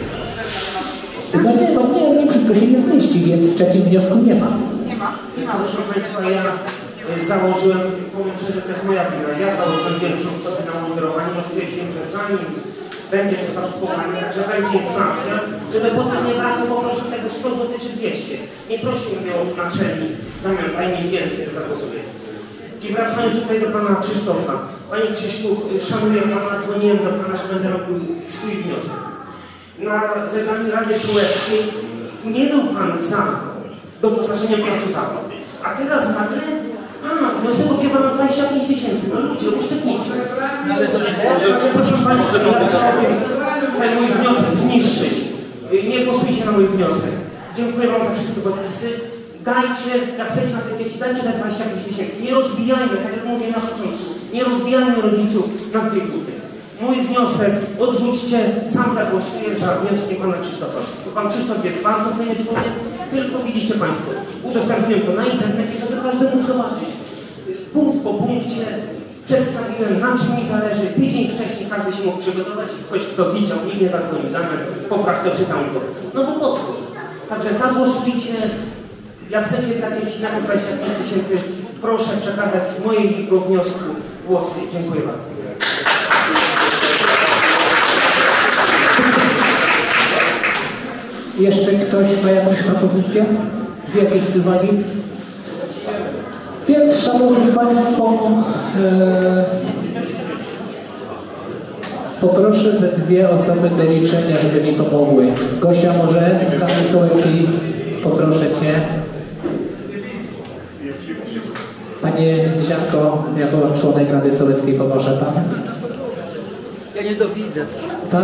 No nie, no nie, nie, wszystko się nie zmieści, więc w trzecim wniosku nie ma. Nie ma. Nie ma. Proszę Państwa, ja założyłem, powiem szczerze, to jest moja wina, ja założyłem większą kwotę na mundurowanie, bo stwierdziłem, że zanim będzie to zastosowanie, że będzie inflacja, żeby potem nie brakło po prostu tego sto złotych czy dwieście. Nie prosił mnie o naczelnik, Damian, daj mi więcej, to zagłosuję. I wracając tutaj do Pana Krzysztofa. Panie Krzyśku, szanuję Pana, dzwoniłem do Pana, że będę robił swój wniosek. Na zebraniu Rady Sołeckiej nie był Pan za doposażeniem placu zabaw. A teraz nagle, a, wniosek opiewa na dwadzieścia pięć tysięcy. No ludzie, uszczepnijcie. Ale to proszę Państwa, ja chciałbym ten mój wniosek zniszczyć. Nie głosujcie na mój wniosek. Dziękuję Wam za wszystkie podpisy. Dajcie, jak chcecie na te dzieci, dajcie te dwadzieścia pięć tysięcy. Nie rozbijajmy, tak jak mówię na początku, nie rozbijajmy rodziców na dwie buty. Mój wniosek odrzućcie, sam zagłosuję za wnioskiem Pana Krzysztofa. Bo Pan Krzysztof jest bardzo fajny człowiek, tylko widzicie Państwo, udostępniłem to na internecie, żeby każdy mógł zobaczyć. Punkt po punkcie przedstawiłem, na czym mi zależy. Tydzień wcześniej każdy się mógł przygotować, choć kto widział, nikt nie zadzwonił, damy poprawkę, czytam go. No bo po co? Także zagłosujcie. Jak chcecie dla dzieci na dwadzieścia pięć tysięcy, proszę przekazać z mojego wniosku głosy. Dziękuję bardzo. Jeszcze ktoś ma jakąś propozycję? Jakieś uwagi? Więc, Szanowni Państwo, e, poproszę ze dwie osoby do liczenia, żeby mi pomogły. Gosia, może z Rady Sołeckiej poproszę Cię. Panie Ziarko, jako członek Rady Sołeckiej pomoże Pan? Ja nie dowidzę. Tak?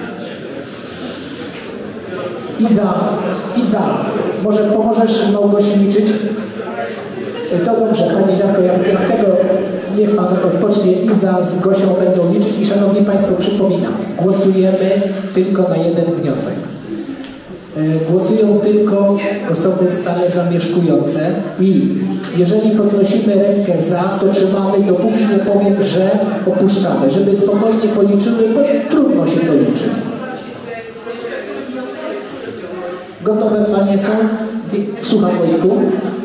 Iza, Iza, może pomożesz Małgosi liczyć? To dobrze, Panie Ziarko, jak, jak tego niech Pan odpocznie, Iza z Gosią będą liczyć i Szanowni Państwo, przypominam, głosujemy tylko na jeden wniosek. Głosują tylko osoby stale zamieszkujące i jeżeli podnosimy rękę za, to trzymamy, dopóki nie powiem, że opuszczamy, żeby spokojnie policzyły, bo trudno się to liczy. Gotowe Panie są? Słucham, Wojtku.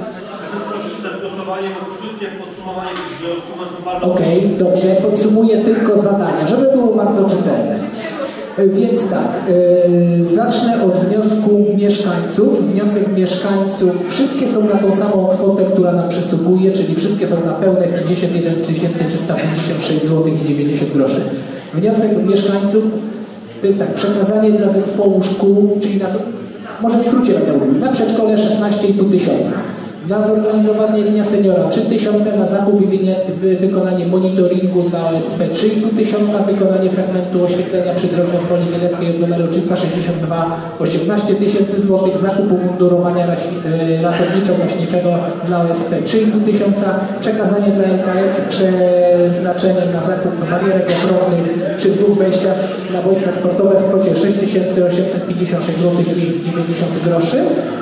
Okej, okay, dobrze, podsumuję tylko zadania, żeby było bardzo czytelne. Więc tak, yy, zacznę od wniosku mieszkańców. Wniosek mieszkańców, wszystkie są na tą samą kwotę, która nam przysługuje, czyli wszystkie są na pełne pięćdziesiąt jeden tysięcy trzysta pięćdziesiąt sześć złotych i dziewięćdziesiąt groszy. Wniosek mieszkańców to jest tak, przekazanie dla zespołu szkół, czyli na to, może w skrócie będę mówił, na przedszkole szesnaście i pół tysiąca. Na zorganizowanie Linia Seniora trzy tysiące, na zakup i wy wykonanie monitoringu dla O S P trzy i pół tysiąca, wykonanie fragmentu oświetlenia przy drodze w Woli Mieleckiej od numeru trzysta sześćdziesiąt dwa osiemnaście tysięcy złotych, zakup umundurowania ratowniczo-gaśniczego dla O S P trzy i pół tysiąca, przekazanie dla L K S z przeznaczeniem na zakup barierek ochronnych przy dwóch wejściach na wojska sportowe w kwocie sześć tysięcy osiemset pięćdziesiąt sześć złotych i dziewięćdziesiąt groszy.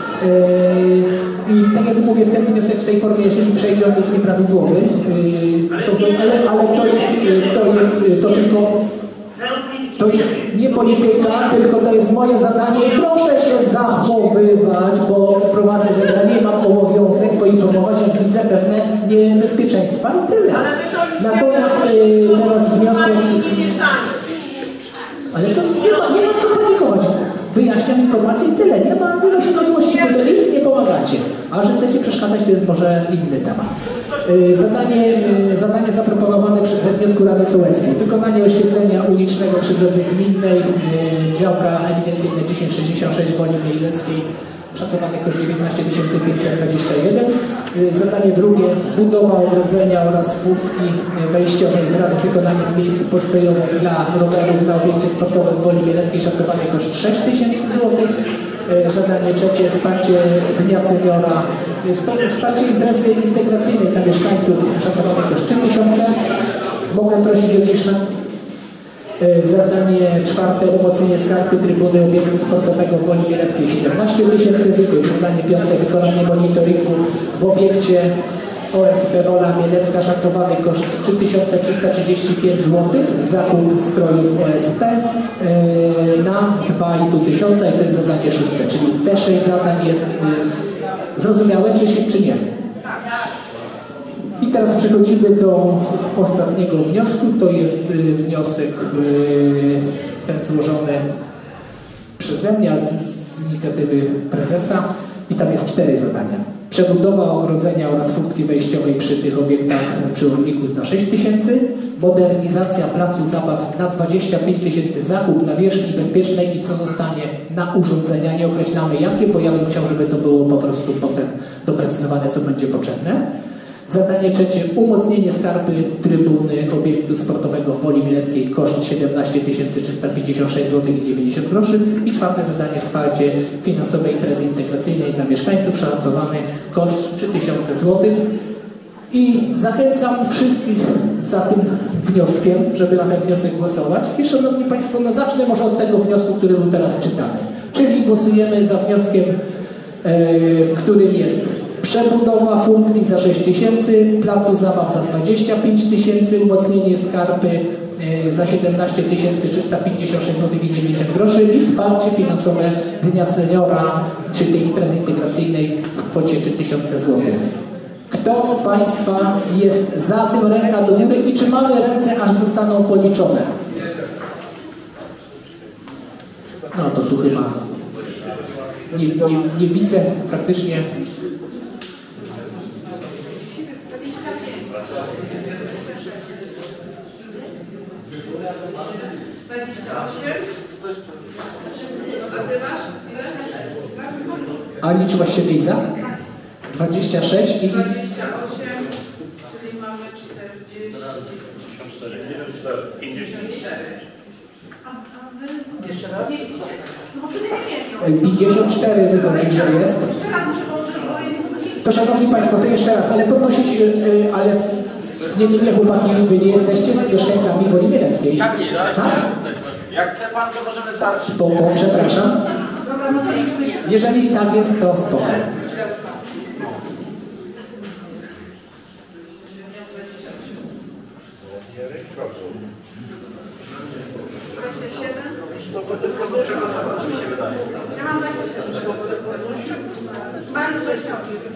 I tak jak mówię, ten wniosek w tej formie, jeżeli przejdzie, on jest nieprawidłowy, ale, ale to jest, to jest to tylko, to jest nie polityka, tylko to jest moje zadanie i proszę się zachowywać, bo prowadzę zebranie i mam obowiązek poinformować, jak widzę pewne niebezpieczeństwa i tyle. Natomiast teraz wniosek... Ale to nie ma, nie ma co panikować. Wyjaśniam informację i tyle. Nie ma, nie ma się do złości, bo to nic nie pomagacie. A że chcecie przeszkadzać, to jest może inny temat. Yy, zadanie, yy, zadanie zaproponowane przy wniosku Rady Sołeckiej. Wykonanie oświetlenia ulicznego przy drodze gminnej, yy, działka ewidencyjna tysiąc sześćdziesiąt sześć Woli Mieleckiej. Szacowany koszt dziewiętnaście tysięcy pięćset dwadzieścia jeden. Zadanie drugie, budowa ogrodzenia oraz furtki wejściowej wraz z wykonaniem miejsc postojowych dla rowerów na obiekcie sportowym w Woli Mieleckiej. Szacowany koszt sześć tysięcy złotych. Zadanie trzecie, wsparcie Dnia Seniora, wsparcie imprezy integracyjnej dla mieszkańców. Szacowany koszt trzy tysiące. Mogę prosić o ciszę. Zadanie czwarte, umocnienie skarpy trybuny obiektu sportowego w Woli Mieleckiej siedemnaście tysięcy, zadanie piąte, wykonanie monitoringu w obiekcie O S P Wola Mielecka, szacowany koszt trzy tysiące trzysta trzydzieści pięć złotych, zakup strojów O S P yy, na dwa i pół tysiąca i to jest zadanie szóste, czyli te sześć zadań jest yy, zrozumiałe czy, czy nie? I teraz przechodzimy do ostatniego wniosku. To jest y, wniosek y, ten złożony przeze mnie z inicjatywy prezesa i tam jest cztery zadania. Przebudowa ogrodzenia oraz furtki wejściowej przy tych obiektach przy Orliku na sześć tysięcy, modernizacja placu zabaw na dwadzieścia pięć tysięcy, zakup nawierzchni bezpiecznej i co zostanie na urządzenia. Nie określamy jakie, bo ja bym chciał, żeby to było po prostu potem doprecyzowane, co będzie potrzebne. Zadanie trzecie, umocnienie skarpy trybuny obiektu sportowego w Woli Mieleckiej, koszt siedemnaście tysięcy trzysta pięćdziesiąt sześć złotych i dziewięćdziesiąt groszy. I czwarte zadanie, wsparcie finansowe imprezy integracyjnej dla mieszkańców, szacowany koszt trzy tysiące złotych. I zachęcam wszystkich za tym wnioskiem, żeby na ten wniosek głosować. I szanowni Państwo, no zacznę może od tego wniosku, który był teraz czytany. Czyli głosujemy za wnioskiem, yy, w którym jest przebudowa furtki za sześć tysięcy, placu zabaw za dwadzieścia pięć tysięcy, umocnienie skarpy y, za siedemnaście tysięcy trzysta pięćdziesiąt sześć złotych i dziewięćdziesiąt groszy i wsparcie finansowe Dnia Seniora, czyli tej imprezy integracyjnej w kwocie trzy tysiące złotych. Kto z Państwa jest za tym, ręka do góry i czy mamy ręce, aż zostaną policzone? No to tu chyba nie, nie, nie widzę praktycznie. dwadzieścia osiem. A ty masz ile? A liczyłaś się tej za? dwadzieścia sześć i... dwadzieścia osiem, czyli mamy czterdzieści... pięćdziesiąt cztery. Jeszcze raz? No wtedy nie wiem. pięćdziesiąt cztery wychodzi, że jest. To szanowni Państwo, to jeszcze raz, ale podnosić, ale nie, nie, nie chłopaki, wy nie jesteście z mieszkańcami Woli Mieleckiej. Jak nie, tak? Jak chce Pan, to możemy zacząć. Spoko, przepraszam. Jeżeli tak jest, to spoko. Ja mam dwadzieścia siedem. Bardzo dwadzieścia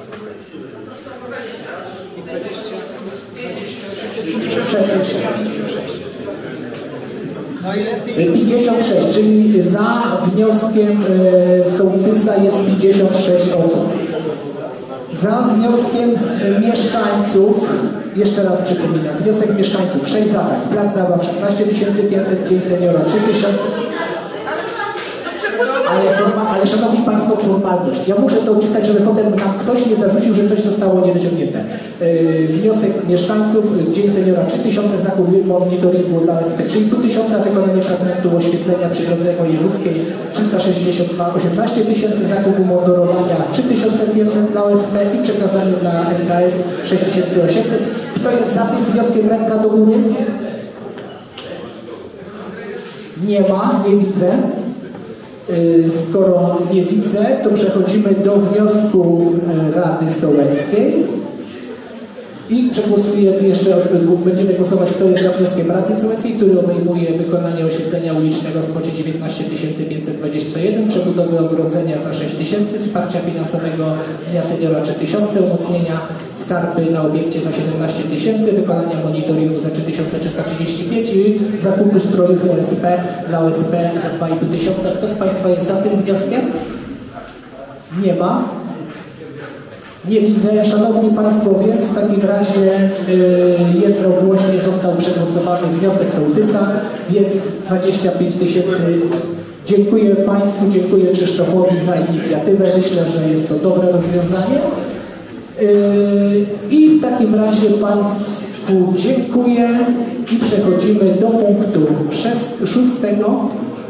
pięćdziesiąt sześć, czyli za wnioskiem y, sołtysa jest pięćdziesiąt sześć osób. Za wnioskiem y, mieszkańców, jeszcze raz przypominam, wniosek mieszkańców, sześć zadań, plac zabaw szesnaście tysięcy pięćset, dzień seniora trzy tysiące. Ale, forma, ale szanowni Państwo, formalność. Ja muszę to czytać, żeby potem nam ktoś nie zarzucił, że coś zostało niedociągnięte. Yy, wniosek mieszkańców, Dzień Seniora trzy tysiące, zakup monitoringu dla O S P trzy i pół tysiąca, wykonanie fragmentu oświetlenia przy drodze wojewódzkiej trzysta sześćdziesiąt dwa, osiemnaście tysięcy, zakupu mundurowania trzy tysiące pięćset dla O S P i przekazanie dla N K S sześć tysięcy osiemset. Kto jest za tym wnioskiem? Ręka do góry? Nie ma, nie widzę. Skoro nie widzę, to przechodzimy do wniosku Rady Sołeckiej i przegłosujemy jeszcze, będziemy głosować, kto jest za wnioskiem Rady Sołeckiej, który obejmuje wykonanie oświetlenia ulicznego w kwocie dziewiętnaście tysięcy pięćset dwadzieścia jeden, przebudowy ogrodzenia za sześć tysięcy, wsparcia finansowego Dnia Seniora trzy tysiące, umocnienia skarby na obiekcie za siedemnaście tysięcy, wykonania monitoringu za trzy tysiące trzysta trzydzieści pięć i zakupu strojów O S P dla O S P za dwa i pół tysiąca. Kto z Państwa jest za tym wnioskiem? Nie ma. Nie widzę. Szanowni Państwo, więc w takim razie yy, jednogłośnie został przegłosowany wniosek sołtysa, więc dwadzieścia pięć tysięcy. Dziękuję Państwu, dziękuję Krzysztofowi za inicjatywę. Myślę, że jest to dobre rozwiązanie. Yy, I w takim razie Państwu dziękuję i przechodzimy do punktu szest, szóstego.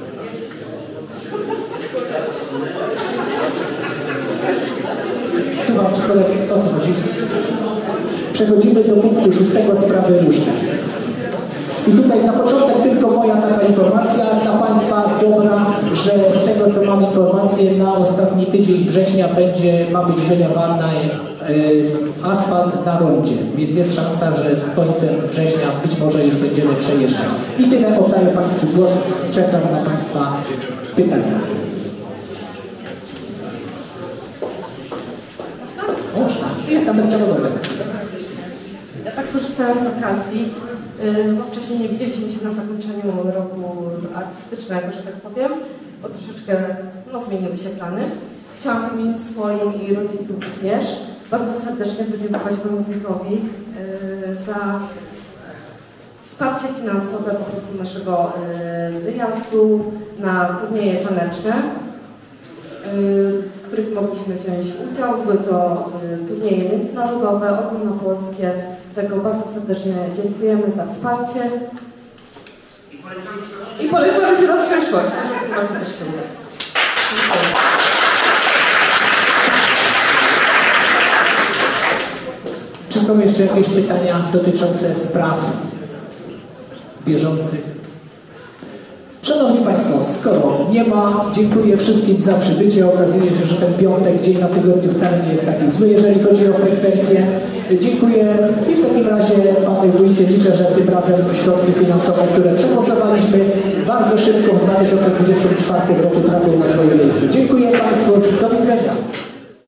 Słucham, czy sobie o co chodzi? Przechodzimy do punktu szóstego, sprawy różne. I tutaj na początek tylko moja taka informacja dla Państwa dobra, że z tego co mam informację, na ostatni tydzień września będzie, ma być wylewany y, asfalt na rondzie, więc jest szansa, że z końcem września być może już będziemy przejeżdżać. I tyle, oddaję Państwu głos, czekam na Państwa pytania. Można, jest tam bezprzewodowe. Ja tak korzystając z okazji, bo wcześniej nie widzieliśmy się na zakończeniu roku artystycznego, że tak powiem, bo troszeczkę no, zmieniły się plany. Chciałam w imieniu swoim i rodziców również bardzo serdecznie podziękować wojewódzkowi yy, za wsparcie finansowe po prostu naszego yy, wyjazdu na turnieje taneczne, yy, w których mogliśmy wziąć udział. Były to yy, turnieje międzynarodowe, ogólnopolskie. Tego bardzo serdecznie dziękujemy za wsparcie. I polecamy się na przyszłość. Bardzo prosimy. Czy są jeszcze jakieś pytania dotyczące spraw bieżących? Szanowni Państwo, skoro nie ma, dziękuję wszystkim za przybycie. Okazuje się, że ten piątek, dzień na tygodniu wcale nie jest taki zły, jeżeli chodzi o frekwencję. Dziękuję i w takim razie Panie Wójcie liczę, że tym razem środki finansowe, które przegłosowaliśmy bardzo szybko w dwa tysiące dwudziestym czwartym roku trafią na swoje miejsce. Dziękuję Państwu.